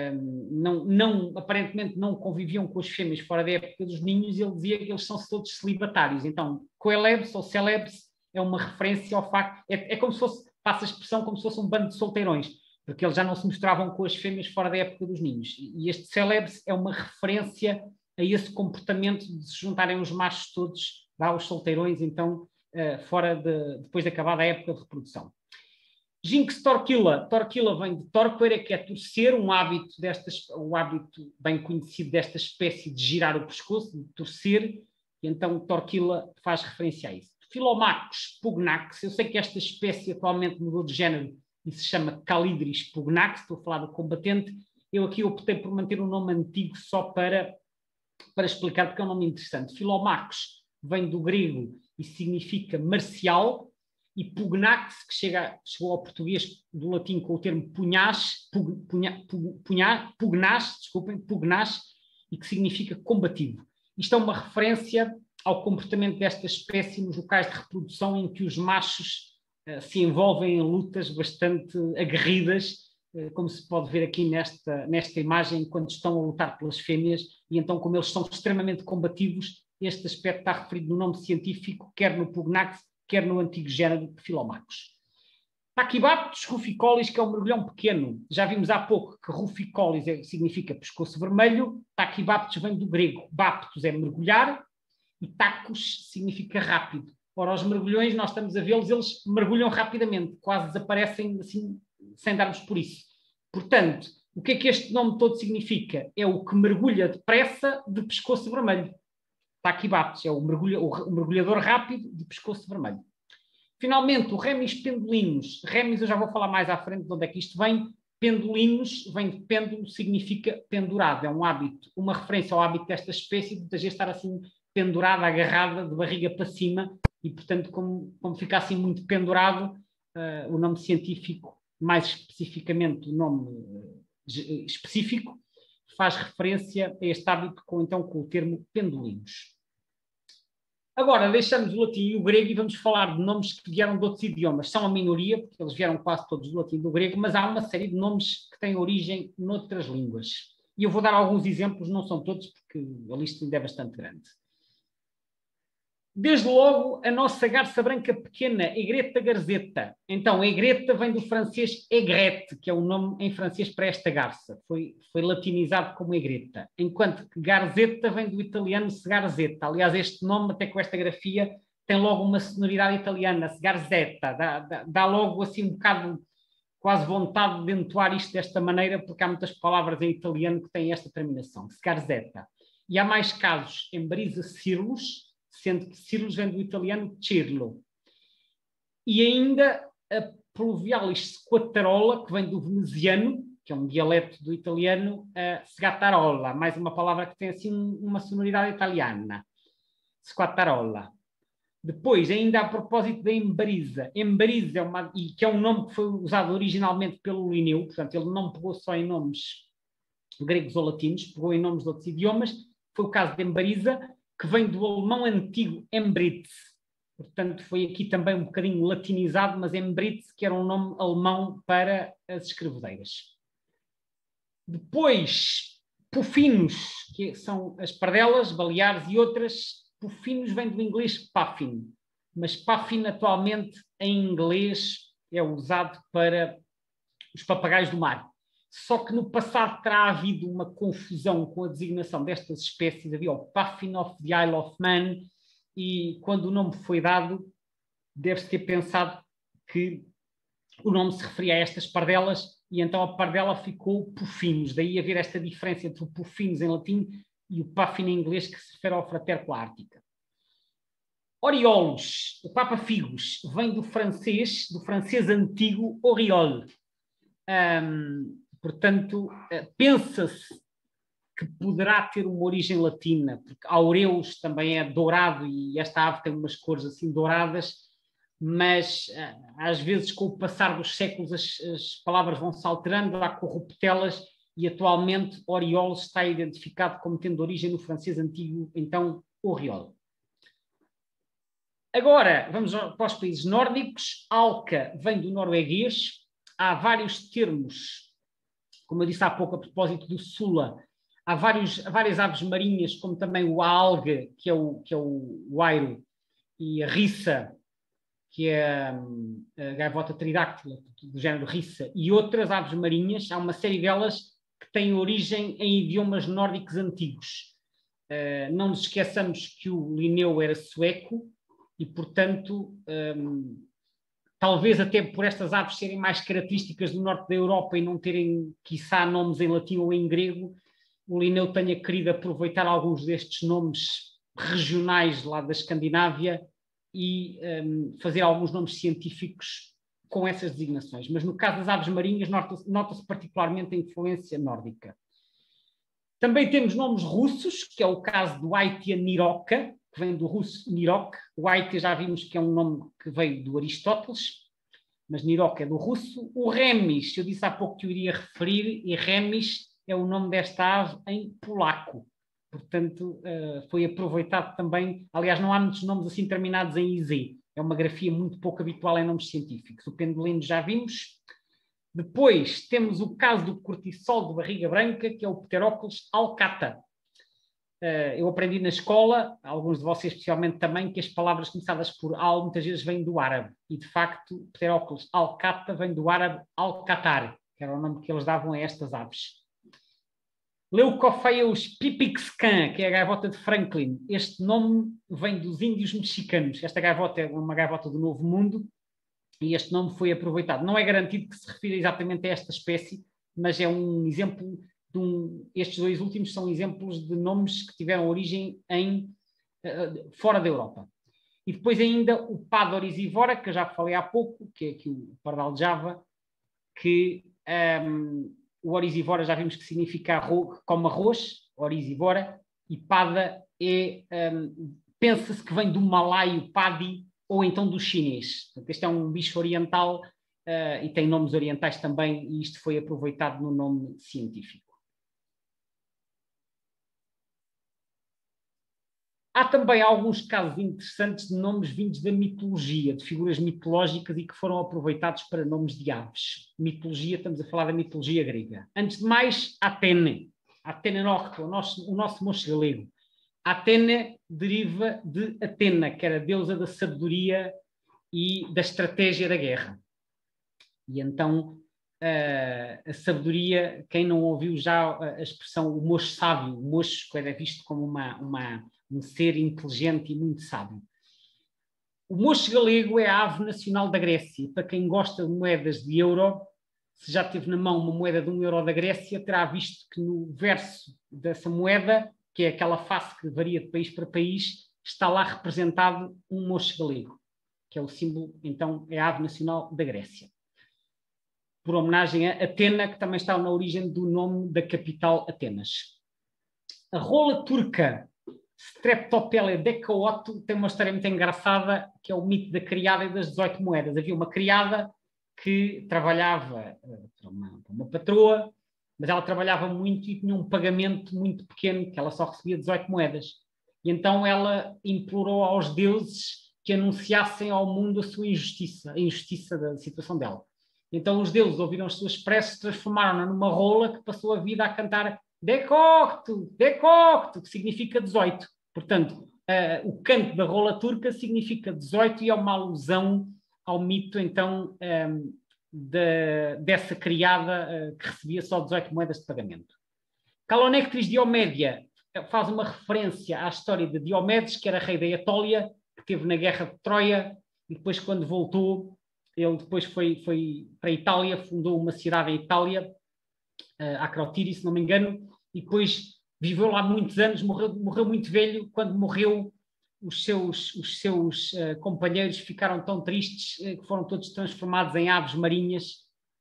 aparentemente não conviviam com as fêmeas fora da época dos ninhos, ele dizia que eles são todos celibatários. Então, coelebs ou celebs é uma referência ao facto... É como se fosse passa a expressão como se fosse um bando de solteirões, porque eles já não se misturavam com as fêmeas fora da época dos ninhos. E este célebre é uma referência a esse comportamento de se juntarem os machos todos aos solteirões, então, depois de acabada a época de reprodução. Jinx torquila. Torquila vem de torquere, que é torcer, um hábito bem conhecido desta espécie de girar o pescoço, de torcer, e então torquila faz referência a isso. Philomachus pugnax, eu sei que esta espécie atualmente mudou de género e se chama Calidris pugnax, estou a falar do combatente. Eu aqui optei por manter um nome antigo só para explicar, porque é um nome interessante. Philomachus vem do grego e significa marcial, e pugnax, que chegou ao português do latim com o termo pugnaz, e que significa combativo. Isto é uma referência ao comportamento desta espécie nos locais de reprodução em que os machos se envolvem em lutas bastante aguerridas, como se pode ver aqui nesta imagem, quando estão a lutar pelas fêmeas, e então, como eles são extremamente combativos, este aspecto está referido no nome científico, quer no pugnax, quer no antigo género de Philomachus. Tachybaptus ruficolis, que é um mergulhão pequeno. Já vimos há pouco que ruficolis significa pescoço vermelho. Tachybaptus vem do grego. Baptus é mergulhar e tachos significa rápido. Ora, os mergulhões, nós estamos a vê-los, eles mergulham rapidamente, quase desaparecem assim, sem darmos por isso. Portanto, o que é que este nome todo significa? É o que mergulha depressa de pescoço vermelho. Tachybaptus é o mergulhador rápido de pescoço vermelho. Finalmente, o Remis pendulinus. Remis eu já vou falar mais à frente de onde é que isto vem. Pendulinus vem de pêndulo, significa pendurado. É um hábito, uma referência ao hábito desta espécie de muitas vezes estar assim pendurada, agarrada, de barriga para cima, e portanto, como fica assim muito pendurado, o nome científico, mais especificamente o nome específico, faz referência a este hábito com o termo pendulinus. Agora, deixamos o latim e o grego e vamos falar de nomes que vieram de outros idiomas. São a minoria, porque eles vieram quase todos do latim e do grego, mas há uma série de nomes que têm origem noutras línguas. E eu vou dar alguns exemplos, não são todos, porque a lista ainda é bastante grande. Desde logo, a nossa garça branca pequena, Aigretta garzetta. Então, Aigretta vem do francês aigrette, que é o nome em francês para esta garça. Foi latinizado como Aigretta. Enquanto que garzetta vem do italiano sgarzetta. Aliás, este nome, até com esta grafia, tem logo uma sonoridade italiana, sgarzetta. Dá logo assim um bocado quase vontade de entoar isto desta maneira, porque há muitas palavras em italiano que têm esta terminação, sgarzetta. E há mais casos em Brisa Cirlus, sendo que Cirlus vem do italiano cirlo. E ainda a Pluvialis squattarola, que vem do veneziano, que é um dialeto do italiano, sgattarola, mais uma palavra que tem assim uma sonoridade italiana. Squattarola. Depois, ainda a propósito da Embariza. Embariza que é um nome que foi usado originalmente pelo Linneu, portanto, ele não pegou só em nomes gregos ou latinos, pegou em nomes de outros idiomas. Foi o caso de Embariza, que vem do alemão antigo Embritz. Portanto, foi aqui também um bocadinho latinizado, mas Embritz, que era um nome alemão para as escrevedeiras. Depois, pufinos, que são as pardelas, baleares e outras. Pufinos vem do inglês puffin, mas puffin atualmente em inglês é usado para os papagaios do mar. Só que no passado terá havido uma confusão com a designação destas espécies. Havia o Puffin of the Isle of Man e quando o nome foi dado, deve-se ter pensado que o nome se referia a estas pardelas e então a pardela ficou pufinos. Daí haver esta diferença entre o pufinos em latim e o puffin em inglês, que se refere ao fratercula ártica. Oriolos, o Papa Figos, vem do francês antigo oriol. Portanto, pensa-se que poderá ter uma origem latina, porque aureus também é dourado e esta ave tem umas cores assim douradas, mas às vezes com o passar dos séculos as palavras vão se alterando, há corruptelas e atualmente oriolos está identificado como tendo origem no francês antigo, então oriol. Agora, vamos para os países nórdicos. Alca vem do norueguês. Há vários termos, como eu disse há pouco a propósito do Sula, há várias aves marinhas, como também o alga, que é o airo, e a rissa, que é a gaivota tridáctila, do género Rissa, e outras aves marinhas, há uma série delas que têm origem em idiomas nórdicos antigos. Não nos esqueçamos que o Linneu era sueco e, portanto, talvez até por estas aves serem mais características do norte da Europa e não terem, quiçá, nomes em latim ou em grego, o Linneu tenha querido aproveitar alguns destes nomes regionais lá da Escandinávia e fazer alguns nomes científicos com essas designações. Mas no caso das aves marinhas, nota-se particularmente a influência nórdica. Também temos nomes russos, que é o caso do Aitia niroca, que vem do russo nirok. O Aitia já vimos que é um nome que veio do Aristóteles, mas niroca é do russo. O Remis, eu disse há pouco que eu iria referir, e Remis é o nome desta ave em polaco. Portanto, foi aproveitado também. Aliás, não há muitos nomes assim terminados em IZ. É uma grafia muito pouco habitual em nomes científicos. O pendolino já vimos. Depois temos o caso do cortiçol de barriga branca, que é o Pterocoles alcata. Eu aprendi na escola, alguns de vocês especialmente também, que as palavras começadas por al muitas vezes vêm do árabe. E, de facto, Pterocoles alcata vem do árabe alcatar, que era o nome que eles davam a estas aves. Leucophaeus pipixcan, que é a gaivota de Franklin. Este nome vem dos índios mexicanos. Esta gaivota é uma gaivota do Novo Mundo e este nome foi aproveitado. Não é garantido que se refira exatamente a esta espécie, mas é um exemplo de estes dois últimos são exemplos de nomes que tiveram origem fora da Europa. E depois ainda o Pado orisivora, que eu já falei há pouco, que é aqui o pardal de Java, que o orisivora já vimos que significa como arroz, orisivora, e pada pensa-se que vem do malaio padi ou então do chinês. Portanto, este é um bicho oriental e tem nomes orientais também, e isto foi aproveitado no nome científico. Há também alguns casos interessantes de nomes vindos da mitologia, de figuras mitológicas e que foram aproveitados para nomes de aves. Mitologia, estamos a falar da mitologia grega. Antes de mais, Atene. Atene Nocte, o nosso moço galego. Atene deriva de Atena, que era a deusa da sabedoria e da estratégia da guerra. E então, a sabedoria, quem não ouviu já a expressão o moço sábio, o moço era visto como um ser inteligente e muito sábio. O moço galego é a ave nacional da Grécia. Para quem gosta de moedas de euro, se já teve na mão uma moeda de €1 da Grécia, terá visto que no verso dessa moeda, que é aquela face que varia de país para país, está lá representado um moço galego, que é o símbolo, então, é a ave nacional da Grécia. Por homenagem a Atena, que também está na origem do nome da capital, Atenas. A rola turca, Streptopelia decaoto, tem uma história muito engraçada, que é o mito da criada e das 18 moedas. Havia uma criada que trabalhava para uma patroa, mas ela trabalhava muito e tinha um pagamento muito pequeno, que ela só recebia 18 moedas. E então ela implorou aos deuses que anunciassem ao mundo a sua injustiça, a injustiça da situação dela. Então os deuses ouviram as suas preces, transformaram-na numa rola que passou a vida a cantar decocto, decocto, que significa 18. Portanto, o canto da rola turca significa 18 e é uma alusão ao mito, então, dessa criada que recebia só 18 moedas de pagamento. Calonectris Diomédia faz uma referência à história de Diomedes, que era rei da Etólia, que esteve na guerra de Troia, e depois, quando voltou, ele depois foi para a Itália, fundou uma cidade em Itália, Acrotiri, se não me engano, e depois viveu lá muitos anos, morreu muito velho. Quando morreu, os seus companheiros ficaram tão tristes que foram todos transformados em aves marinhas,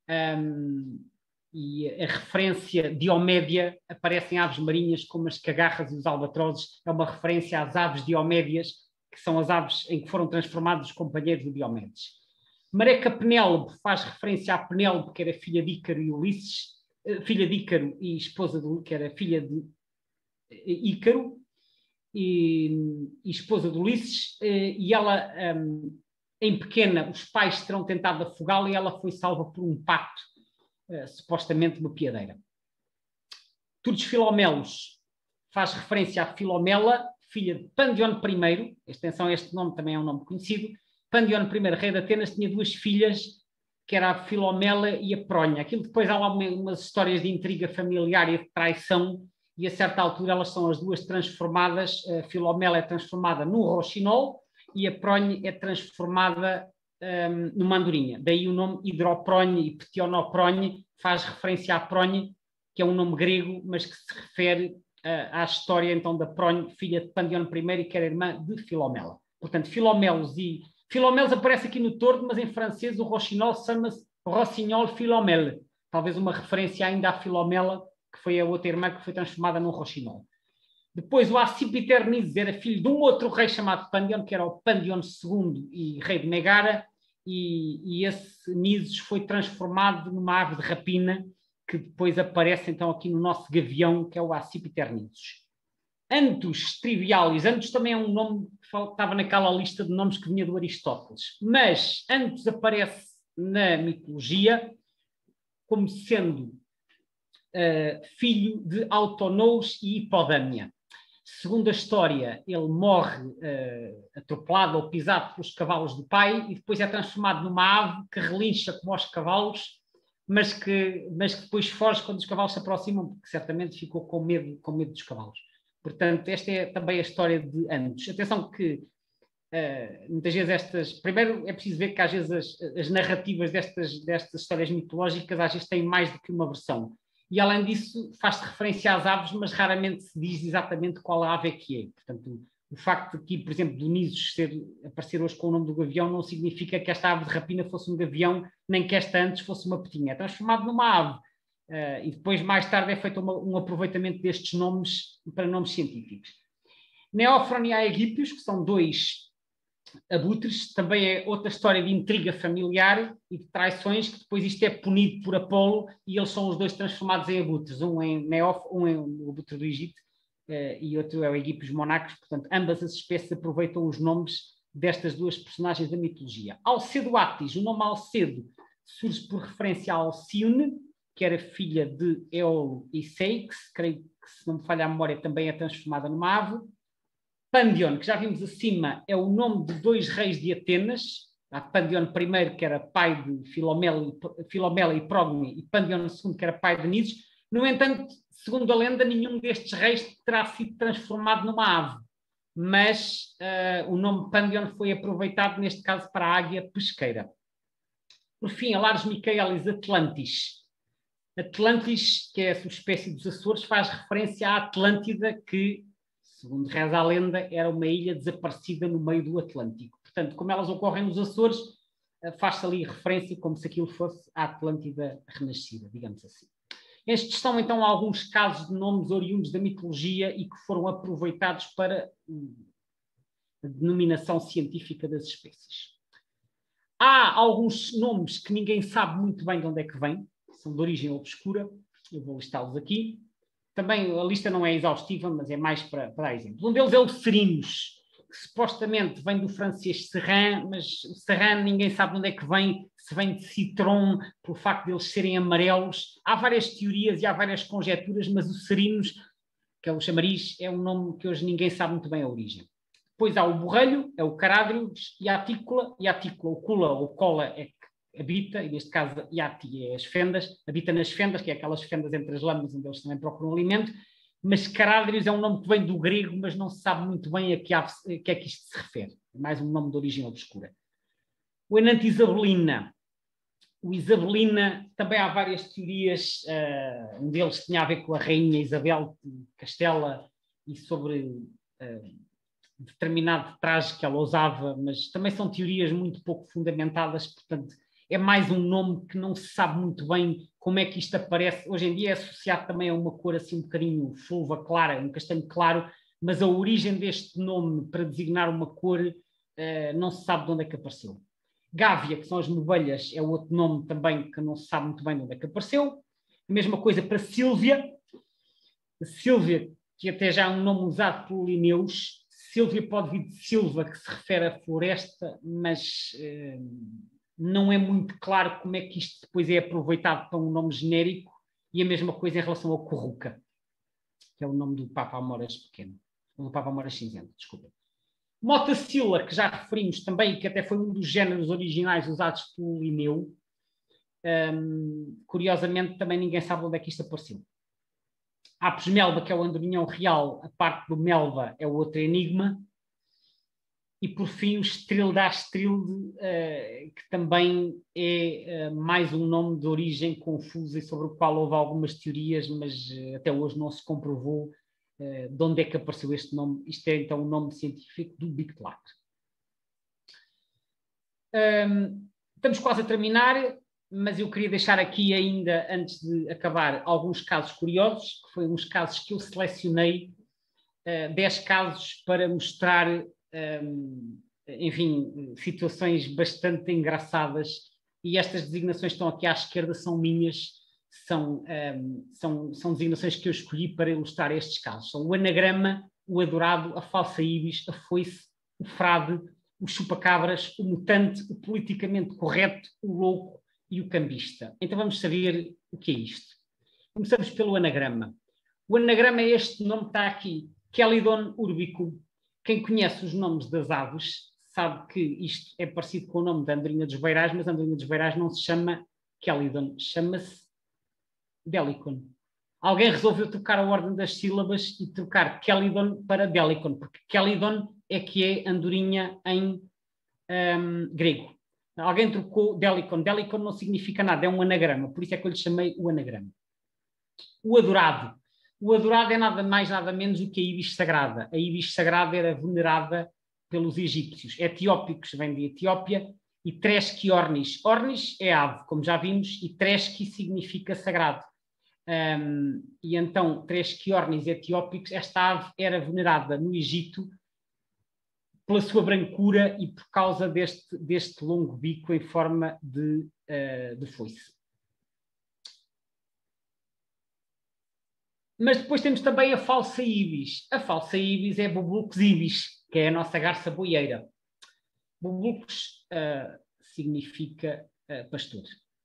e a referência Diomédia aparece em aves marinhas como as cagarras e os albatrozes. É uma referência às aves Diomédias, que são as aves em que foram transformados os companheiros de Diomedes. Mareca Penélope faz referência a Penélope, que era filha de Ícaro e Ulisses, filha de Ícaro e esposa que era filha de Ícaro e esposa de Ulisses, e ela, em pequena, os pais terão tentado afogá-la e ela foi salva por um pato, supostamente uma piadeira. Turdes Filomelos faz referência a Filomela, filha de Pandion I, extensão este nome também é um nome conhecido. Pandion I, rei de Atenas, tinha duas filhas, que era a Filomela e a Prónia. Aquilo depois há lá umas histórias de intriga familiar e de traição, e a certa altura elas são as duas transformadas. A Filomela é transformada num roxinol e a Prónia é transformada numa andorinha. Daí o nome Hidroprónia e Ptionoprónia faz referência à Prónia, que é um nome grego, mas que se refere à história então da Prónia, filha de Pandion I, que era irmã de Filomela. Portanto, Filomelos aparece aqui no tordo, mas em francês o roxinol chama-se Rossignol Philomèle. Talvez uma referência ainda à Filomela, que foi a outra irmã que foi transformada num roxinol. Depois o Acipiternides era filho de um outro rei chamado Pandion, que era o Pandion II e rei de Megara, e esse Nisos foi transformado numa ave de rapina, que depois aparece então aqui no nosso gavião, que é o Acipiternides. Antus Trivialis. Antus também é um nome que estava naquela lista de nomes que vinha do Aristóteles. Mas Antus aparece na mitologia como sendo filho de Autonous e Hipodâmia. Segundo a história, ele morre atropelado ou pisado pelos cavalos do pai e depois é transformado numa ave que relincha como aos cavalos, mas que depois foge quando os cavalos se aproximam, porque certamente ficou com medo dos cavalos. Portanto, esta é também a história de Antus. Atenção que muitas vezes primeiro é preciso ver que às vezes as narrativas destas histórias mitológicas às vezes têm mais do que uma versão. E além disso faz-se referência às aves, mas raramente se diz exatamente qual a ave é que é. Portanto, o facto de aqui, por exemplo, do Nisos aparecer hoje com o nome do gavião não significa que esta ave de rapina fosse um gavião, nem que esta antes fosse uma petinha. É transformado numa ave. E depois, mais tarde, é feito um aproveitamento destes nomes para nomes científicos. Neófron e Aegipios, que são dois abutres, também é outra história de intriga familiar e de traições, que depois isto é punido por Apolo e eles são os dois transformados em abutres, um é o abutre do Egito e outro é o Aegipios monacos. Portanto, ambas as espécies aproveitam os nomes destas duas personagens da mitologia. Alcedo Atis, o nome Alcedo surge por referência a Alcione, que era filha de Éolo e Ceyx, creio que, se não me falha a memória, também é transformada numa ave. Pandion, que já vimos acima, é o nome de dois reis de Atenas. Há Pandion I, que era pai de Filomela e Prógone, e Pandion II, que era pai de Nisos. No entanto, segundo a lenda, nenhum destes reis terá sido transformado numa ave. Mas o nome Pandion foi aproveitado, neste caso, para a águia pesqueira. Por fim, Alares Michaelis Atlantis. Atlantis, que é a subespécie dos Açores, faz referência à Atlântida, que, segundo reza a lenda, era uma ilha desaparecida no meio do Atlântico. Portanto, como elas ocorrem nos Açores, faz-se ali referência como se aquilo fosse a Atlântida renascida, digamos assim. Estes são, então, alguns casos de nomes oriundos da mitologia e que foram aproveitados para a denominação científica das espécies. Há alguns nomes que ninguém sabe muito bem de onde é que vêm, são de origem obscura, eu vou listá-los aqui. Também a lista não é exaustiva, mas é mais para dar exemplos. Um deles é o Cerinos, que supostamente vem do francês serran, mas o serran ninguém sabe de onde é que vem, se vem de citron, pelo facto de eles serem amarelos. Há várias teorias e há várias conjecturas, mas o Cerinos, que é o chamariz, é um nome que hoje ninguém sabe muito bem a origem. Depois há o borrelho, é o carádrio, e a atícula, o cula ou cola é que habita, e neste caso Iati é as fendas, habita nas fendas, que é aquelas fendas entre as lâminas onde eles também procuram alimento, mas carádrios é um nome que vem do grego, mas não se sabe muito bem a que é que isto se refere. É mais um nome de origem obscura. O Enante Isabelina. O Isabelina, também há várias teorias, um deles tinha a ver com a rainha Isabel de Castela e sobre determinado traje que ela usava, mas também são teorias muito pouco fundamentadas, portanto é mais um nome que não se sabe muito bem como é que isto aparece. Hoje em dia é associado também a uma cor assim um bocadinho fulva clara, um castanho claro, mas a origem deste nome para designar uma cor não se sabe de onde é que apareceu. Gávea, que são as mobelhas, é outro nome também que não se sabe muito bem de onde é que apareceu. A mesma coisa para Sílvia. Sílvia, que até já é um nome usado por Linneus. Sílvia pode vir de Silva, que se refere à floresta, mas não é muito claro como é que isto depois é aproveitado para um nome genérico, e a mesma coisa em relação ao Curruca, que é o nome do Papa Amoras pequeno, do Papa Amoras cinzento, desculpa. Motacilla, que já referimos também, e que até foi um dos géneros originais usados pelo Linneu, curiosamente também ninguém sabe onde é que isto apareceu. Apis melba, que é o andorinhão real, a parte do melba é o outro enigma. E, por fim, o Estrilda-Astrilde, que também é mais um nome de origem confusa e sobre o qual houve algumas teorias, mas até hoje não se comprovou de onde é que apareceu este nome. Isto é, então, o nome científico do Bictlat. Estamos quase a terminar, mas eu queria deixar aqui ainda, antes de acabar, alguns casos curiosos, que foram uns casos que eu selecionei, 10 casos para mostrar, enfim, situações bastante engraçadas, e estas designações que estão aqui à esquerda são minhas, são designações que eu escolhi para ilustrar estes casos. São o anagrama, o adorado, a falsa ibis, a foice, o frade, o chupa-cabras, o mutante, o politicamente correto, o louco e o cambista. Então vamos saber o que é isto. Começamos pelo anagrama. O anagrama é este nome que está aqui, Chelidon urbicum. Quem conhece os nomes das aves sabe que isto é parecido com o nome da andorinha dos beirais, mas a andorinha dos beirais não se chama Chelidon, chama-se Delicon. Alguém resolveu trocar a ordem das sílabas e trocar Chelidon para Delicon, porque Chelidon é que é andorinha em grego. Alguém trocou Delicon. Delicon não significa nada, é um anagrama, por isso é que eu lhe chamei o anagrama. O adorado. O adorado é nada mais, nada menos do que a ibis sagrada. A ibis sagrada era venerada pelos egípcios. Etiópicos vem de Etiópia, e Tresque ornis. Ornis é ave, como já vimos, e Tresque significa sagrado. E então, Tresque ornis etiópicos, esta ave era venerada no Egito pela sua brancura e por causa deste longo bico em forma de foice. Mas depois temos também a falsa ibis. A falsa ibis é Bubulus ibis, que é a nossa garça boieira. Bubulus significa pastor.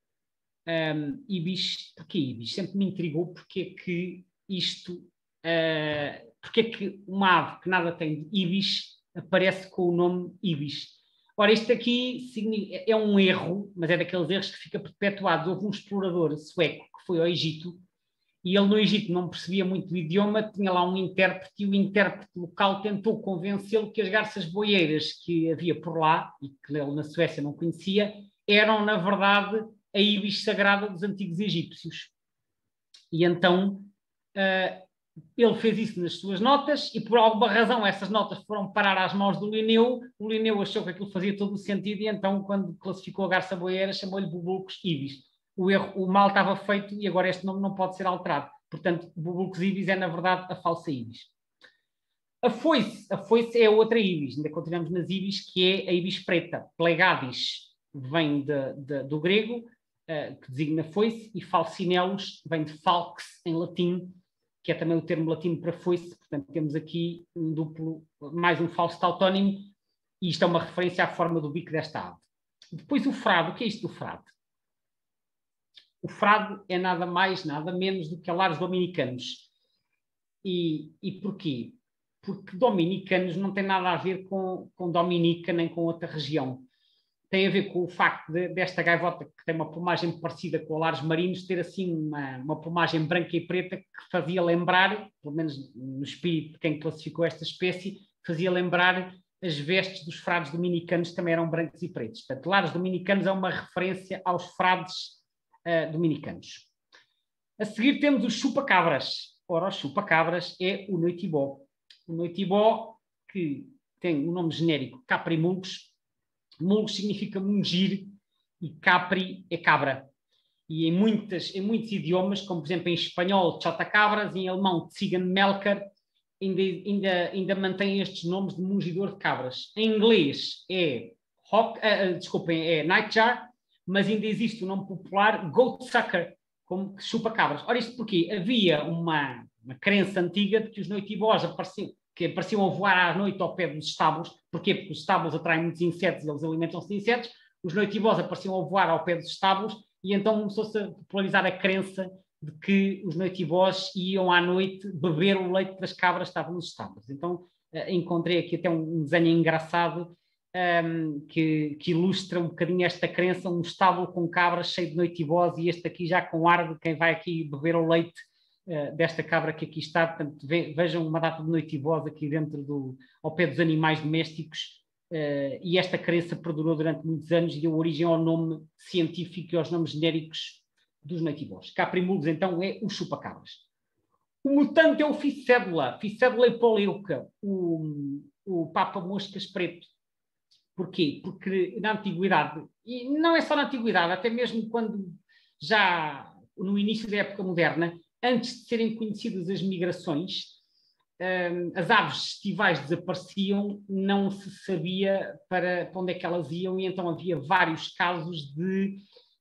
Ibis, porquê ibis? Sempre me intrigou porque é que isto, porque é que uma ave que nada tem de ibis aparece com o nome ibis. Ora, isto aqui é um erro, mas é daqueles erros que fica perpetuado. Houve um explorador sueco que foi ao Egito, e ele no Egito não percebia muito do idioma, tinha lá um intérprete, e o intérprete local tentou convencê-lo que as garças boieiras que havia por lá, e que ele na Suécia não conhecia, eram, na verdade, a ibis sagrada dos antigos egípcios. E então ele fez isso nas suas notas, e por alguma razão essas notas foram parar às mãos do Linneu. O Linneu achou que aquilo fazia todo o sentido, e então, quando classificou a garça boieira, chamou-lhe Bubulus ibis. O mal estava feito e agora este nome não pode ser alterado. Portanto, Bubulus ibis é, na verdade, a falsa ibis. A foice é outra ibis, ainda continuamos nas ibis, que é a ibis preta. Plegadis vem do grego, que designa foice, e falcinelos vem de falx, em latim, que é também o termo latino para foice. Portanto, temos aqui um duplo, mais um falso tautónimo, e isto é uma referência à forma do bico desta ave. Depois o frade. O que é isto do frade? O frade é nada mais, nada menos do que alares dominicanos. E porquê? Porque dominicanos não tem nada a ver com Dominica nem com outra região. Tem a ver com o facto desta gaivota, que tem uma plumagem parecida com alares marinhos, ter assim uma plumagem branca e preta que fazia lembrar, pelo menos no espírito de quem classificou esta espécie, fazia lembrar as vestes dos frades dominicanos, que também eram brancos e pretos. Portanto, alares dominicanos é uma referência aos frades dominicanos. A seguir temos os chupa-cabras. Ora, o chupa-cabras é o noitibó. O noitibó, que tem o nome genérico caprimulgus. Mulgus significa mungir e capri é cabra. E em muitos idiomas, como por exemplo em espanhol, chotacabras, em alemão, Zigenmelker, ainda mantém estes nomes de mungidor de cabras. Em inglês é nightjar, mas ainda existe o nome popular goatsucker, como chupa-cabras. Ora, isto porque havia uma crença antiga de que os noitibós apareciam a voar à noite ao pé dos estábulos. Porquê? Porque os estábulos atraem muitos insetos e eles alimentam-se de insetos. Os noitibós apareciam a voar ao pé dos estábulos, e então começou-se a popularizar a crença de que os noitibós iam à noite beber o leite das cabras que estavam nos estábulos. Então encontrei aqui até um desenho engraçado que ilustra um bocadinho esta crença, um estábulo com cabras cheio de noitibós e este aqui já com ar de quem vai aqui beber o leite desta cabra que aqui está. Portanto, vejam uma data de noitibós aqui dentro ao pé dos animais domésticos. E esta crença perdurou durante muitos anos e deu origem ao nome científico e aos nomes genéricos dos noitibós. Caprimulus, então, é o chupa-cabras. O mutante é o Ficédula hipolieuca, o papa-moscas preto. Porquê? Porque na antiguidade, e não é só na antiguidade, até mesmo quando já no início da época moderna, antes de serem conhecidas as migrações, as aves estivais desapareciam, não se sabia para onde é que elas iam, e então havia vários casos de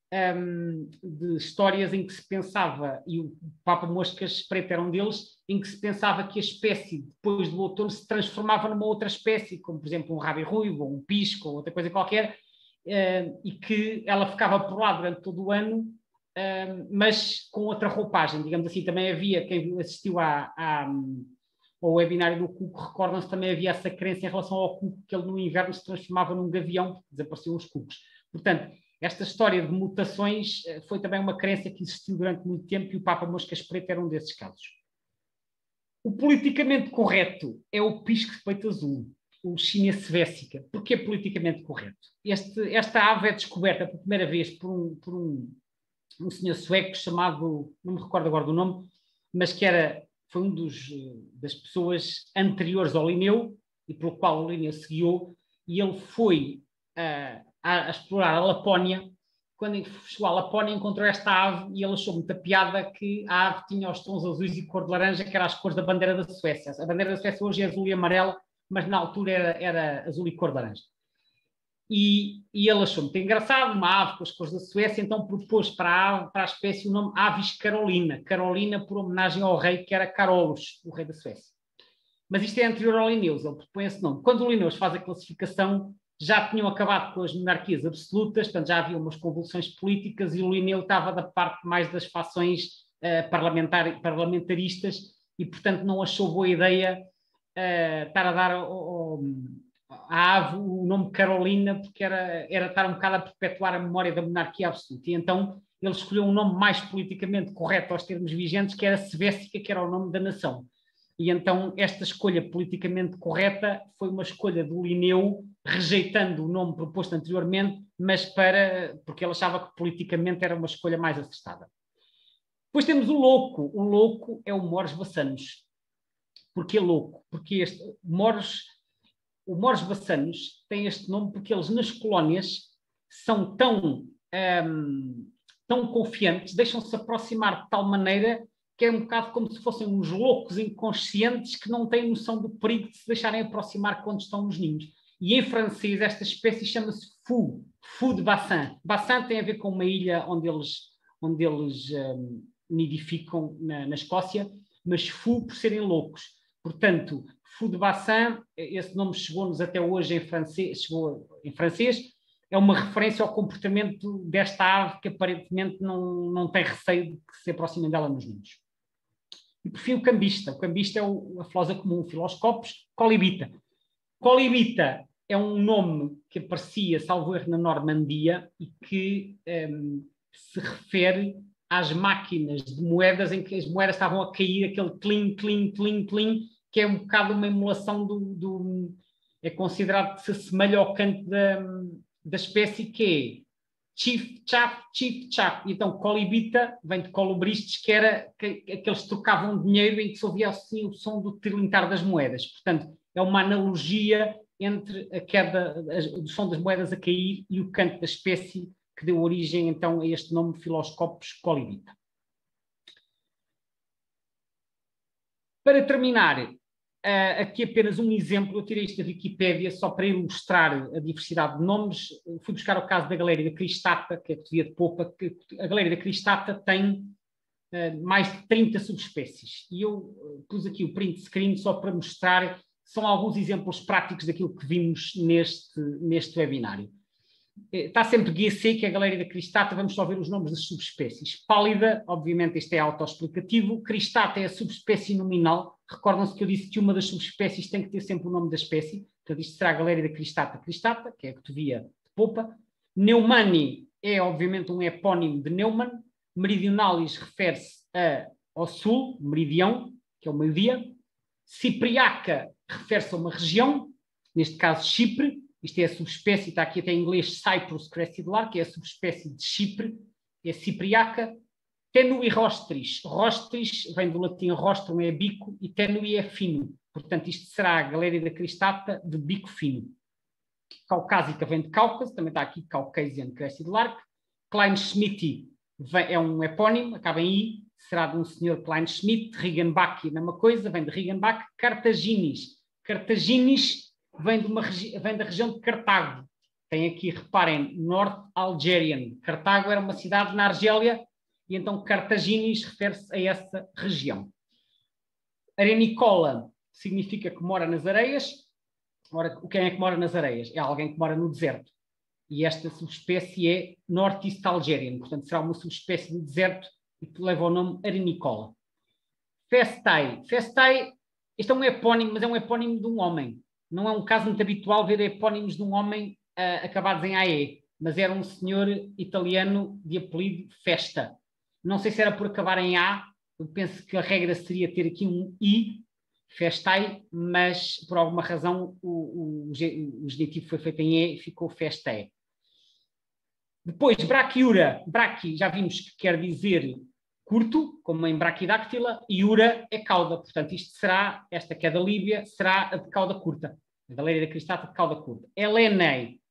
histórias em que se pensava, e o papa-moscas preto era um deles, em que se pensava que a espécie, depois do outono, se transformava numa outra espécie, como por exemplo um rabi-ruivo, ou um pisco, ou outra coisa qualquer, e que ela ficava por lá durante todo o ano, mas com outra roupagem, digamos assim. Também havia, quem assistiu ao webinário do Cuco, recordam-se, também havia essa crença em relação ao cuco, que ele no inverno se transformava num gavião, porque desapareciam os cucos. Portanto, esta história de mutações foi também uma crença que existiu durante muito tempo e o Papa-moscas preto era um desses casos. O politicamente correto é o pisco de peito azul, o China sevésica. Porquê politicamente correto? Esta ave é descoberta pela primeira vez por um senhor sueco chamado, não me recordo agora do nome, mas que foi das pessoas anteriores ao Linneu e pelo qual o Linneu se guiou, e ele foi a explorar a Lapónia. Quando chegou à Lapónia, encontrou esta ave e ele achou muita piada que a ave tinha os tons azuis e cor de laranja, que eram as cores da bandeira da Suécia. A bandeira da Suécia hoje é azul e amarela, mas na altura era azul e cor de laranja. E ele achou muito engraçado, uma ave com as cores da Suécia, então propôs para a espécie o nome Avis Carolina. Carolina por homenagem ao rei, que era Carolus, o rei da Suécia. Mas isto é anterior ao Linnaeus, ele propõe esse nome. Quando o Linnaeus faz a classificação, já tinham acabado com as monarquias absolutas, portanto já havia umas convulsões políticas e o Linneu estava da parte mais das fações parlamentaristas e, portanto, não achou boa ideia estar a dar à ave o nome Carolina, porque era estar um bocado a perpetuar a memória da monarquia absoluta. E então ele escolheu um nome mais politicamente correto aos termos vigentes, que era Sevésica, que era o nome da nação. E então esta escolha politicamente correta foi uma escolha do Linneu, rejeitando o nome proposto anteriormente, mas porque ele achava que politicamente era uma escolha mais acertada. Depois temos o louco. O louco é o Mores Bassanos. Porquê louco? Porque o Mores Bassanos tem este nome porque eles nas colónias são tão confiantes, deixam-se aproximar de tal maneira que é um bocado como se fossem uns loucos inconscientes que não têm noção do perigo de se deixarem aproximar quando estão nos ninhos. E em francês esta espécie chama-se fou de bassin. Bassin tem a ver com uma ilha onde eles nidificam na Escócia, mas fou por serem loucos. Portanto, fou de bassin, esse nome chegou-nos até hoje em francês, é uma referência ao comportamento desta ave que aparentemente não tem receio de que se aproximem dela nos ninhos. E por fim o cambista. O cambista é a flosa comum, Filoscopos colibita. Colibita é um nome que aparecia, salvo erro, na Normandia e que se refere às máquinas de moedas em que as moedas estavam a cair, aquele clim, clim, clim, clim, que é um bocado uma emulação é considerado que se assemelha ao canto da espécie, que é Chief Chap, Chief Chap. Então, colibita vem de colubristes, que era aqueles que trocavam dinheiro em que se ouvia assim o som do tilintar das moedas. Portanto, é uma analogia entre a queda do som das moedas a cair e o canto da espécie que deu origem, então, a este nome Filoscopos colibita. Para terminar, aqui apenas um exemplo, eu tirei isto da Wikipédia só para ilustrar a diversidade de nomes. Fui buscar o caso da Galéria cristata, que é a cotovia de popa, que a Galéria cristata tem mais de 30 subespécies. E eu pus aqui o print screen só para mostrar, são alguns exemplos práticos daquilo que vimos neste webinário. Está sempre GC, que é a Galéria cristata. Vamos só ver os nomes das subespécies. Pálida, obviamente isto é autoexplicativo. Cristata é a subespécie nominal. Recordam-se que eu disse que uma das subespécies tem que ter sempre o nome da espécie. Portanto, isto será a Galéria cristata, que é a cotovia de popa. Neumani é, obviamente, um epónimo de Neumann. Meridionalis refere-se ao sul, meridião, que é o meio-dia. Cipriaca refere-se a uma região, neste caso Chipre. Isto é a subespécie, está aqui até em inglês Cyprus crescidular, que é a subespécie de Chipre, é cipriaca. Tenui rostris. Rostris vem do latim rostrum, é bico, e tenui é fino. Portanto, isto será a Galéria cristata de bico fino. Caucásica vem de Cáucaso, também está aqui Caucasian crescidular. Kleinschmidt é um epónimo, acaba em I, será de um senhor Kleinschmidt. Riggenbach, a mesma coisa, vem de Riggenbach. Cartaginis. Cartaginis vem da região de Cartago. Tem aqui, reparem, North Algerian. Cartago era uma cidade na Argélia, e então Cartaginis refere-se a essa região. Arenicola significa que mora nas areias. Ora, quem é que mora nas areias? É alguém que mora no deserto. E esta subespécie é Northeast Algerian. Portanto, será uma subespécie do deserto e que leva o nome Arenicola. Festai. Festai, este é um epónimo, mas é um epónimo de um homem. Não é um caso muito habitual ver epónimos de um homem acabados em AE, mas era um senhor italiano de apelido Festa. Não sei se era por acabar em A, eu penso que a regra seria ter aqui um I, Festai, mas por alguma razão o genitivo foi feito em E e ficou Festai. Depois, brachiura. Braqui, já vimos que quer dizer curto, como em Brachydactyla, e ura é cauda. Portanto, isto será, esta que é da Líbia, será a de cauda curta. A Galéria cristata de cauda curta. Helenei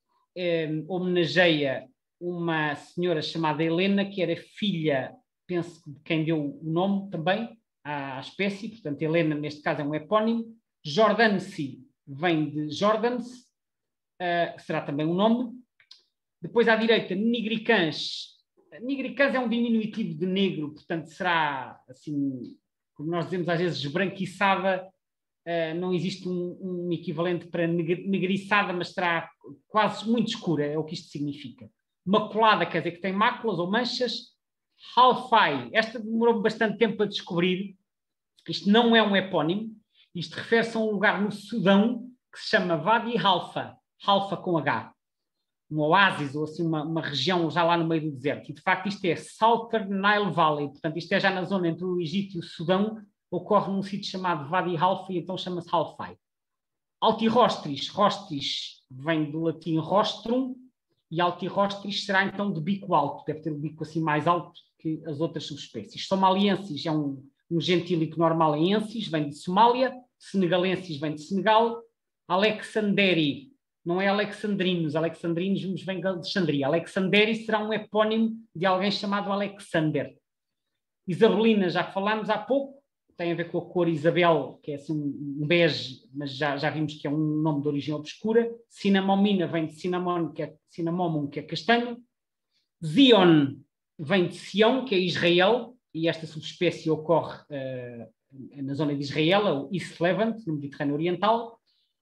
homenageia uma senhora chamada Helena, que era filha, penso, de quem deu o nome também à espécie. Portanto, Helena, neste caso, é um epónimo. Jordansi vem de Jordans, será também um nome. Depois, à direita, Nigricans. Nigricans é um diminutivo de negro, portanto será, assim, como nós dizemos às vezes, esbranquiçada. Não existe um equivalente para negriçada, mas será quase muito escura, é o que isto significa. Maculada quer dizer que tem máculas ou manchas. Halfai, esta demorou bastante tempo a descobrir. Isto não é um epónimo, isto refere-se a um lugar no Sudão que se chama Wadi Halfa, Halfa com H. Um oásis, ou assim uma região já lá no meio do deserto. E, de facto, isto é Southern Nile Valley. Portanto, isto é já na zona entre o Egito e o Sudão. Ocorre num sítio chamado Wadi Halfa, e então chama-se Halfai. Altirostris. Rostris vem do latim rostrum, e altirostris será, então, de bico alto. Deve ter o bico assim mais alto que as outras subespécies. Somaliensis é um gentílico normal em ensis, vem de Somália. Senegalensis vem de Senegal. Alexanderi não é alexandrinos. Alexandrinos vem de Alexandria. Alexanderi será um epónimo de alguém chamado Alexander. Isabelina, já falámos há pouco, tem a ver com a cor Isabel, que é assim um bege, mas já vimos que é um nome de origem obscura. Cinnamomina vem de cinnamon, cinnamomum, que é castanho. Zion vem de Sião, que é Israel, e esta subespécie ocorre na zona de Israel, o East Levant, no Mediterrâneo Oriental.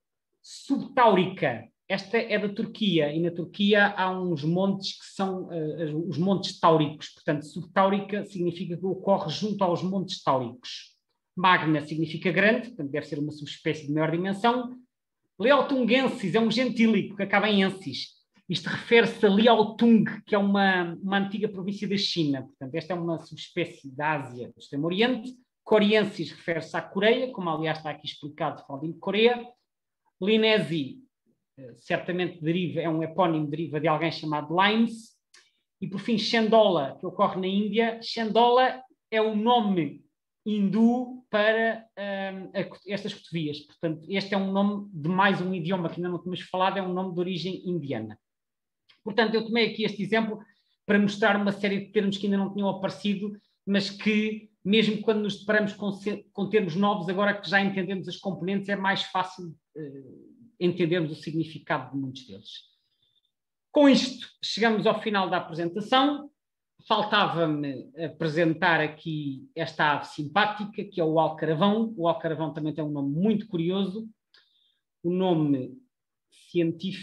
Subtáurica, esta é da Turquia, e na Turquia há uns montes que são os montes táuricos. Portanto, subtáurica significa que ocorre junto aos montes táuricos. Magna significa grande, portanto deve ser uma subespécie de maior dimensão. Leotungensis é um gentílico que acaba em ensis. Isto refere-se a Liaotung, que é uma antiga província da China. Portanto, esta é uma subespécie da Ásia do Extremo Oriente. Coriensis refere-se à Coreia, como aliás está aqui explicado, falando de Coreia. Linesi, certamente é um epónimo, deriva de alguém chamado Limes. E por fim, Chandola, que ocorre na Índia. Chandola é o nome hindu para estas cotovias. Portanto, este é um nome de mais um idioma que ainda não tínhamos falado, é um nome de origem indiana. Portanto, eu tomei aqui este exemplo para mostrar uma série de termos que ainda não tinham aparecido, mas que, mesmo quando nos deparamos com termos novos, agora que já entendemos as componentes, é mais fácil entendermos o significado de muitos deles. Com isto, chegamos ao final da apresentação. Faltava-me apresentar aqui esta ave simpática, que é o alcaravão. O alcaravão também tem um nome muito curioso. O nome científico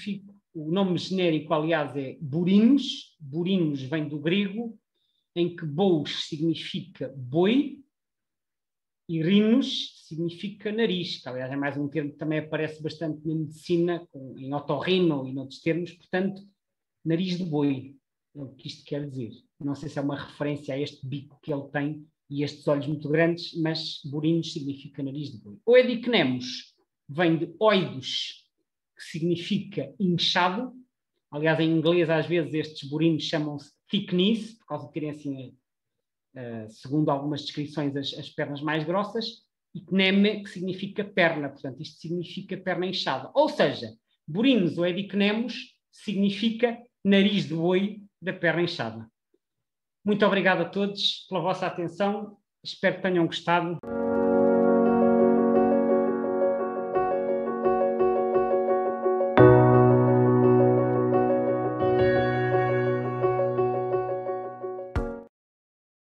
o nome genérico, aliás, é burinos. Burinos vem do grego, em que bous significa boi e rinos significa nariz, que aliás é mais um termo que também aparece bastante na medicina, em otorrino e noutros termos, portanto, nariz de boi, é o que isto quer dizer. Não sei se é uma referência a este bico que ele tem e estes olhos muito grandes, mas burinos significa nariz de boi. O Oedicnemos vem de oidos, que significa inchado. Aliás, em inglês, às vezes, estes burinos chamam-se thick knees, por causa de terem, assim, segundo algumas descrições, as pernas mais grossas. E kneme, que significa perna. Portanto, isto significa perna inchada. Ou seja, burinos ou Oedicnemos significa nariz de boi da perna inchada. Muito obrigado a todos pela vossa atenção. Espero que tenham gostado.